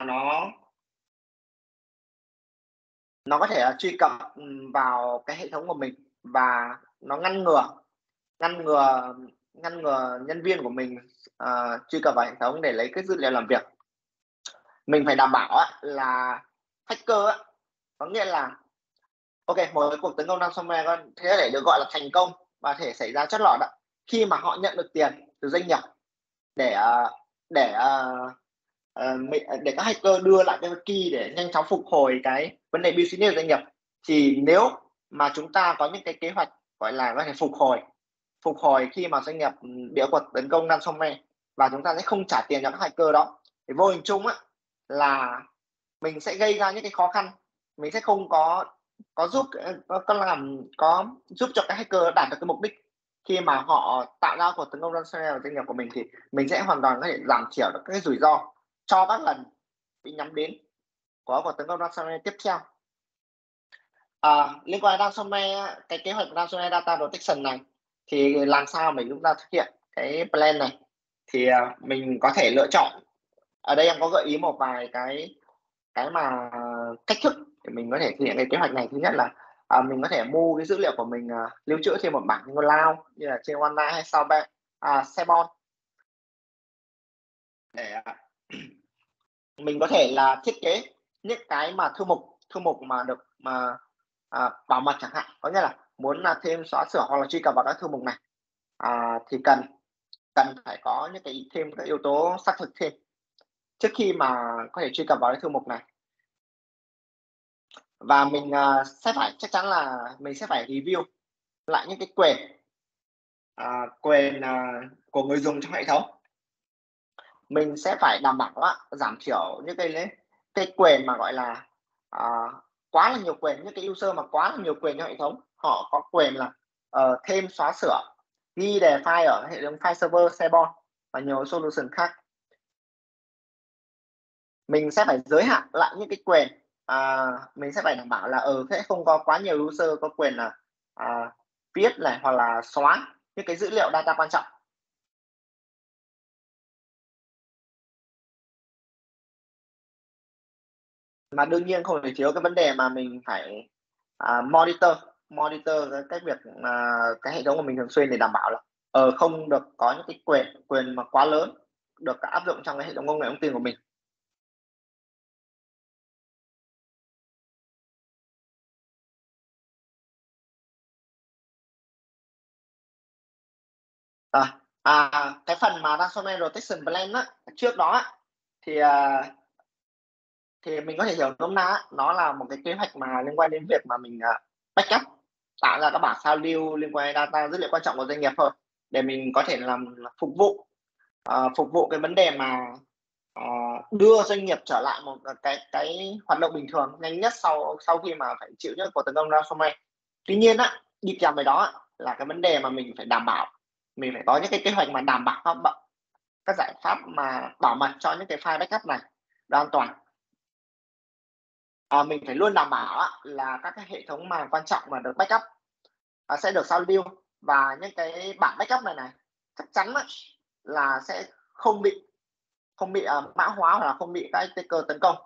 nó có thể truy cập vào cái hệ thống của mình, và nó ngăn ngừa nhân viên của mình truy cập vào hệ thống để lấy cái dữ liệu làm việc. Mình phải đảm bảo là hacker có nghĩa là một cái cuộc tấn công ransomware có thể được gọi là thành công và thể xảy ra chót lọt khi mà họ nhận được tiền từ doanh nghiệp để để để các hacker đưa lại cái key để nhanh chóng phục hồi cái vấn đề business của doanh nghiệp. Thì nếu mà chúng ta có những cái kế hoạch gọi là có thể phục hồi khi mà doanh nghiệp bị cuộc tấn công ransomware, và chúng ta sẽ không trả tiền cho các hacker đó, thì vô hình chung là mình sẽ gây ra những cái khó khăn, mình sẽ không có giúp cho các hacker đạt được cái mục đích. Khi mà họ tạo ra cuộc tấn công ransomware vào doanh nghiệp của mình thì mình sẽ hoàn toàn có thể giảm thiểu được cái rủi ro cho các lần bị nhắm đến của cuộc tấn công ransomware tiếp theo. Liên quan đến ransomware, cái kế hoạch ransomware data protection này thì làm sao để chúng ta thực hiện cái plan này? Thì mình có thể lựa chọn, ở đây em có gợi ý một vài cái mà cách thức để mình có thể thực hiện cái kế hoạch này. Thứ nhất là mình có thể mua cái dữ liệu của mình lưu trữ trên một bảng trên cloud như là trên OneDrive hay SharePoint, để mình có thể là thiết kế những cái mà thư mục mà được bảo mật chẳng hạn, có nghĩa là muốn là thêm xóa sửa hoặc là truy cập vào các thư mục này thì cần phải có thêm các yếu tố xác thực thêm trước khi mà có thể truy cập vào cái thư mục này. Và mình chắc chắn là mình sẽ phải review lại những cái quyền của người dùng trong hệ thống. Mình sẽ phải đảm bảo giảm thiểu những cái quyền mà gọi là quá là nhiều quyền, những cái user mà quá là nhiều quyền cho hệ thống. Họ có quyền là thêm xóa sửa, ghi đề file ở hệ thống file server, SharePoint và nhiều solution khác. mình sẽ phải giới hạn lại những cái quyền. Mình sẽ phải đảm bảo là sẽ không có quá nhiều user có quyền là viết này hoặc là xóa những cái dữ liệu data quan trọng. Mà đương nhiên không thể thiếu cái vấn đề mà mình phải monitor cái việc cái hệ thống của mình thường xuyên để đảm bảo là không được có những cái quyền mà quá lớn được áp dụng trong cái hệ thống công nghệ thông tin của mình. Cái phần mà ransomware protection plan á, trước đó á, thì thì mình có thể hiểu nôm na á, nó là một cái kế hoạch mà liên quan đến việc mà mình backup, tạo ra các bản sao lưu liên quan đến data dữ liệu quan trọng của doanh nghiệp thôi, để mình có thể làm phục vụ cái vấn đề mà đưa doanh nghiệp trở lại một cái hoạt động bình thường nhanh nhất sau khi mà phải chịu những cuộc tấn công ransomware. Tuy nhiên á, đi kèm với đó là cái vấn đề mà mình phải đảm bảo, mình phải có những cái kế hoạch mà đảm bảo các giải pháp mà bảo mật cho những cái file backup này được an toàn. Mình phải luôn đảm bảo là các cái hệ thống mà quan trọng mà được backup sẽ được sao lưu, và những cái bản backup này chắc chắn là sẽ không bị mã hóa hoặc là không bị các hacker tấn công.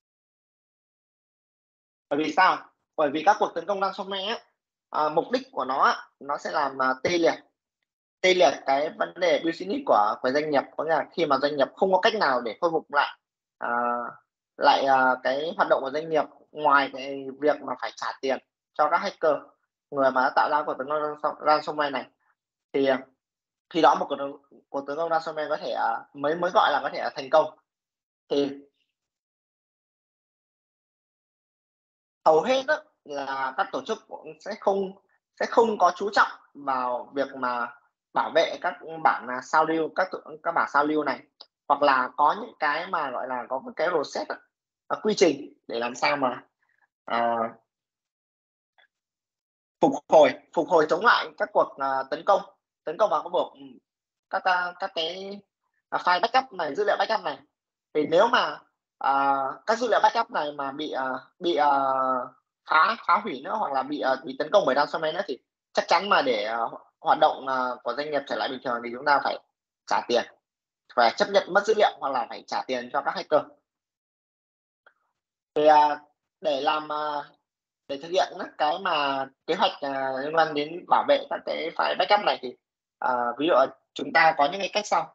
Bởi vì sao? Bởi vì các cuộc tấn công ransomware mục đích của nó sẽ làm tê liệt cái vấn đề business của doanh nghiệp, có nghĩa là khi mà doanh nghiệp không có cách nào để khôi phục lại cái hoạt động của doanh nghiệp, ngoài cái việc mà phải trả tiền cho các hacker, người mà đã tạo ra cuộc tấn công ransomware này, thì khi đó một cuộc tấn công ransomware có thể mới mới gọi là có thể thành công. Thì hầu hết là các tổ chức cũng sẽ không có chú trọng vào việc mà bảo vệ các bản sao lưu, các bản sao lưu này, hoặc là có những cái mà gọi là có một cái process quy trình để làm sao mà à, phục hồi chống lại các cuộc tấn công vào các cái file backup này, dữ liệu backup này. Thì nếu mà các dữ liệu backup này mà bị phá hủy nữa, hoặc là bị tấn công bởi ransomware nữa, thì chắc chắn mà để hoạt động của doanh nghiệp trở lại bình thường thì chúng ta phải trả tiền, phải chấp nhận mất dữ liệu, hoặc là phải trả tiền cho các hacker. Thì để làm để thực hiện cái mà kế hoạch liên quan đến bảo vệ các cái file backup này, thì ví dụ chúng ta có những cái cách sau.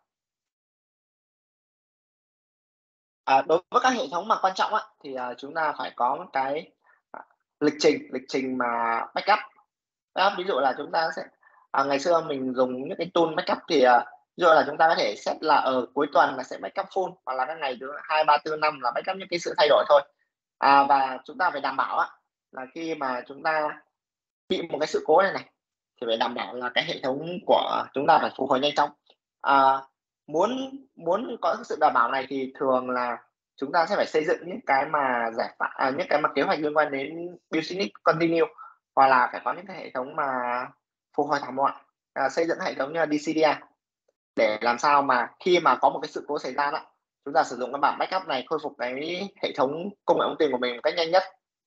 Đối với các hệ thống mà quan trọng thì chúng ta phải có một cái lịch trình mà backup. Ví dụ là chúng ta sẽ ngày xưa mình dùng những cái tool backup thì ví dụ là chúng ta có thể set là ở cuối tuần là sẽ backup full, hoặc là các ngày thứ 2, 3, 4, 5 là backup những cái sự thay đổi thôi. Và chúng ta phải đảm bảo là khi mà chúng ta bị một cái sự cố này thì phải đảm bảo là cái hệ thống của chúng ta phải phục hồi nhanh chóng. Muốn muốn có sự đảm bảo này thì thường là chúng ta sẽ phải xây dựng những cái mà những cái mà kế hoạch liên quan đến business continue, hoặc là phải có những cái hệ thống mà phục hồi thảm họa, xây dựng hệ thống như là DCDR, để làm sao mà khi mà có một cái sự cố xảy ra chúng ta sử dụng cái bản backup này khôi phục cái hệ thống công nghệ thông tin của mình một cách nhanh nhất.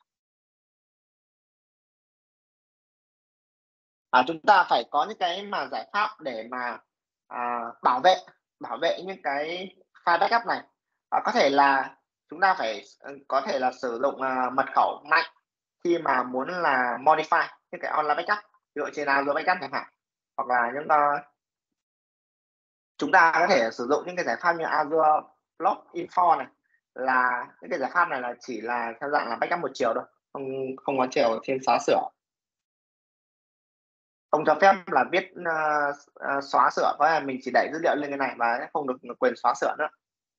Chúng ta phải có những cái mà giải pháp để mà bảo vệ những cái file backup này. Có thể là chúng ta phải có thể là sử dụng mật khẩu mạnh khi mà muốn là modify những cái online backup, ví dụ trên Azure Backup chẳng hạn, hoặc là chúng ta có thể sử dụng những cái giải pháp như Azure Log Info này, là những cái giải pháp này là chỉ là theo dạng là backup một chiều thôi, không có chiều thêm xóa sửa, không cho phép là viết xóa sửa, có là mình chỉ đẩy dữ liệu lên cái này và không được quyền xóa sửa nữa.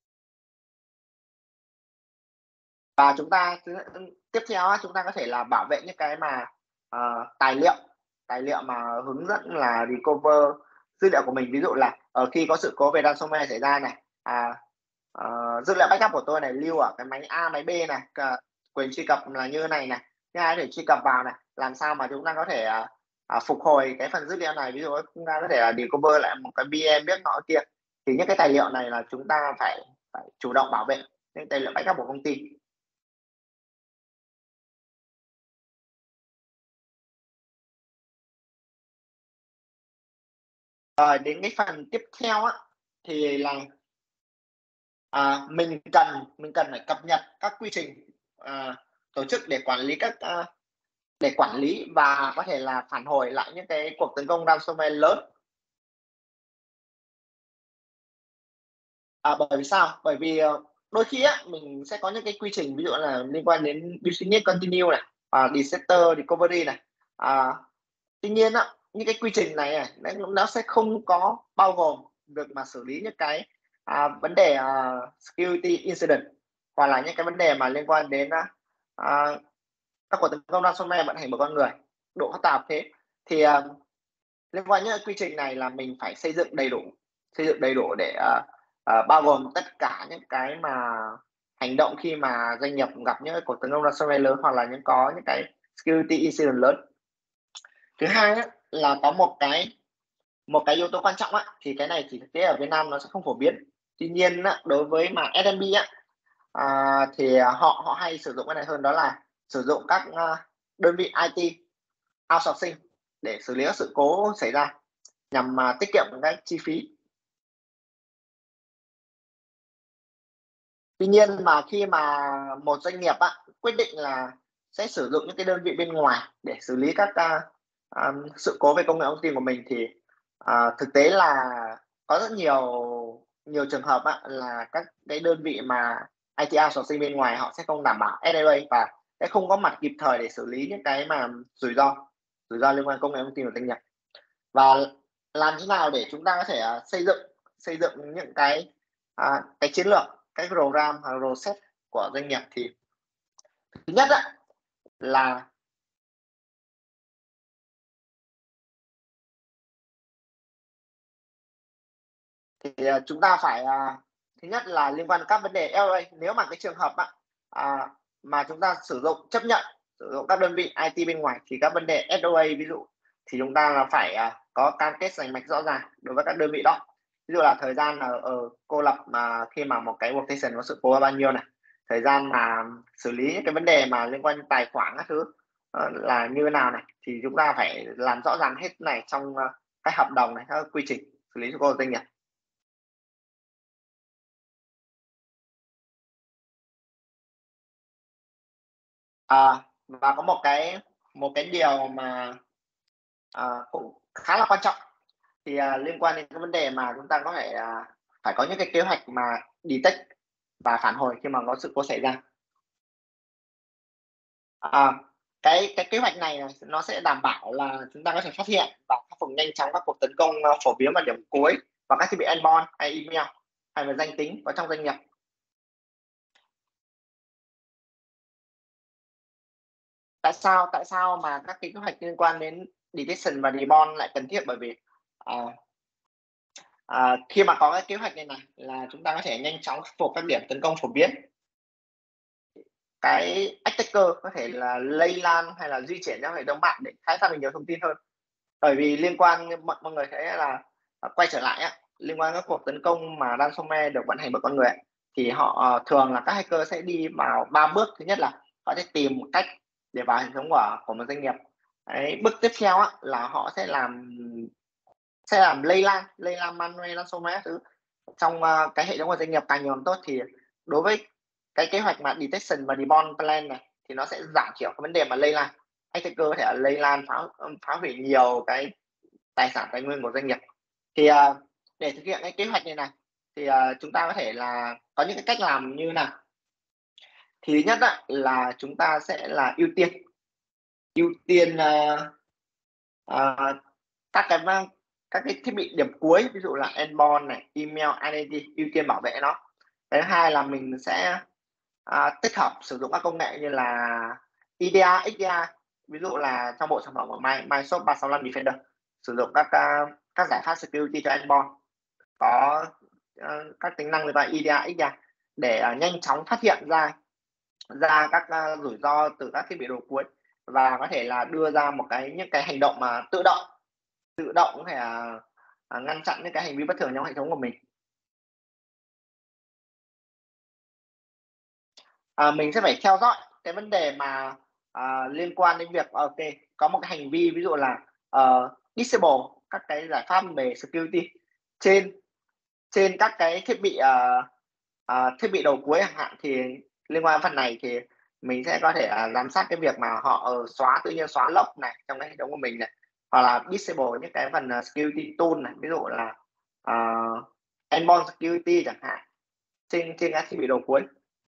Và chúng ta tiếp theo chúng ta có thể là bảo vệ những cái mà tài liệu mà hướng dẫn là recover dữ liệu của mình. Ví dụ là khi có sự cố về ransomware xảy ra này, dữ liệu backup của tôi này lưu ở cái máy A, máy B này, quyền truy cập là như này này, thứ hai để truy cập vào này, làm sao mà chúng ta có thể phục hồi cái phần dữ liệu này, ví dụ chúng ta có thể là recover lại một cái VM biết nọ kia. Thì những cái tài liệu này là chúng ta phải chủ động bảo vệ. những tài liệu backup của công ty. Đến cái phần tiếp theo á, thì là mình cần phải cập nhật các quy trình tổ chức để quản lý và có thể là phản hồi lại những cái cuộc tấn công ransomware lớn. Bởi vì sao? Bởi vì đôi khi á, mình sẽ có những cái quy trình ví dụ là liên quan đến business continue này, disaster recovery này. Tuy nhiên á, những cái quy trình này nó sẽ không có bao gồm việc mà xử lý những cái vấn đề security incident, hoặc là những cái vấn đề mà liên quan đến các cuộc tấn công ransomware vận hành bởi con người, độ phức tạp thế. Thì liên quan những cái quy trình này là mình phải xây dựng đầy đủ để bao gồm tất cả những cái mà hành động khi mà doanh nghiệp gặp những cái cuộc tấn công ransomware lớn, hoặc là có những cái security incident lớn. Thứ hai á, là có một cái yếu tố quan trọng á, thì cái này thì thực tế ở Việt Nam nó sẽ không phổ biến. Tuy nhiên á, đối với mà SMB á, thì họ hay sử dụng cái này hơn, đó là sử dụng các đơn vị IT outsourcing để xử lý các sự cố xảy ra, nhằm tiết kiệm cái chi phí. Tuy nhiên mà khi mà một doanh nghiệp quyết định là sẽ sử dụng những cái đơn vị bên ngoài để xử lý các sự cố về công nghệ thông tin của mình, thì thực tế là có rất nhiều trường hợp là các cái đơn vị mà IT outsourcing bên ngoài họ sẽ không đảm bảo SLA và sẽ không có mặt kịp thời để xử lý những cái mà rủi ro liên quan công nghệ thông tin của doanh nghiệp. Và làm thế nào để chúng ta có thể xây dựng những cái chiến lược, cái program hoặc process của doanh nghiệp. Thì thứ nhất là chúng ta phải thứ nhất là liên quan đến các vấn đề LA. Nếu mà cái trường hợp mà chúng ta chấp nhận sử dụng các đơn vị IT bên ngoài, thì các vấn đề SOA ví dụ, thì chúng ta là phải có cam kết rành mạch rõ ràng đối với các đơn vị đó. Ví dụ là thời gian ở cô lập mà khi mà một cái workstation có sự cố là bao nhiêu này, thời gian mà xử lý những cái vấn đề mà liên quan đến tài khoản các thứ là như thế nào này, thì chúng ta phải làm rõ ràng hết này trong cái hợp đồng này, các quy trình xử lý sự cố của doanh nghiệp. Và có một cái điều mà cũng khá là quan trọng, thì liên quan đến cái vấn đề mà chúng ta có thể phải có những cái kế hoạch mà detect và phản hồi khi mà có sự cố xảy ra. À, cái kế hoạch này nó sẽ đảm bảo là chúng ta có thể phát hiện và khắc phục nhanh chóng các cuộc tấn công phổ biến vào điểm cuối và các thiết bị endpoint hay email hay là danh tính có trong doanh nghiệp. Tại sao mà các cái kế hoạch liên quan đến detection và debug lại cần thiết? Bởi vì khi mà có cái kế hoạch này là chúng ta có thể nhanh chóng khắc phục các điểm tấn công phổ biến. Cái attacker có thể là lây lan hay là di chuyển trong hệ thống mạng để khai thác được nhiều thông tin hơn. Bởi vì liên quan, mọi người thấy là quay trở lại liên quan các cuộc tấn công mà ransomware được vận hành bởi con người, thì họ thường là các hacker sẽ đi vào 3 bước. Thứ nhất là họ sẽ tìm một cách để vào hệ thống của một doanh nghiệp. Đấy, bước tiếp theo là họ sẽ làm lây lan malware ransomware thứ trong cái hệ thống của doanh nghiệp càng nhiều càng tốt. Thì đối với cái kế hoạch mà detection và debug plan này thì nó sẽ giảm thiểu cái vấn đề mà lây lan. Attacker có thể lây lan phá hủy nhiều cái tài sản tài nguyên của doanh nghiệp. Thì để thực hiện cái kế hoạch này thì chúng ta có thể là có những cái cách làm như nào. Thì thứ nhất là chúng ta sẽ là ưu tiên các cái thiết bị điểm cuối, ví dụ là endpoint này, email, identity, ưu tiên bảo vệ nó. Cái thứ hai là mình sẽ tích hợp sử dụng các công nghệ như là EDR, XDR, ví dụ là trong bộ sản phẩm của Microsoft 365 Defender, sử dụng các giải pháp security cho endpoint có các tính năng liên quan EDR, XDR để nhanh chóng phát hiện ra các rủi ro từ các thiết bị đầu cuối, và có thể là đưa ra những cái hành động mà tự động có thể ngăn chặn những cái hành vi bất thường trong hệ thống của mình. mình sẽ phải theo dõi cái vấn đề mà liên quan đến việc ok, có một cái hành vi ví dụ là disable các cái giải pháp về security trên trên các cái thiết bị đầu cuối chẳng hạn, thì liên quan đến phần này thì mình sẽ có thể giám sát cái việc mà họ tự nhiên xóa log này trong cái hệ thống của mình này, hoặc là disable những cái phần security tool này, ví dụ là endpoint security chẳng hạn, trên các thiết bị đầu cuối.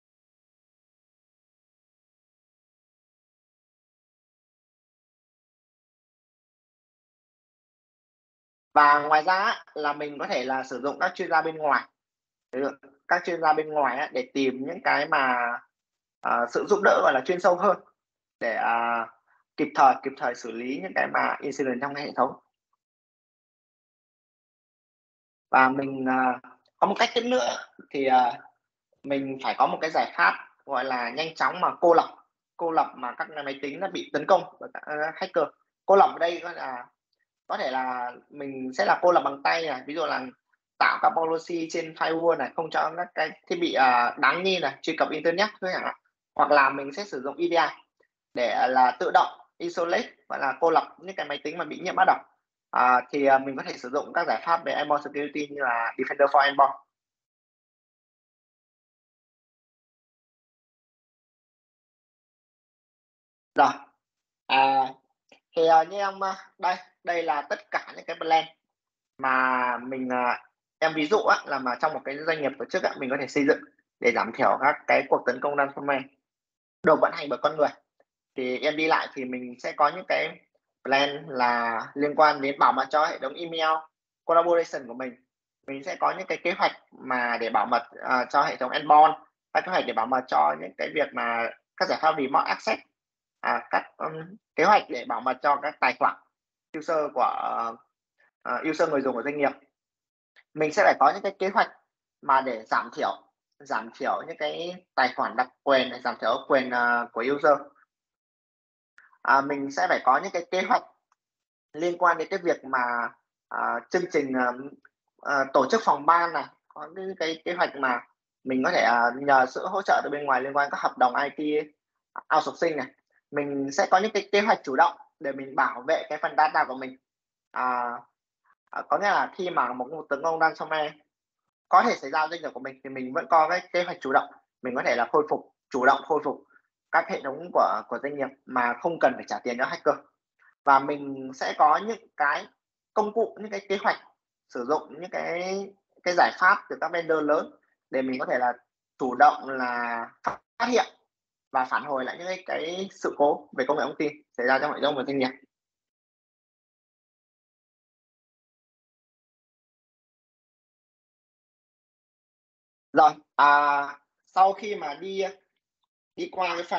Và ngoài ra là mình có thể là sử dụng các chuyên gia bên ngoài, các chuyên gia bên ngoài để tìm những cái mà sự giúp đỡ gọi là chuyên sâu hơn, để kịp thời xử lý những cái mà incident trong cái hệ thống. Và mình có một cách tiếp nữa thì mình phải có một cái giải pháp gọi là nhanh chóng mà cô lập mà các máy tính nó bị tấn công bởi các hacker. Cô lập ở đây có thể là mình sẽ là cô lập bằng tay này, ví dụ là tạo các policy trên firewall này, không cho các cái thiết bị đáng nghi này truy cập internet thôi chẳng hạn, hoặc là mình sẽ sử dụng EDI để là tự động isolate, gọi là cô lập những cái máy tính mà bị nhiễm mã độc. Thì mình có thể sử dụng các giải pháp về endpoint security như là Defender for Endpoint. Rồi, thì như em đây là tất cả những cái plan mà mình em ví dụ là mà trong một cái doanh nghiệp tổ chức mình có thể xây dựng để giảm thiểu các cái cuộc tấn công ransomware được vận hành bởi con người. Thì em đi lại thì mình sẽ có những cái plan là liên quan đến bảo mật cho hệ thống email collaboration của mình. Mình sẽ có những cái kế hoạch mà để bảo mật cho hệ thống endpoint, các kế hoạch để bảo mật cho những cái việc mà các giải pháp remote access, các kế hoạch để bảo mật cho các tài khoản user của user người dùng của doanh nghiệp. Mình sẽ phải có những cái kế hoạch mà để giảm thiểu những cái tài khoản đặc quyền này, giảm thiểu quyền của user. Mình sẽ phải có những cái kế hoạch liên quan đến cái việc mà chương trình tổ chức phòng ban này, có những cái kế hoạch mà mình có thể nhờ sự hỗ trợ từ bên ngoài liên quan các hợp đồng IT outsourcing này. Mình sẽ có những cái kế hoạch chủ động để mình bảo vệ cái phần data của mình. Có nghĩa là khi mà một cuộc tấn công ransomware có thể xảy ra doanh nghiệp của mình thì mình vẫn có cái kế hoạch chủ động, mình có thể là chủ động khôi phục các hệ thống của doanh nghiệp mà không cần phải trả tiền cho hacker. Và mình sẽ có những cái công cụ, những cái kế hoạch sử dụng những cái giải pháp từ các vendor lớn để mình có thể là chủ động là phát hiện và phản hồi lại những cái sự cố về công nghệ thông tin xảy ra trong hệ thống của doanh nghiệp. Rồi, sau khi mà đi qua cái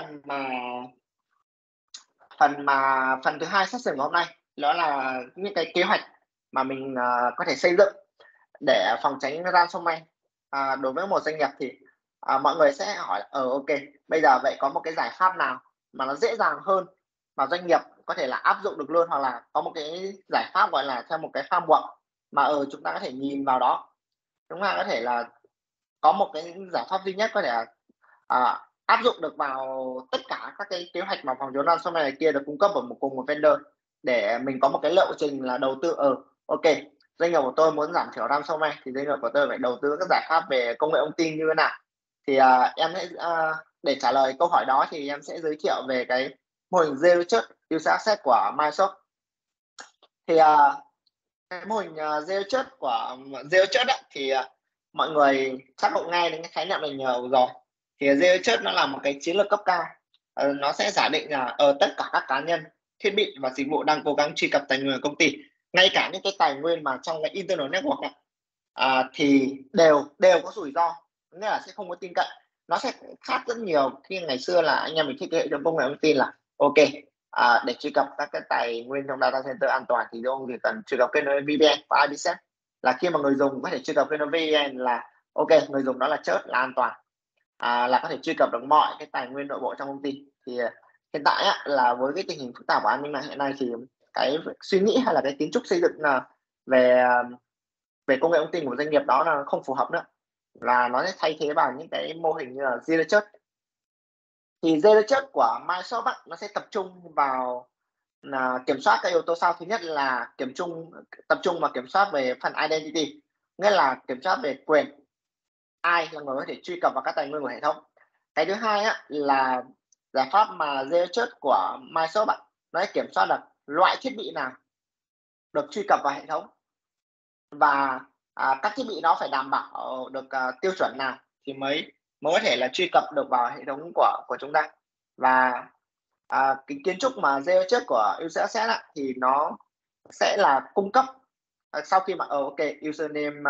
phần thứ hai session của hôm nay, đó là những cái kế hoạch mà mình có thể xây dựng để phòng tránh ransomware đối với một doanh nghiệp, thì mọi người sẽ hỏi ok, bây giờ vậy có một cái giải pháp nào mà nó dễ dàng hơn mà doanh nghiệp có thể là áp dụng được luôn, hoặc là có một cái giải pháp gọi là theo một cái framework mà chúng ta có thể nhìn vào đó, chúng ta có thể là có một cái giải pháp duy nhất có thể áp dụng được vào tất cả các cái kế hoạch mà phòng chống ransomware này kia được cung cấp ở cùng một vendor, để mình có một cái lộ trình là đầu tư ok, doanh nghiệp của tôi muốn giảm thiểu ransomware thì doanh nghiệp của tôi phải đầu tư các giải pháp về công nghệ thông tin như thế nào. Thì em sẽ để trả lời câu hỏi đó thì em sẽ giới thiệu về cái mô hình Zero Trust User Access của Microsoft. Thì cái mô hình Zero Trust của Zero Trust thì mọi người chắc cũng nghe đến cái khái niệm này nhiều rồi. Thì Zero Trust nó là một cái chiến lược cấp cao, nó sẽ giả định là tất cả các cá nhân, thiết bị và dịch vụ đang cố gắng truy cập tài nguyên của công ty, ngay cả những cái tài nguyên mà trong cái internal network này, thì đều có rủi ro, nghĩa là sẽ không có tin cậy. Nó sẽ khác rất nhiều khi ngày xưa là anh em mình thiết kế hệ thống công nghệ thông tin là ok, để truy cập các cái tài nguyên trong data center an toàn thì ông chỉ cần truy cập kết nối VPN và IPsec, là khi mà người dùng có thể truy cập kết nối VPN là ok, người dùng đó là chớt, là an toàn, là có thể truy cập được mọi cái tài nguyên nội bộ trong công ty. Thì hiện tại là với cái tình hình phức tạp của an ninh mạng hiện nay thì cái suy nghĩ hay là cái kiến trúc xây dựng về công nghệ thông tin của doanh nghiệp đó là không phù hợp nữa, là nó sẽ thay thế bằng những cái mô hình như là Zero Trust. Thì Zero Trust của Microsoft á, nó sẽ tập trung vào là kiểm soát các yếu tố sau. Thứ nhất là tập trung vào kiểm soát về phần identity, nghĩa là kiểm soát về quyền, ai là người có thể truy cập vào các tài nguyên của hệ thống. Cái thứ hai á, là giải pháp mà Zero Trust của Microsoft á, nó sẽ kiểm soát được loại thiết bị nào được truy cập vào hệ thống, và các thiết bị đó phải đảm bảo được tiêu chuẩn nào thì mới có thể là truy cập được vào hệ thống của chúng ta. Và cái kiến trúc mà Zero Trust của User Access thì nó sẽ là cung cấp sau khi mà ok username,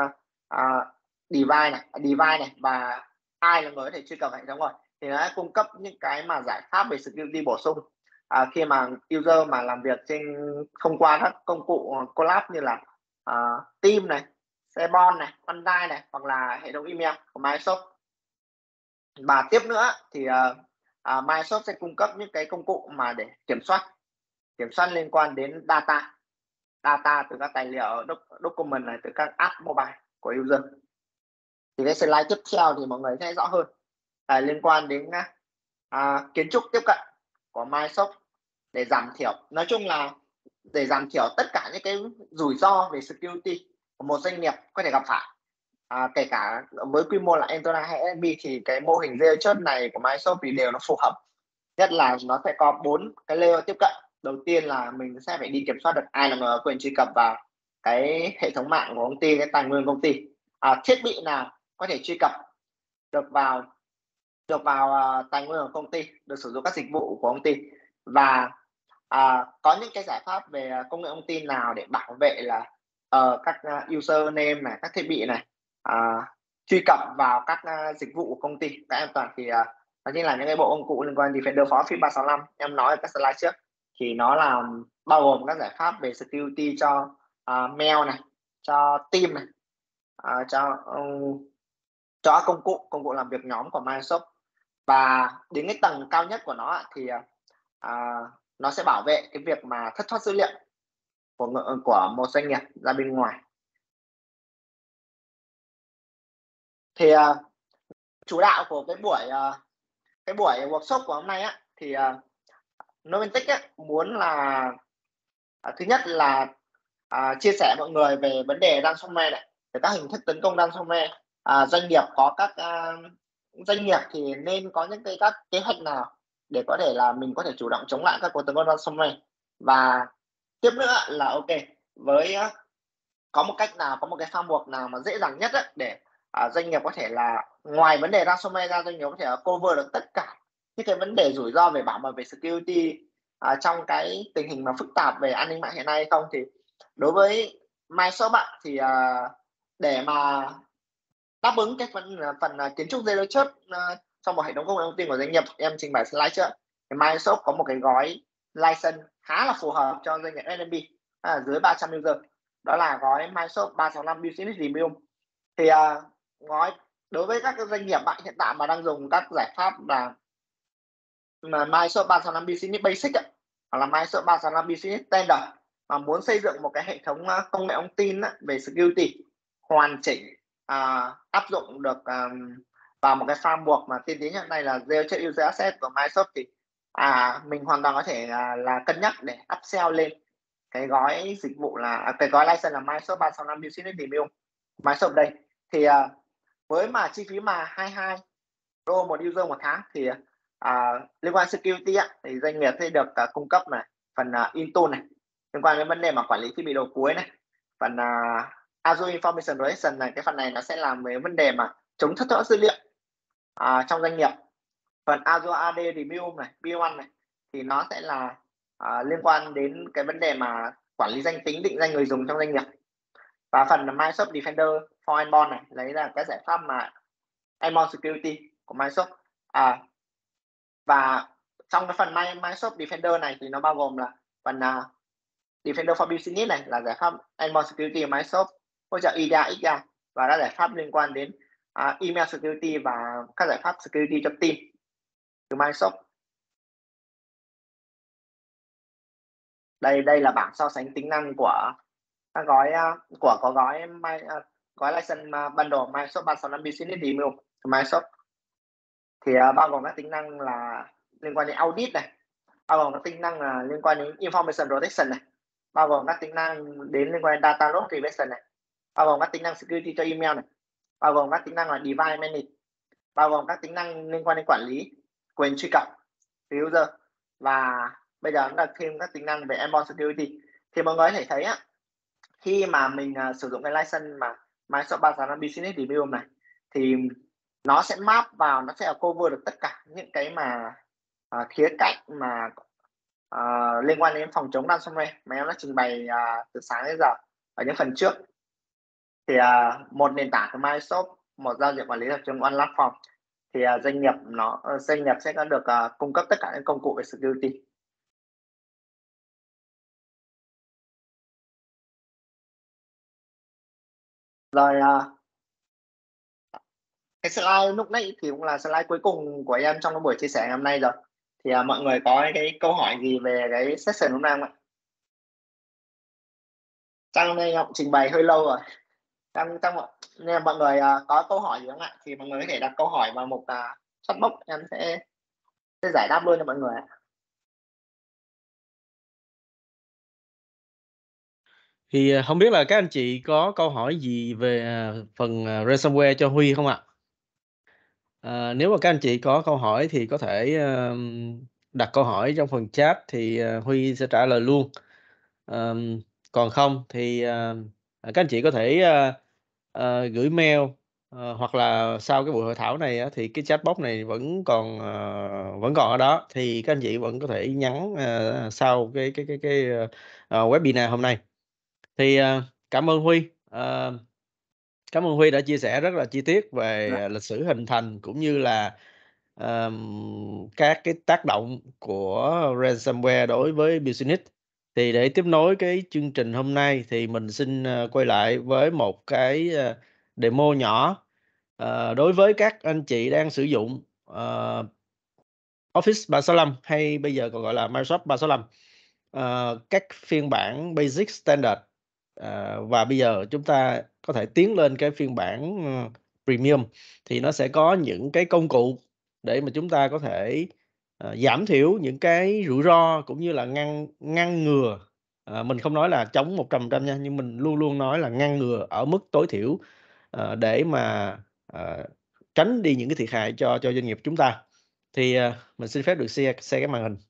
device này và ai là người có thể truy cập hệ thống rồi, thì nó sẽ cung cấp những cái mà giải pháp về security bổ sung khi mà user mà làm việc thông qua các công cụ collab như là Teams này, SharePoint này, OneDrive này, hoặc là hệ thống email của Microsoft. Và tiếp nữa thì Microsoft sẽ cung cấp những cái công cụ mà để kiểm soát liên quan đến data từ các tài liệu document này, từ các app mobile của user. Thì cái slide tiếp theo thì mọi người sẽ rõ hơn liên quan đến kiến trúc tiếp cận của Microsoft để giảm thiểu, nói chung là để giảm thiểu tất cả những cái rủi ro về security của một doanh nghiệp có thể gặp phải, kể cả với quy mô là Enterprise hay SMB, thì cái mô hình Zero Trust này của Microsoft thì đều nó phù hợp. Nhất là nó sẽ có 4 cái layer tiếp cận. Đầu tiên là mình sẽ phải đi kiểm soát được ai là người có quyền truy cập vào cái hệ thống mạng của công ty, cái tài nguyên công ty, thiết bị nào có thể truy cập được vào tài nguyên của công ty, được sử dụng các dịch vụ của công ty, và có những cái giải pháp về công nghệ thông tin nào để bảo vệ là các username này, các thiết bị này truy cập vào các dịch vụ của công ty các an toàn. Thì đó chính là những cái bộ công cụ liên quan Defender for Office 365 em nói ở các slide trước, thì nó là bao gồm các giải pháp về security cho mail này, cho team này, cho công cụ làm việc nhóm của Microsoft. Và đến cái tầng cao nhất của nó thì nó sẽ bảo vệ cái việc mà thất thoát dữ liệu của một doanh nghiệp ra bên ngoài. Thì chủ đạo của cái buổi workshop của hôm nay thì Noventix muốn là thứ nhất là chia sẻ mọi người về vấn đề ransomware này, về các hình thức tấn công ransomware. Doanh nghiệp doanh nghiệp thì nên có những các kế hoạch nào để có thể là mình có thể chủ động chống lại các cuộc tấn công ransomware. Và tiếp nữa là ok, với có một cách nào, có một cái framework nào mà dễ dàng nhất để doanh nghiệp có thể là ngoài vấn đề ransomware ra, doanh nghiệp có thể cover được tất cả những cái vấn đề rủi ro về bảo mật, về security trong cái tình hình mà phức tạp về an ninh mạng hiện nay không. Thì đối với Microsoft thì để mà đáp ứng cái phần kiến trúc Zero Trust trong một hệ thống công nghệ thông tin của doanh nghiệp, em trình bày slide trước, thì Microsoft có một cái gói license khá là phù hợp cho doanh nghiệp SMB dưới 300 user, đó là gói Microsoft 365 Business Premium. Thì gói đối với các doanh nghiệp bạn hiện tại mà đang dùng các giải pháp là Microsoft 365 Business Basic hoặc là Microsoft 365 Business Standard, mà muốn xây dựng một cái hệ thống công nghệ thông tin về security hoàn chỉnh, áp dụng được vào một cái framework mà tiên tiến hiện nay là Zero Trust User Access của Microsoft, thì mình hoàn toàn có thể là cân nhắc để upsell lên cái gói dịch vụ là cái gói license là Microsoft 365 Business Premium Microsoft đây. Thì với mà chi phí mà 22 đô một user một tháng, thì liên quan security thì doanh nghiệp sẽ được cung cấp này phần Intune này, liên quan đến vấn đề mà quản lý thiết bị đầu cuối này, phần Azure Information Protection này, cái phần này nó sẽ làm về vấn đề mà chống thất thoát dữ liệu trong doanh nghiệp. Phần Azure AD Review này, B1 này, thì nó sẽ là liên quan đến cái vấn đề mà quản lý danh tính, định danh người dùng trong doanh nghiệp. Và phần Microsoft Defender for Endpoint này, lấy là cái giải pháp mà Endpoint Security của Microsoft. Và trong cái phần Microsoft Defender này thì nó bao gồm là phần Defender for Business này là giải pháp Endpoint Security của Microsoft, hỗ trợ IDA, XDA, và các giải pháp liên quan đến email security và các giải pháp security cho team từ Microsoft. Đây là bảng so sánh tính năng của các gói gói license bundle Microsoft 365 Business Premium của Microsoft. Thì bao gồm các tính năng là liên quan đến audit này, bao gồm các tính năng là liên quan đến information protection này, bao gồm các tính năng đến liên quan đến data loss prevention này, bao gồm các tính năng security cho email này, bao gồm các tính năng là device manage, bao gồm các tính năng liên quan đến quản lý quyền truy cập user, và bây giờ cũng đặt thêm các tính năng về endpoint security. Thì mọi người có thể thấy á, khi mà mình sử dụng cái license mà Microsoft 365 Business Review này thì nó sẽ map vào, nó sẽ cover được tất cả những cái mà khía cạnh mà liên quan đến phòng chống ransomware mà em đã trình bày từ sáng đến giờ ở những phần trước. Thì một nền tảng của Microsoft, một giao diện quản lý tập trung One Platform, thì doanh nghiệp sẽ có được cung cấp tất cả những công cụ về security. Rồi cái slide lúc nãy thì cũng là slide cuối cùng của em trong cái buổi chia sẻ ngày hôm nay rồi. Thì mọi người có cái câu hỏi gì về cái session hôm nay không ạ? Chắc hôm nay em cũng trình bày hơi lâu rồi. Nên mọi người có câu hỏi gì không ạ? Thì mọi người có thể đặt câu hỏi vào mục chat box, em sẽ giải đáp luôn cho mọi người ạ. Thì không biết là các anh chị có câu hỏi gì về phần ransomware cho Huy không ạ? Nếu mà các anh chị có câu hỏi thì có thể đặt câu hỏi trong phần chat thì Huy sẽ trả lời luôn. Còn không thì các anh chị có thể gửi mail, hoặc là sau cái buổi hội thảo này á, thì cái chat box này vẫn còn ở đó, thì các anh chị vẫn có thể nhắn sau cái webinar hôm nay. Thì cảm ơn Huy. Cảm ơn Huy đã chia sẻ rất là chi tiết về Dạ. lịch sử hình thành cũng như là các cái tác động của ransomware đối với business. Thì để tiếp nối cái chương trình hôm nay thì mình xin quay lại với một cái demo nhỏ đối với các anh chị đang sử dụng Office 365 hay bây giờ còn gọi là Microsoft 365, các phiên bản Basic Standard, và bây giờ chúng ta có thể tiến lên cái phiên bản Premium, thì nó sẽ có những cái công cụ để mà chúng ta có thể giảm thiểu những cái rủi ro cũng như là ngăn ngừa. Mình không nói là chống 100% nha, nhưng mình luôn luôn nói là ngăn ngừa ở mức tối thiểu để mà tránh đi những cái thiệt hại cho doanh nghiệp chúng ta. Thì mình xin phép được share cái màn hình.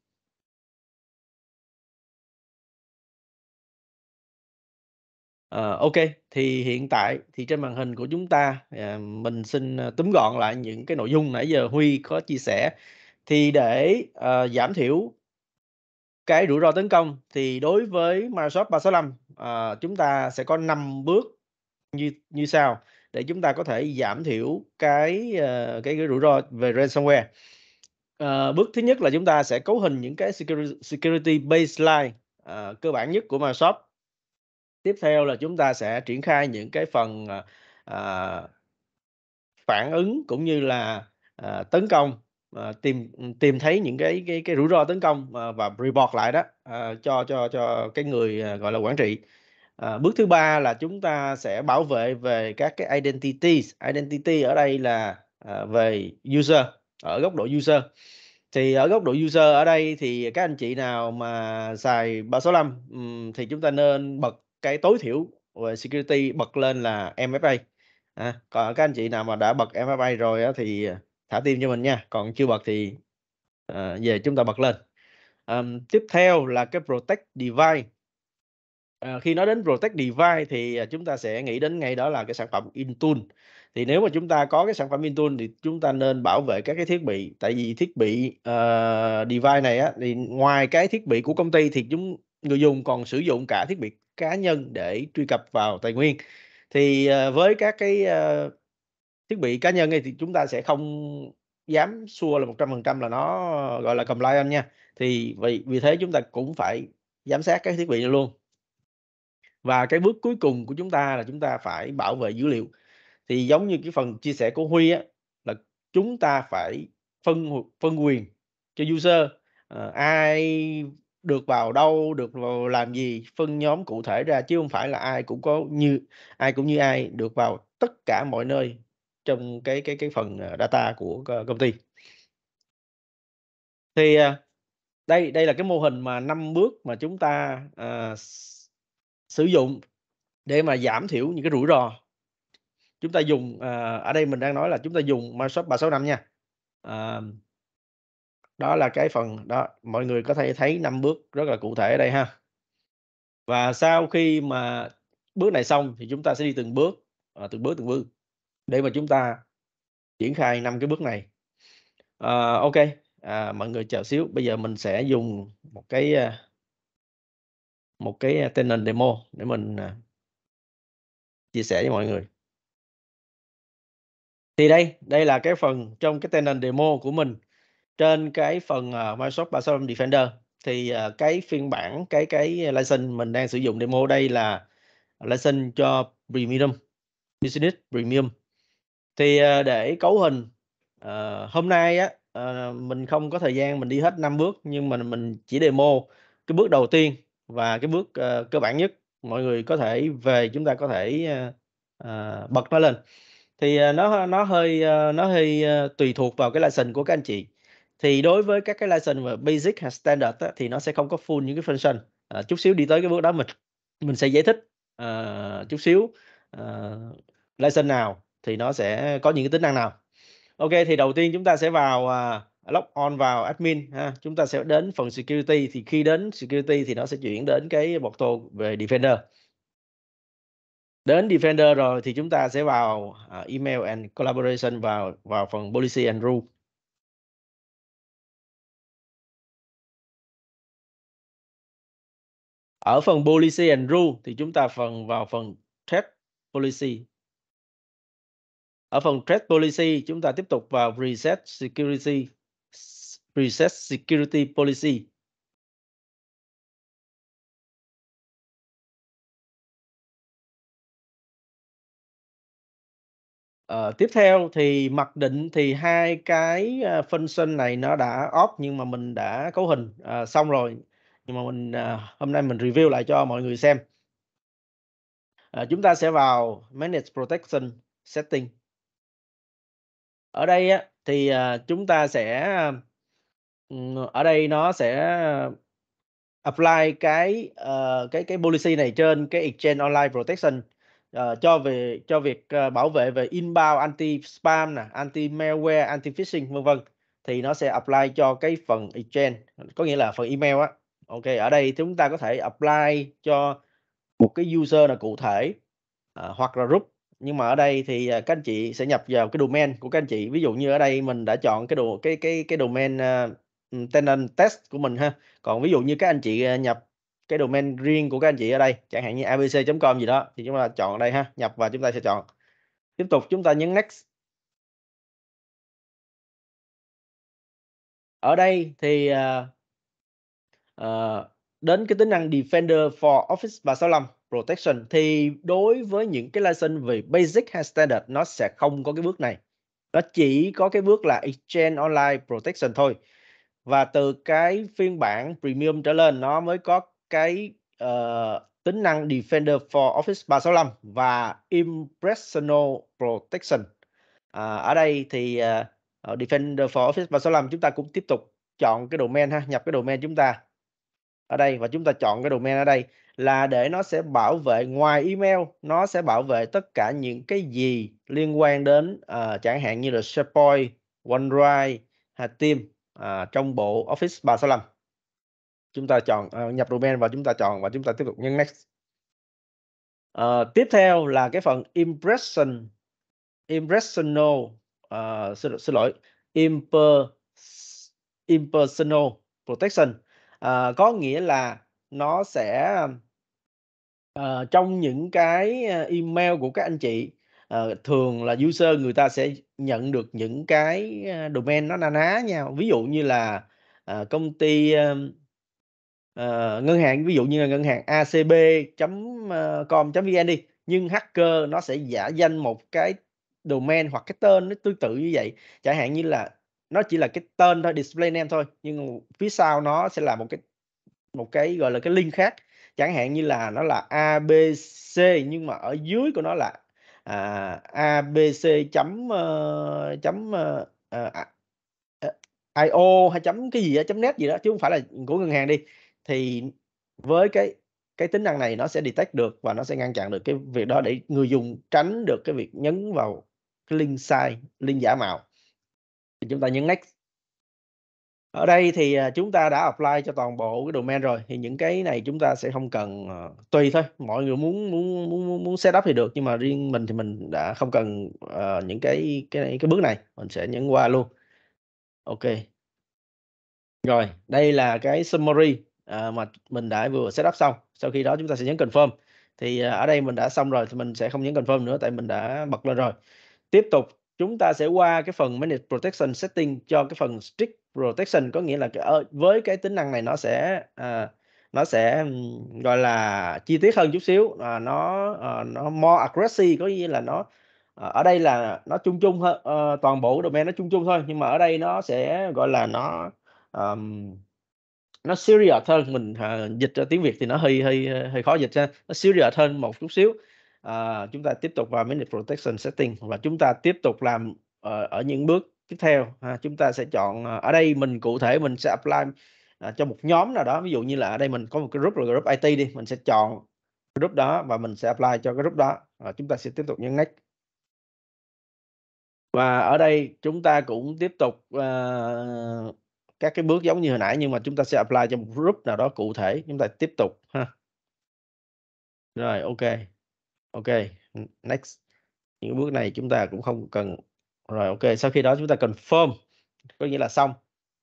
OK, thì hiện tại thì trên màn hình của chúng ta, mình xin túm gọn lại những cái nội dung nãy giờ Huy có chia sẻ. Thì để giảm thiểu cái rủi ro tấn công thì đối với Microsoft 365, chúng ta sẽ có 5 bước như sau để chúng ta có thể giảm thiểu cái rủi ro về ransomware. Bước thứ nhất là chúng ta sẽ cấu hình những cái security baseline cơ bản nhất của Microsoft. Tiếp theo là chúng ta sẽ triển khai những cái phần phản ứng cũng như là tấn công, tìm thấy những cái rủi ro tấn công và report lại đó cho cái người gọi là quản trị. Bước thứ ba là chúng ta sẽ bảo vệ về các cái identity ở đây là về user, ở góc độ user. Thì ở góc độ user ở đây thì các anh chị nào mà xài 365 thì chúng ta nên bật cái tối thiểu về security, bật lên là MFA. Còn các anh chị nào mà đã bật MFA rồi á thì thả tim cho mình nha, còn chưa bật thì về chúng ta bật lên. Tiếp theo là cái Protect Device. Khi nói đến Protect Device thì chúng ta sẽ nghĩ đến ngay đó là cái sản phẩm Intune. Thì nếu mà chúng ta có cái sản phẩm Intune thì chúng ta nên bảo vệ các cái thiết bị, tại vì thiết bị device này á, thì ngoài cái thiết bị của công ty thì người dùng còn sử dụng cả thiết bị cá nhân để truy cập vào tài nguyên. Thì với các cái thiết bị cá nhân này thì chúng ta sẽ không dám sure là 100% là nó gọi là compliant nha. Thì vì thế chúng ta cũng phải giám sát các thiết bị này luôn. Và cái bước cuối cùng của chúng ta là chúng ta phải bảo vệ dữ liệu. Thì giống như cái phần chia sẻ của Huy á, là chúng ta phải phân quyền cho user, ai được vào đâu, được vào làm gì, phân nhóm cụ thể ra, chứ không phải là ai cũng như ai được vào tất cả mọi nơi trong cái phần data của công ty. Thì đây là cái mô hình mà 5 bước mà chúng ta sử dụng để mà giảm thiểu những cái rủi ro. Chúng ta dùng ở đây mình đang nói là chúng ta dùng Microsoft 365 nha. Đó là cái phần đó, mọi người có thể thấy 5 bước rất là cụ thể ở đây ha. Và sau khi mà bước này xong thì chúng ta sẽ đi từng bước, từng bước để mà chúng ta triển khai 5 cái bước này. OK, mọi người chờ xíu, bây giờ mình sẽ dùng một cái tenant demo để mình chia sẻ với mọi người. Thì đây là cái phần trong cái tenant demo của mình trên cái phần Microsoft 365 Defender. Thì cái phiên bản cái license mình đang sử dụng demo đây là license cho Premium, Business Premium. Thì để cấu hình hôm nay á mình không có thời gian mình đi hết 5 bước, nhưng mà mình chỉ demo cái bước đầu tiên và cái bước cơ bản nhất. Mọi người có thể về chúng ta có thể bật nó lên. Thì nó hơi tùy thuộc vào cái license của các anh chị. Thì đối với các cái license mà basic hay standard á, thì nó sẽ không có full những cái function. Chút xíu đi tới cái bước đó mình sẽ giải thích chút xíu license nào thì nó sẽ có những cái tính năng nào. OK, thì đầu tiên chúng ta sẽ vào log on vào admin ha. Chúng ta sẽ đến phần security, thì khi đến security thì nó sẽ chuyển đến cái portal về Defender. Đến Defender rồi thì chúng ta sẽ vào email and collaboration, vào phần policy and rule. Ở phần policy and rule thì chúng ta vào phần threat policy. Ở phần threat policy chúng ta tiếp tục vào reset security policy. Tiếp theo thì mặc định thì hai cái function này nó đã off, nhưng mà mình đã cấu hình xong rồi. Nhưng mà mình hôm nay mình review lại cho mọi người xem. Chúng ta sẽ vào Manage Protection Setting. Ở đây á, thì chúng ta sẽ ở đây nó sẽ apply cái policy này trên cái Exchange Online Protection cho việc bảo vệ về inbound anti-spam nè, anti-malware, anti-phishing vân vân. Thì nó sẽ apply cho cái phần Exchange, có nghĩa là phần email á. OK, ở đây chúng ta có thể apply cho một cái user nào cụ thể hoặc là group. Nhưng mà ở đây thì các anh chị sẽ nhập vào cái domain của các anh chị. Ví dụ như ở đây mình đã chọn cái domain tenant test của mình ha. Còn ví dụ như các anh chị nhập cái domain riêng của các anh chị ở đây, chẳng hạn như abc.com gì đó, thì chúng ta chọn ở đây ha, nhập và chúng ta sẽ chọn. Tiếp tục chúng ta nhấn next. Ở đây thì đến cái tính năng Defender for Office 365 Protection, thì đối với những cái license về basic hay standard nó sẽ không có cái bước này. Nó chỉ có cái bước là Exchange Online Protection thôi. Và từ cái phiên bản Premium trở lên nó mới có cái tính năng Defender for Office 365 và Impressional Protection. Ở đây thì Defender for Office 365 chúng ta cũng tiếp tục chọn cái domain ha, nhập cái domain chúng ta ở đây và chúng ta chọn cái domain ở đây là để nó sẽ bảo vệ, ngoài email nó sẽ bảo vệ tất cả những cái gì liên quan đến chẳng hạn như là SharePoint, OneDrive hay Team trong bộ Office 365. Chúng ta chọn nhập domain và chúng ta chọn và chúng ta tiếp tục nhấn next. Tiếp theo là cái phần impersonal impersonal protection. Có nghĩa là nó sẽ trong những cái email của các anh chị, thường là user người ta sẽ nhận được những cái domain nó na ná nhau. Ví dụ như là công ty ngân hàng, ví dụ như là ngân hàng acb.com.vn đi, nhưng hacker nó sẽ giả danh một cái domain hoặc cái tên nó tương tự như vậy. Chẳng hạn như là nó chỉ là cái tên thôi, display name thôi, nhưng phía sau nó sẽ là một cái gọi là cái link khác. Chẳng hạn như là nó là ABC nhưng mà ở dưới của nó là abc chấm IO hay chấm cái gì đó, chấm net gì đó chứ không phải là của ngân hàng đi, thì với cái tính năng này nó sẽ detect được và nó sẽ ngăn chặn được cái việc đó để người dùng tránh được cái việc nhấn vào cái link sai, link giả mạo. Thì chúng ta nhấn next. Ở đây thì chúng ta đã apply cho toàn bộ cái domain rồi, thì những cái này chúng ta sẽ không cần, tùy thôi, mọi người muốn set up thì được, nhưng mà riêng mình thì mình đã không cần những cái bước này, mình sẽ nhấn qua luôn. OK. Rồi, đây là cái summary mà mình đã vừa set up xong. Sau khi đó chúng ta sẽ nhấn confirm. Thì ở đây mình đã xong rồi thì mình sẽ không nhấn confirm nữa tại mình đã bật lên rồi. Tiếp tục chúng ta sẽ qua cái phần Manage Protection Setting cho cái phần Strict Protection, có nghĩa là với cái tính năng này nó sẽ, gọi là, chi tiết hơn chút xíu, nó more aggressive, có nghĩa là ở đây là nó chung chung hơn, toàn bộ cái domain nó chung chung thôi, nhưng mà ở đây nó sẽ, gọi là, ờm, nó serious hơn, mình, dịch ra tiếng Việt thì nó hơi hơi hơi khó dịch ha, nó serious hơn một chút xíu. Chúng ta tiếp tục vào Manage Protection Setting và chúng ta tiếp tục làm, ở những bước tiếp theo ha. Chúng ta sẽ chọn, ở đây mình cụ thể mình sẽ apply, cho một nhóm nào đó, ví dụ như là ở đây mình có một cái group là group IT đi, mình sẽ chọn group đó và mình sẽ apply cho cái group đó, chúng ta sẽ tiếp tục nhấn Next. Và ở đây chúng ta cũng tiếp tục, các cái bước giống như hồi nãy nhưng mà chúng ta sẽ apply cho một group nào đó cụ thể, chúng ta tiếp tục ha. Rồi, OK, next. Những bước này chúng ta cũng không cần. Rồi, OK, sau khi đó chúng ta confirm, có nghĩa là xong.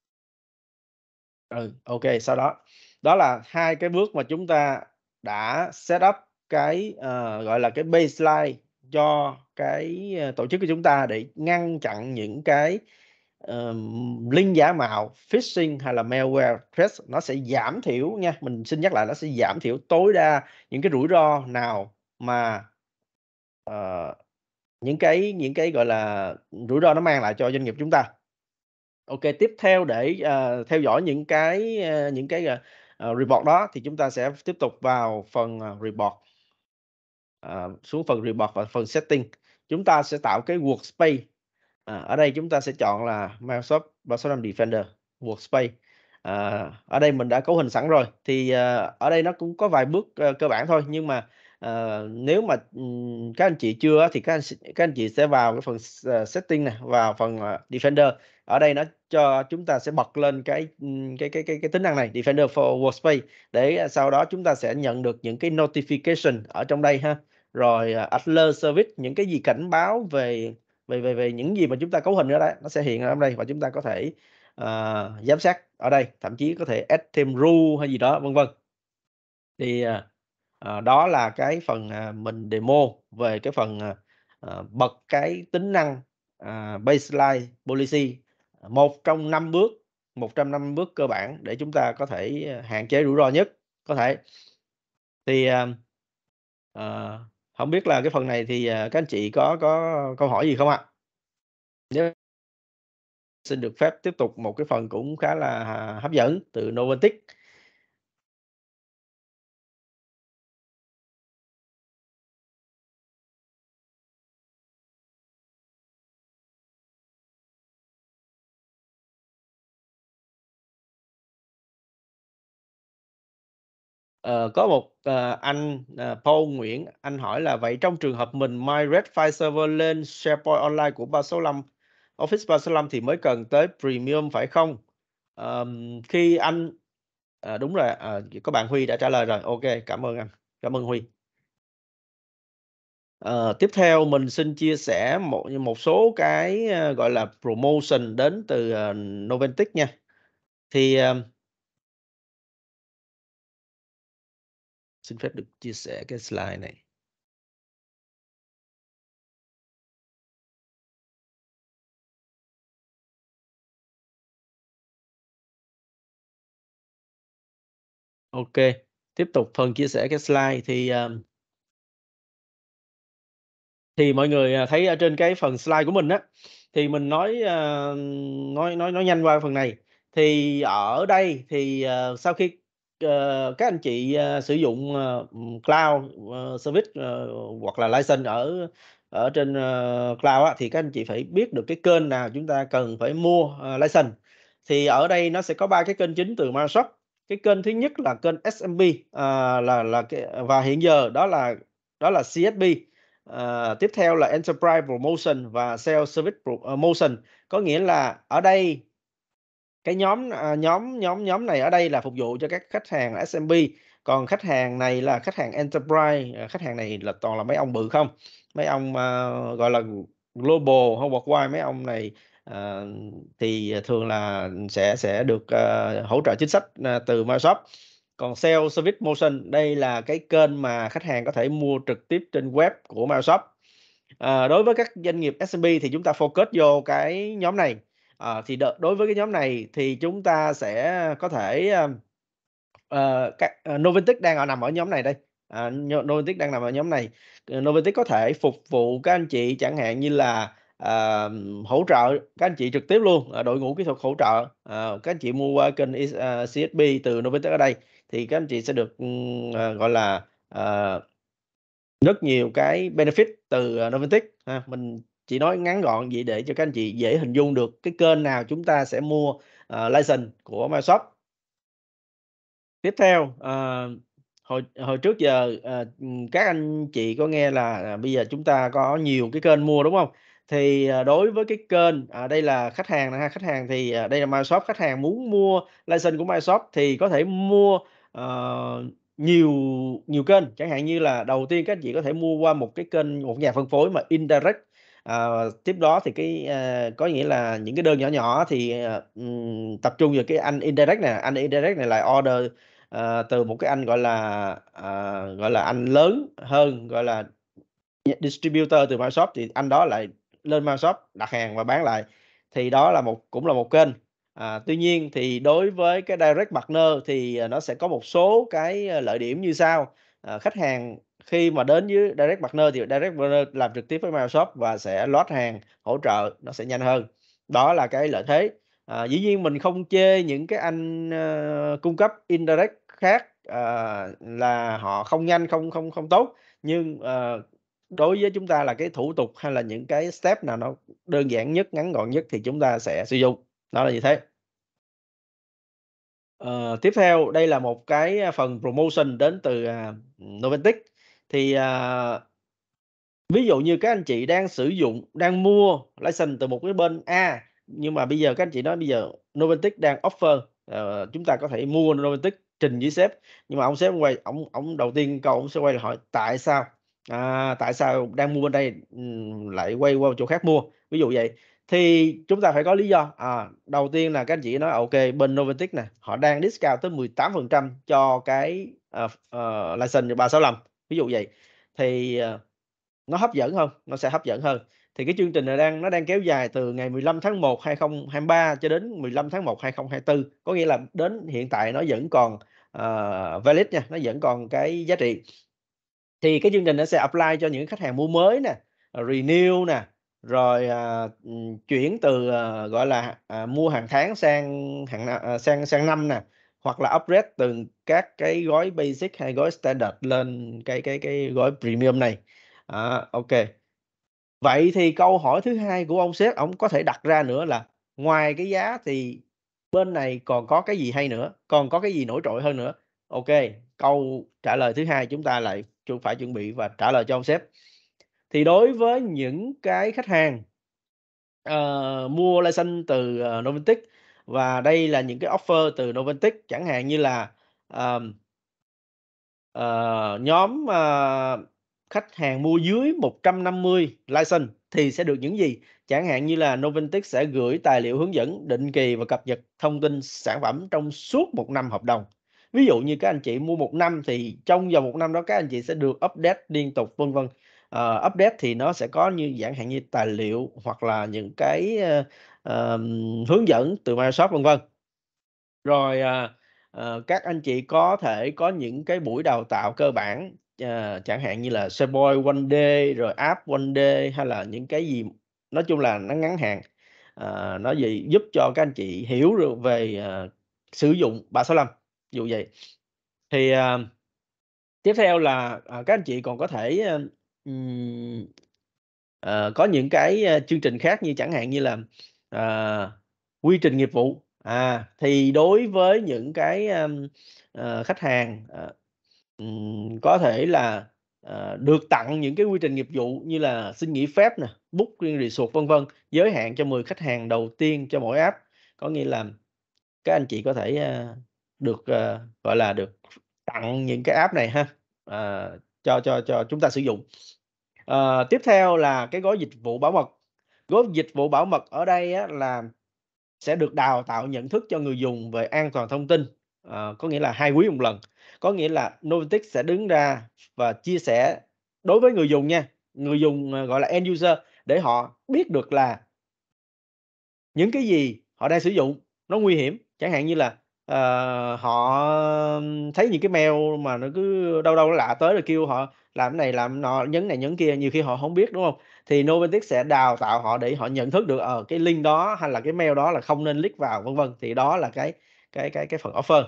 OK, sau đó là hai cái bước mà chúng ta đã set up cái, gọi là, cái baseline cho cái, tổ chức của chúng ta để ngăn chặn những cái, link giả mạo, phishing hay là malware threat. Nó sẽ giảm thiểu nha, mình xin nhắc lại, nó sẽ giảm thiểu tối đa những cái rủi ro nào mà, ờ, những cái, gọi là, rủi ro nó mang lại cho doanh nghiệp chúng ta. OK, tiếp theo để, theo dõi những cái, report đó thì chúng ta sẽ tiếp tục vào phần, report, xuống phần report và phần setting. Chúng ta sẽ tạo cái workspace, ở đây chúng ta sẽ chọn là Microsoft 365 Defender Workspace. Ở đây mình đã cấu hình sẵn rồi, thì, ở đây nó cũng có vài bước, cơ bản thôi, nhưng mà, nếu mà, các anh chị chưa á thì các anh chị sẽ vào cái phần setting này, vào phần, Defender. Ở đây nó cho chúng ta sẽ bật lên cái tính năng này, Defender for Workspace, để, sau đó chúng ta sẽ nhận được những cái notification ở trong đây ha. Rồi, alert service, những cái gì cảnh báo về về những gì mà chúng ta cấu hình ở đây, nó sẽ hiện ở trong đây và chúng ta có thể, giám sát ở đây, thậm chí có thể add thêm rule hay gì đó, vân vân. Thì, đó là cái phần, mình demo về cái phần, bật cái tính năng, baseline policy, một trong 5 bước, 150 bước cơ bản để chúng ta có thể, hạn chế rủi ro nhất có thể. Thì, ờ, hổng biết là cái phần này thì, các anh chị có câu hỏi gì không ạ? Nếu xin được phép tiếp tục một cái phần cũng khá là hấp dẫn từ Noventic. Có một, anh, Paul Nguyễn, anh hỏi là "Vậy trong trường hợp mình migrate file server lên SharePoint Online của 365, Office 365 thì mới cần tới Premium phải không?" Khi anh đúng rồi, có bạn Huy đã trả lời rồi, OK, cảm ơn anh, cảm ơn Huy. Tiếp theo mình xin chia sẻ một số cái, gọi là, promotion đến từ, Noventic nha. Thì, xin phép được chia sẻ cái slide này. OK, tiếp tục phần chia sẻ cái slide thì mọi người, thấy ở trên cái phần slide của mình á, thì mình nói nhanh qua phần này. Thì ở đây thì, sau khi, các anh chị, sử dụng, cloud, service, hoặc là license ở ở trên, cloud á, thì các anh chị phải biết được cái kênh nào chúng ta cần phải mua, license. Thì ở đây nó sẽ có 3 cái kênh chính từ Microsoft. Cái kênh thứ nhất là kênh SMB, là cái và hiện giờ đó là CSP. Tiếp theo là Enterprise Promotion và Sales Service Promotion. Có nghĩa là ở đây cái nhóm này ở đây là phục vụ cho các khách hàng SMB, còn khách hàng này là khách hàng Enterprise, khách hàng này là toàn là mấy ông bự không, mấy ông, gọi là, global hay worldwide, mấy ông này, thì thường là sẽ được, hỗ trợ chính sách, từ Microsoft. Còn Sales Service Motion đây là cái kênh mà khách hàng có thể mua trực tiếp trên web của Microsoft. Đối với các doanh nghiệp SMB thì chúng ta focus vô cái nhóm này. Thì đối với cái nhóm này thì chúng ta sẽ có thể, Noventic đang nằm ở nhóm này đây, Noventic đang nằm ở nhóm này. Noventic có thể phục vụ các anh chị chẳng hạn như là, hỗ trợ các anh chị trực tiếp luôn, đội ngũ kỹ thuật hỗ trợ, các anh chị mua qua kênh CSP từ Noventic ở đây thì các anh chị sẽ được, gọi là, rất nhiều cái benefit từ, Noventic ha. Mình chỉ nói ngắn gọn vậy để cho các anh chị dễ hình dung được cái kênh nào chúng ta sẽ mua, license của Microsoft. Tiếp theo, hồi hồi trước giờ, các anh chị có nghe là, bây giờ chúng ta có nhiều cái kênh mua, đúng không? Thì, đối với cái kênh, đây là khách hàng nè ha, khách hàng thì, đây là Microsoft, khách hàng muốn mua license của Microsoft thì có thể mua, nhiều nhiều kênh. Chẳng hạn như là đầu tiên các anh chị có thể mua qua một cái kênh, một nhà phân phối mà indirect, tiếp đó thì có nghĩa là những cái đơn nhỏ nhỏ thì, tập trung vào cái anh indirect nè, anh indirect này lại order từ một cái anh, gọi là, anh lớn hơn, gọi là, distributor từ Microsoft thì anh đó lại lên Microsoft đặt hàng và bán lại, thì đó là cũng là một kênh. Tuy nhiên thì đối với cái direct partner thì, nó sẽ có một số cái, lợi điểm như sau. Khách hàng khi mà đến với direct partner thì direct partner làm trực tiếp với Microsoft và sẽ load hàng, hỗ trợ nó sẽ nhanh hơn. Đó là cái lợi thế. Dĩ nhiên mình không chê những cái anh, cung cấp indirect khác, là họ không nhanh, không tốt, nhưng, đối với chúng ta là cái thủ tục hay là những cái step nào nó đơn giản nhất, ngắn gọn nhất thì chúng ta sẽ sử dụng, đó là như thế. Tiếp theo đây là một cái, phần promotion đến từ, Noventic. Thì, ví dụ như các anh chị đang mua license từ một cái bên A, nhưng mà bây giờ các anh chị nói bây giờ Noventic đang offer, chúng ta có thể mua Noventic trình với sếp, nhưng mà ông sếp quay ổng đầu tiên câu ổng sẽ quay lại hỏi tại sao? Tại sao đang mua bên đây, lại quay qua chỗ khác mua? Ví dụ vậy. Thì chúng ta phải có lý do. Đầu tiên là các anh chị nói OK, bên Noventic nè, họ đang discount tới 18% cho cái, license 365, ví dụ vậy. Thì, nó hấp dẫn hơn, nó sẽ hấp dẫn hơn. Thì cái chương trình này nó đang kéo dài từ ngày 15 tháng 1 2023 cho đến 15 tháng 1 2024, có nghĩa là đến hiện tại nó vẫn còn, valid nha, nó vẫn còn cái giá trị. Thì cái chương trình nó sẽ apply cho những khách hàng mua mới nè, renew nè, rồi, chuyển từ, gọi là, mua hàng tháng sang năm nè, hoặc là upgrade từ các cái gói basic hay gói standard lên cái gói premium này. Ô Vậy thì câu hỏi thứ hai của ông sếp ổng có thể đặt ra nữa là ngoài cái giá thì bên này còn có cái gì hay nữa, còn có cái gì nổi trội hơn nữa? OK, câu trả lời thứ hai chúng ta lại phải chuẩn bị và trả lời cho ông sếp. Thì đối với những cái khách hàng, mua license từ, Noventic và đây là những cái offer từ Noventic, chẳng hạn như là, ờm, nhóm, khách hàng mua dưới 150 license thì sẽ được những gì? Chẳng hạn như là Noventic sẽ gửi tài liệu hướng dẫn định kỳ và cập nhật thông tin sản phẩm trong suốt 1 năm hợp đồng. Ví dụ như các anh chị mua 1 năm thì trong vòng 1 năm đó các anh chị sẽ được update liên tục, vân vân. Update thì nó sẽ có như chẳng hạn như tài liệu hoặc là những cái, hướng dẫn từ Microsoft, vân vân. Rồi, các anh chị có thể có những cái buổi đào tạo cơ bản, chẳng hạn như là SharePoint One Day, rồi App One Day hay là những cái gì nói chung là nó ngắn hạn, nó gì giúp cho các anh chị hiểu được về, sử dụng 365, ví dụ vậy. Thì, tiếp theo là, các anh chị còn có thể, ừm, có những cái, chương trình khác như chẳng hạn như là, quy trình nghiệp vụ. Thì đối với những cái, khách hàng, có thể là, được tặng những cái quy trình nghiệp vụ như là xin nghỉ phép nè, booking resort, vân vân, giới hạn cho 10 khách hàng đầu tiên cho mỗi app. Có nghĩa là các anh chị có thể, được, gọi là, được tặng những cái app này ha, cho chúng ta sử dụng. Tiếp theo là cái gói dịch vụ bảo mật. Gói dịch vụ bảo mật ở đây á là sẽ được đào tạo nhận thức cho người dùng về an toàn thông tin, có nghĩa là 2 quý một lần. Có nghĩa là Novatick sẽ đứng ra và chia sẻ đối với người dùng nha, người dùng, gọi là, end user, để họ biết được là những cái gì họ đang sử dụng nó nguy hiểm. Chẳng hạn như là, họ thấy những cái mail mà nó cứ đâu đâu nó lạ tới rồi kêu họ làm cái này làm nọ, nhấn này nhấn kia, nhiều khi họ hổng biết, đúng hông? Thì Noventic sẽ đào tạo họ để họ nhận thức được, cái link đó hay là cái mail đó là không nên click vào, vân vân. Thì đó là cái phần offer.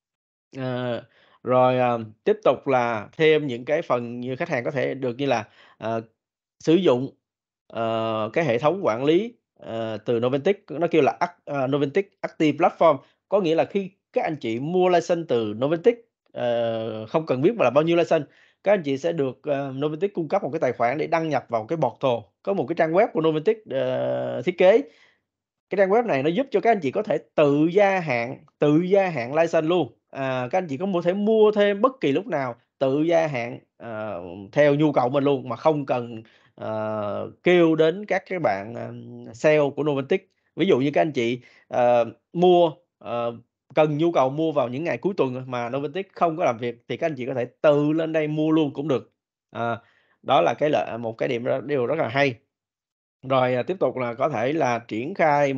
Ờ, rồi, tiếp tục là thêm những cái phần như khách hàng có thể được như là, ờ, sử dụng, cái hệ thống quản lý, từ Noventic, nó kêu là Noventic Active Platform. Có nghĩa là khi các anh chị mua license từ Noventic, không cần biết là bao nhiêu license, các anh chị sẽ được, Noventic cung cấp một cái tài khoản để đăng nhập vào cái portal. Có một cái trang web của Noventic, thiết kế. Cái trang web này nó giúp cho các anh chị có thể tự gia hạn license luôn. Các anh chị thể mua thêm bất kỳ lúc nào, tự gia hạn, theo nhu cầu mình luôn mà không cần, kêu đến các cái bạn, sale của Noventic. Ví dụ như các anh chị, mua, cần nhu cầu mua vào những ngày cuối tuần mà Noventic không có làm việc thì các anh chị có thể tự lên đây mua luôn cũng được. Đó là một cái điều rất là hay. Rồi, tiếp tục là có thể là triển khai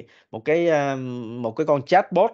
một cái con chatbot,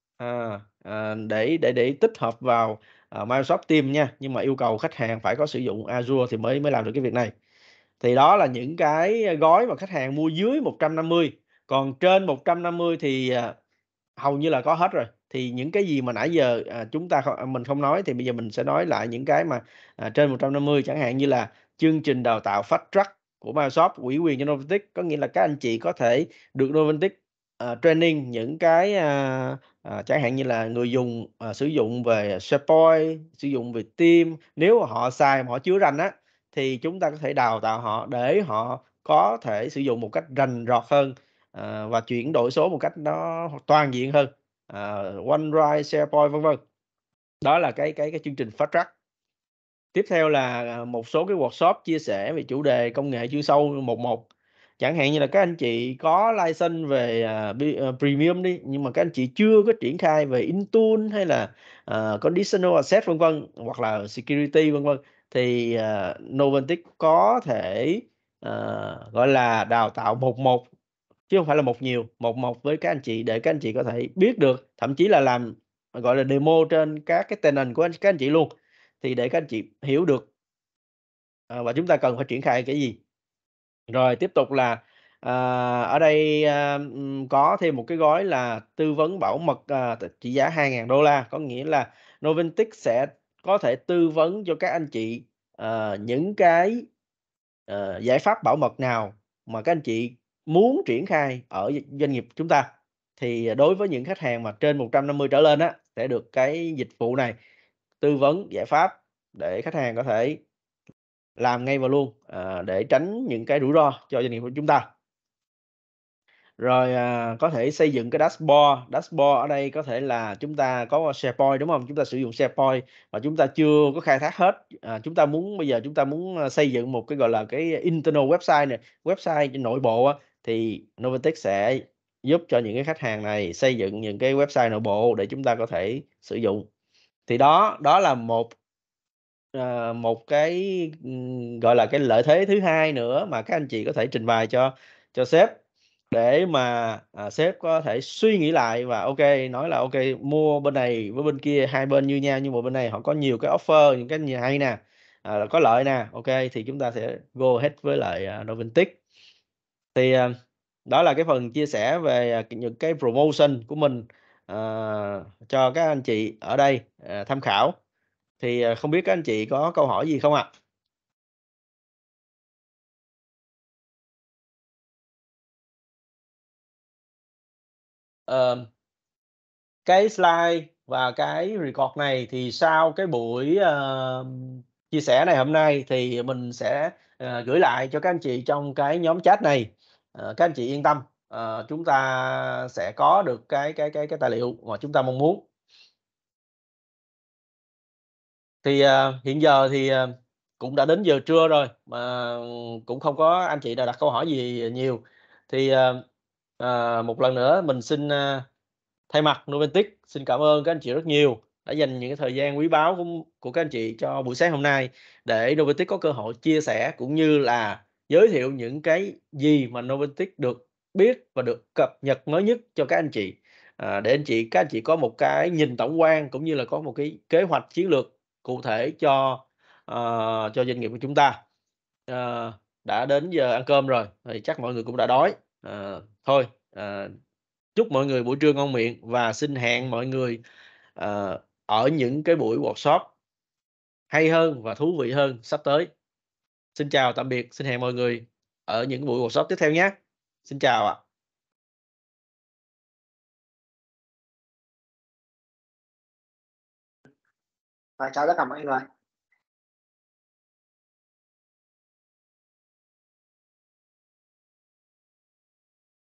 để tích hợp vào, Microsoft Teams nha, nhưng mà yêu cầu khách hàng phải có sử dụng Azure thì mới mới làm được cái việc này. Thì đó là những cái gói mà khách hàng mua dưới 150, còn trên 150 thì, hầu như là có hết rồi. Thì những cái gì mà nãy giờ, mình không nói thì bây giờ mình sẽ nói lại những cái mà, trên 150, chẳng hạn như là chương trình đào tạo Fast Track của Microsoft ủy quyền cho Noventic. Có nghĩa là các anh chị có thể được Noventic, training những cái, chẳng hạn như là người dùng, sử dụng về SharePoint, sử dụng về Teams. Nếu mà họ xài mà họ chưa rành á, thì chúng ta có thể đào tạo họ để họ có thể sử dụng một cách rành rọt hơn, và chuyển đổi số một cách nó toàn diện hơn, OneDrive, SharePoint, vân vân. Đó là cái chương trình Fast Track. Tiếp theo là, một số cái workshop chia sẻ về chủ đề công nghệ chuyên sâu một một. Chẳng hạn như là các anh chị có license về, Premium đi, nhưng mà các anh chị chưa có triển khai về Intune hay là, Conditional Access, vân vân, hoặc là Security, vân vân, thì, Noventic có thể, gọi là, đào tạo một một, chứ không phải là một nhiều, một một với các anh chị để các anh chị có thể biết được, thậm chí là làm, gọi là, demo trên các cái tenant của các anh chị luôn. Thì để các anh chị hiểu được, và chúng ta cần phải triển khai cái gì. Rồi tiếp tục là, ở đây, có thêm một cái gói là tư vấn bảo mật, trị giá $2.000, có nghĩa là Noventic sẽ có thể tư vấn cho các anh chị, những cái, giải pháp bảo mật nào mà các anh chị muốn triển khai ở doanh nghiệp chúng ta. Thì đối với những khách hàng mà trên 150 trở lên á, sẽ được cái dịch vụ này, tư vấn giải pháp để khách hàng có thể làm ngay và luôn, để tránh những cái rủi ro cho doanh nghiệp của chúng ta. Rồi, có thể xây dựng cái dashboard ở đây có thể là chúng ta có SharePoint, đúng hông? Chúng ta sử dụng SharePoint mà chúng ta chưa có khai thác hết, bây giờ chúng ta muốn, xây dựng một cái, gọi là, cái internal website nè, website trên nội bộ á, thì Novatech sẽ giúp cho những cái khách hàng này xây dựng những cái website nội bộ để chúng ta có thể sử dụng. Thì đó đó là một cái, gọi là, cái lợi thế thứ hai nữa mà các anh chị có thể trình bày cho sếp để mà, sếp có thể suy nghĩ lại và nói là mua bên này với bên kia hai bên như nhau nhưng mà bên này họ có nhiều cái offer, những cái gì hay nè, có lợi nè, thì chúng ta sẽ go ahead với lại, Noventic. Thì, đó là cái phần chia sẻ về, những cái promotion của mình, cho các anh chị ở đây, tham khảo. Thì, không biết các anh chị có câu hỏi gì không ạ? Ờm, cái slide và cái record này thì sau cái buổi, chia sẻ này hôm nay thì mình sẽ, gửi lại cho các anh chị trong cái nhóm chat này. Các anh chị yên tâm, chúng ta sẽ có được cái tài liệu mà chúng ta mong muốn. Thì, hiện giờ thì, cũng đã đến giờ trưa rồi, mà cũng không có anh chị nào đặt câu hỏi gì nhiều. Thì, một lần nữa mình xin, thay mặt Noventic xin cảm ơn các anh chị rất nhiều đã dành những cái thời gian quý báu của các anh chị cho buổi sáng hôm nay để Noventic có cơ hội chia sẻ cũng như là giới thiệu những cái gì mà Noventic được biết và được cập nhật mới nhất cho các anh chị. Để các anh chị có một cái nhìn tổng quan cũng như là có một cái kế hoạch chiến lược cụ thể cho doanh nghiệp của chúng ta. Ờ, đã đến giờ ăn cơm rồi thì chắc mọi người cũng đã đói. Thôi, chúc mọi người buổi trưa ngon miệng và xin hẹn mọi người, ở những cái buổi workshop hay hơn và thú vị hơn sắp tới. Xin chào tạm biệt, xin hẹn mọi người ở những buổi workshop tiếp theo nhé. Xin chào ạ. Chào tất cả mọi người.